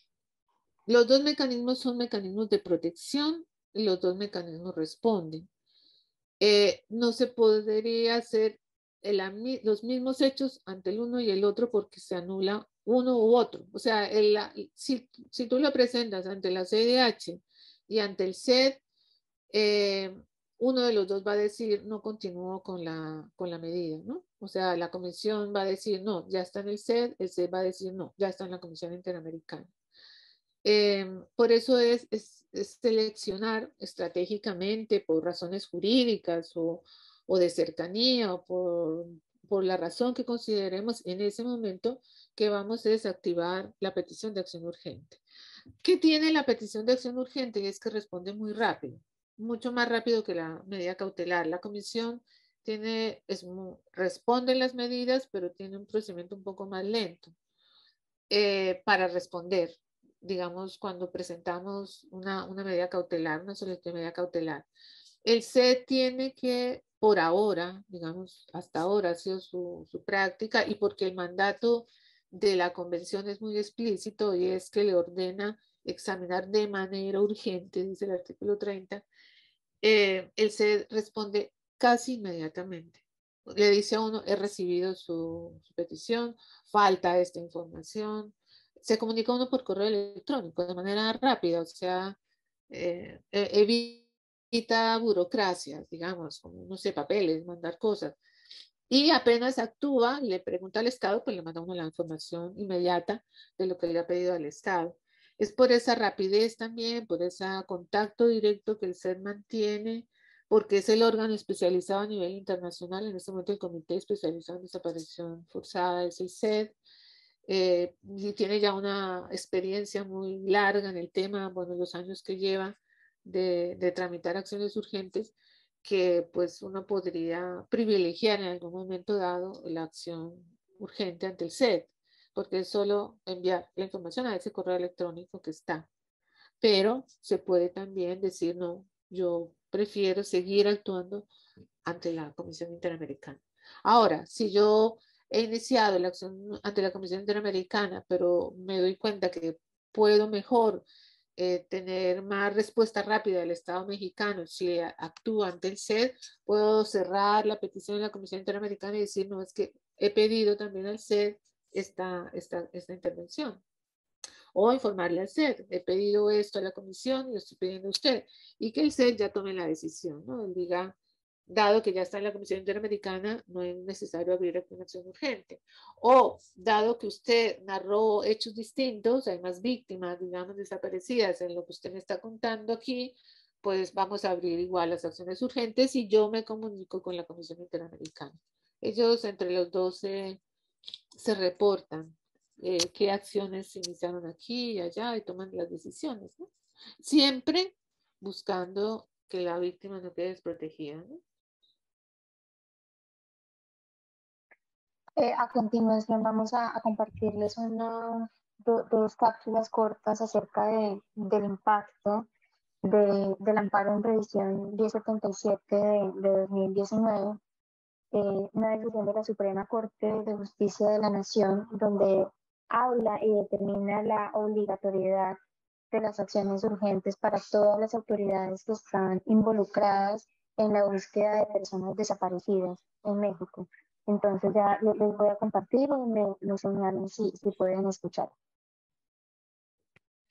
Los dos mecanismos son mecanismos de protección y los dos mecanismos responden. Eh, no se podría hacer el, los mismos hechos ante el uno y el otro porque se anula uno u otro. O sea, el, si, si tú lo presentas ante la C I D H y ante el C E D, eh, uno de los dos va a decir no continúo con la, con la medida, ¿no? O sea, la comisión va a decir no, ya está en el C E D, el C E D va a decir no, ya está en la Comisión Interamericana. Eh, por eso es, es, es, seleccionar estratégicamente por razones jurídicas o, o de cercanía o por, por la razón que consideremos en ese momento que vamos a desactivar la petición de acción urgente. ¿Qué tiene la petición de acción urgente? Es que responde muy rápido, mucho más rápido que la medida cautelar. La comisión tiene, es muy, responde las medidas, pero tiene un procedimiento un poco más lento eh, para responder. Digamos, cuando presentamos una, una medida cautelar, una solicitud de medida cautelar. El C E D tiene que, por ahora, digamos, hasta ahora ha sido su, su práctica y porque el mandato de la convención es muy explícito y es que le ordena examinar de manera urgente, dice el artículo treinta, eh, el C E D responde casi inmediatamente. Le dice a uno, he recibido su, su petición, falta esta información, se comunica uno por correo electrónico de manera rápida, o sea, eh, evita burocracias, digamos, como, no sé, papeles, mandar cosas. Y apenas actúa, le pregunta al Estado, pues le manda uno la información inmediata de lo que le ha pedido al Estado. Es por esa rapidez también, por ese contacto directo que el C E D mantiene, porque es el órgano especializado a nivel internacional. En este momento el Comité Especializado en Desaparición Forzada es el C E D. Eh, y tiene ya una experiencia muy larga en el tema, bueno, los años que lleva de, de tramitar acciones urgentes, que pues uno podría privilegiar en algún momento dado la acción urgente ante el C E D, porque es solo enviar la información a ese correo electrónico que está. Pero se puede también decir, no, yo prefiero seguir actuando ante la Comisión Interamericana. Ahora, si yo he iniciado la acción ante la Comisión Interamericana, pero me doy cuenta que puedo mejor eh, tener más respuesta rápida del Estado mexicano si actúo ante el C E D, puedo cerrar la petición de la Comisión Interamericana y decir, no, es que he pedido también al C E D esta, esta, esta intervención. O informarle al C E D, he pedido esto a la comisión y lo estoy pidiendo a usted. Y que el C E D ya tome la decisión, ¿no? Él diga, dado que ya está en la Comisión Interamericana, no es necesario abrir una acción urgente. O, dado que usted narró hechos distintos, hay más víctimas, digamos, desaparecidas en lo que usted me está contando aquí, pues vamos a abrir igual las acciones urgentes y yo me comunico con la Comisión Interamericana. Ellos entre los dos se, se reportan eh, qué acciones se iniciaron aquí y allá y toman las decisiones, ¿no? Siempre buscando que la víctima no quede desprotegida, ¿no? Eh, a continuación vamos a, a compartirles una, do, dos cápsulas cortas acerca de, del impacto de, del amparo en revisión diez setenta y siete de, de dos mil diecinueve, eh, una decisión de la Suprema Corte de Justicia de la Nación donde habla y determina la obligatoriedad de las acciones urgentes para todas las autoridades que están involucradas en la búsqueda de personas desaparecidas en México. Entonces ya les voy a compartir y me, me señalan si, si pueden escuchar.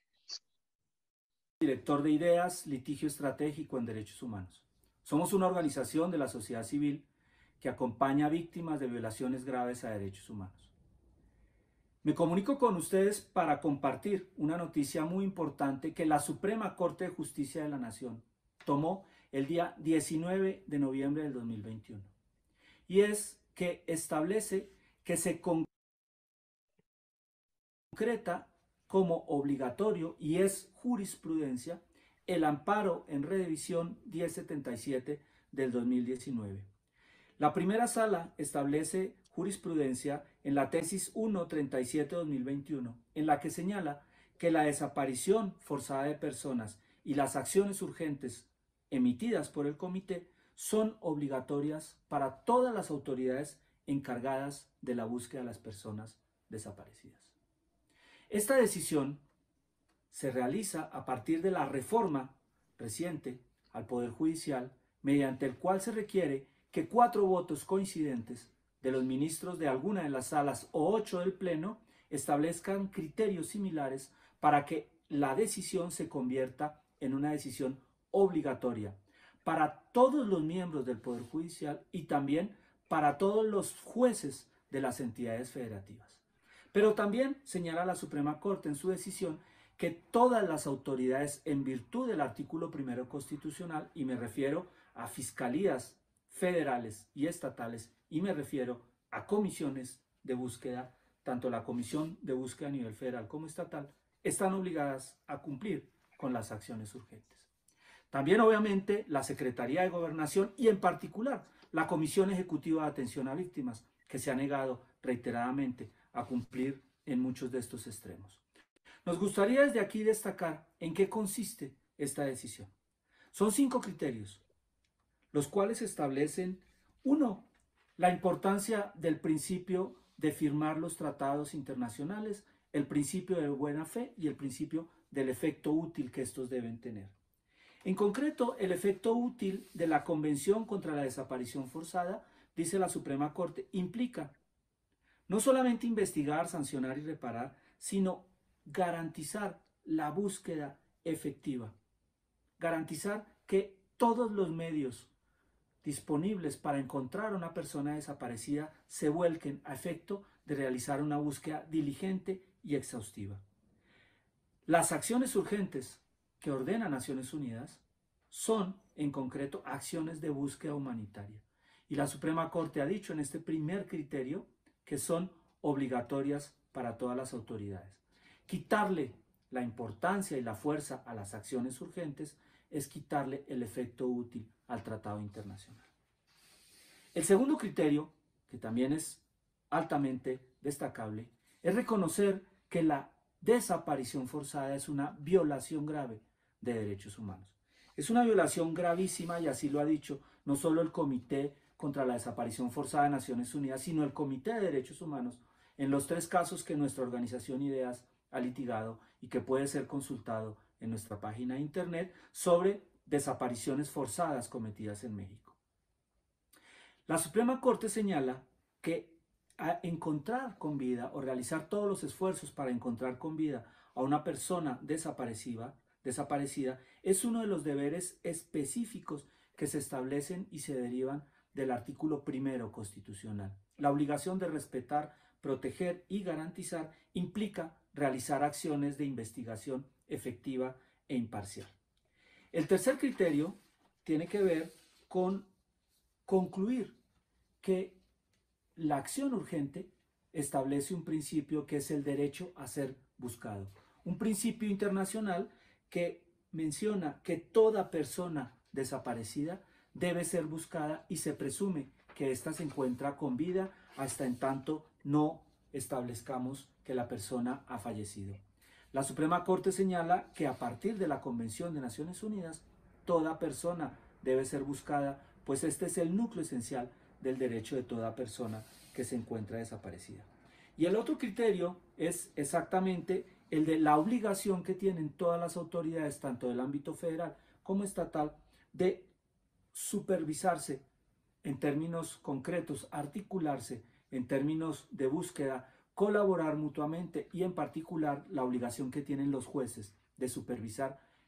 director de Ideas, Litigio Estratégico en Derechos Humanos. Somos una organización de la sociedad civil que acompaña a víctimas de violaciones graves a derechos humanos. Me comunico con ustedes para compartir una noticia muy importante que la Suprema Corte de Justicia de la Nación tomó el día diecinueve de noviembre del dos mil veintiuno. Y es que establece que se concreta como obligatorio y es jurisprudencia el amparo en redivisión diez setenta y siete del dos mil diecinueve. La primera sala establece jurisprudencia en la tesis uno treinta y siete dos mil veintiuno, en la que señala que la desaparición forzada de personas y las acciones urgentes emitidas por el comité son obligatorias para todas las autoridades encargadas de la búsqueda de las personas desaparecidas. Esta decisión se realiza a partir de la reforma reciente al Poder Judicial, mediante el cual se requiere que cuatro votos coincidentes de los ministros de alguna de las salas o ocho del Pleno establezcan criterios similares para que la decisión se convierta en una decisión obligatoria para todos los miembros del Poder Judicial y también para todos los jueces de las entidades federativas. Pero también señala la Suprema Corte en su decisión que todas las autoridades, en virtud del artículo primero constitucional, y me refiero a fiscalías federales y estatales, y me refiero a comisiones de búsqueda, tanto la Comisión de Búsqueda a nivel federal como estatal, están obligadas a cumplir con las acciones urgentes. También, obviamente, la Secretaría de Gobernación y, en particular, la Comisión Ejecutiva de Atención a Víctimas, que se ha negado reiteradamente a cumplir en muchos de estos extremos. Nos gustaría desde aquí destacar en qué consiste esta decisión. Son cinco criterios, los cuales establecen, uno, la importancia del principio de firmar los tratados internacionales, el principio de buena fe y el principio del efecto útil que estos deben tener. En concreto, el efecto útil de la Convención contra la Desaparición Forzada, dice la Suprema Corte, implica no solamente investigar, sancionar y reparar, sino garantizar la búsqueda efectiva. Garantizar que todos los medios disponibles para encontrar a una persona desaparecida se vuelquen a efecto de realizar una búsqueda diligente y exhaustiva. Las acciones urgentes que ordena Naciones Unidas son, en concreto, acciones de búsqueda humanitaria. Y la Suprema Corte ha dicho en este primer criterio que son obligatorias para todas las autoridades. Quitarle la importancia y la fuerza a las acciones urgentes es quitarle el efecto útil al tratado internacional. El segundo criterio, que también es altamente destacable, es reconocer que la desaparición forzada es una violación grave de derechos humanos. Es una violación gravísima y así lo ha dicho no solo el Comité contra la Desaparición Forzada de Naciones Unidas, sino el Comité de Derechos Humanos en los tres casos que nuestra organización Ideas ha litigado y que puede ser consultado en nuestra página de internet sobre desapariciones forzadas cometidas en México. La Suprema Corte señala que a encontrar con vida o realizar todos los esfuerzos para encontrar con vida a una persona desaparecida, desaparecida es uno de los deberes específicos que se establecen y se derivan del artículo primero constitucional. La obligación de respetar, proteger y garantizar implica realizar acciones de investigación efectiva e imparcial. El tercer criterio tiene que ver con concluir que la acción urgente establece un principio que es el derecho a ser buscado. Un principio internacional que menciona que toda persona desaparecida debe ser buscada y se presume que ésta se encuentra con vida hasta en tanto no establezcamos que la persona ha fallecido. La Suprema Corte señala que a partir de la Convención de Naciones Unidas, toda persona debe ser buscada, pues este es el núcleo esencial del derecho de toda persona que se encuentra desaparecida. Y el otro criterio es exactamente el de la obligación que tienen todas las autoridades, tanto del ámbito federal como estatal, de supervisarse en términos concretos, articularse en términos de búsqueda, colaborar mutuamente y en particular la obligación que tienen los jueces de supervisar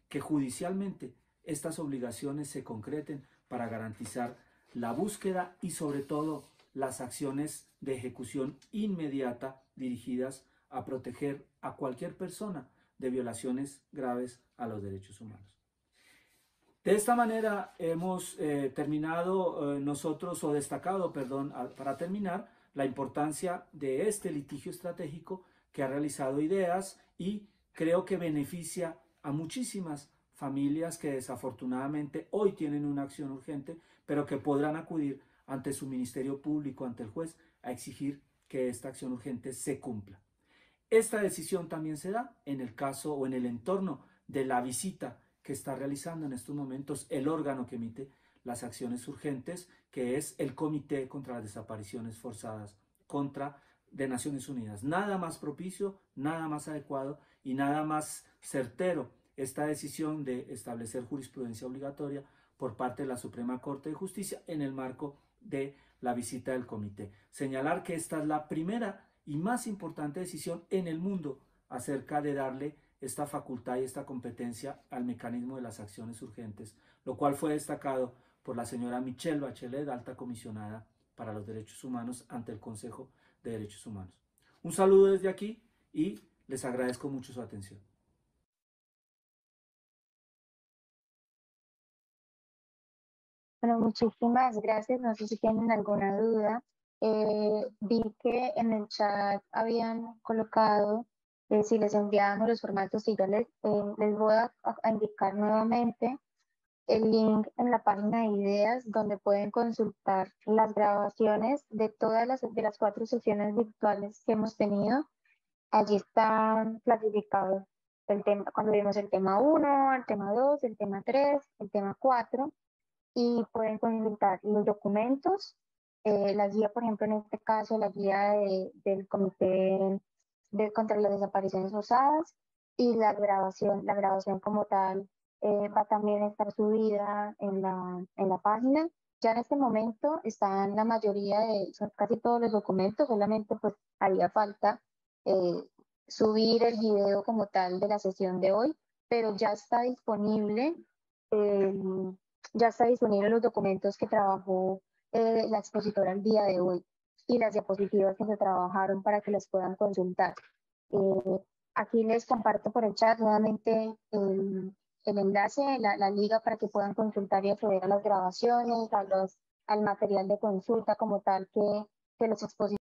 que judicialmente estas obligaciones se concreten para garantizar la búsqueda y sobre todo las acciones de ejecución inmediata dirigidas a proteger a cualquier persona de violaciones graves a los derechos humanos. De esta manera hemos eh, terminado eh, nosotros, o destacado, perdón, a, para terminar, la importancia de este litigio estratégico que ha realizado IDEAS y creo que beneficia a muchísimas familias que desafortunadamente hoy tienen una acción urgente, pero que podrán acudir ante su ministerio público, ante el juez, a exigir que esta acción urgente se cumpla. Esta decisión también se da en el caso o en el entorno de la visita que está realizando en estos momentos el órgano que emite las acciones urgentes, que es el Comité contra las Desapariciones Forzadas contra de Naciones Unidas. Nada más propicio, nada más adecuado y nada más certero esta decisión de establecer jurisprudencia obligatoria por parte de la Suprema Corte de Justicia en el marco de la visita del comité. Señalar que esta es la primera y más importante decisión en el mundo acerca de darle esta facultad y esta competencia al mecanismo de las acciones urgentes, lo cual fue destacado por la señora Michelle Bachelet, alta comisionada para los derechos humanos ante el Consejo de Derechos Humanos. Un saludo desde aquí y les agradezco mucho su atención. Bueno, muchísimas gracias. No sé si tienen alguna duda. Eh, vi que en el chat habían colocado eh, si les enviábamos los formatos, y yo les, eh, les voy a, a indicar nuevamente el link en la página de IDEAS, donde pueden consultar las grabaciones de todas las, de las cuatro sesiones virtuales que hemos tenido. Allí están clasificados el tema, cuando vimos el tema uno, el tema dos, el tema tres, el tema cuatro, y pueden consultar los documentos, eh, la guía, por ejemplo, en este caso, la guía de, del Comité de, contra las Desapariciones Forzadas, y la grabación, la grabación como tal eh, va también a estar subida en la, en la página. Ya en este momento están la mayoría de, son casi todos los documentos, solamente pues haría falta eh, subir el video como tal de la sesión de hoy, pero ya está disponible, eh, ya está disponible los documentos que trabajó eh, la expositora el día de hoy y las diapositivas que se trabajaron para que las puedan consultar. Eh, aquí les comparto por el chat nuevamente el, el enlace, la, la liga para que puedan consultar y acceder a las grabaciones, a los, al material de consulta como tal que, que los expositores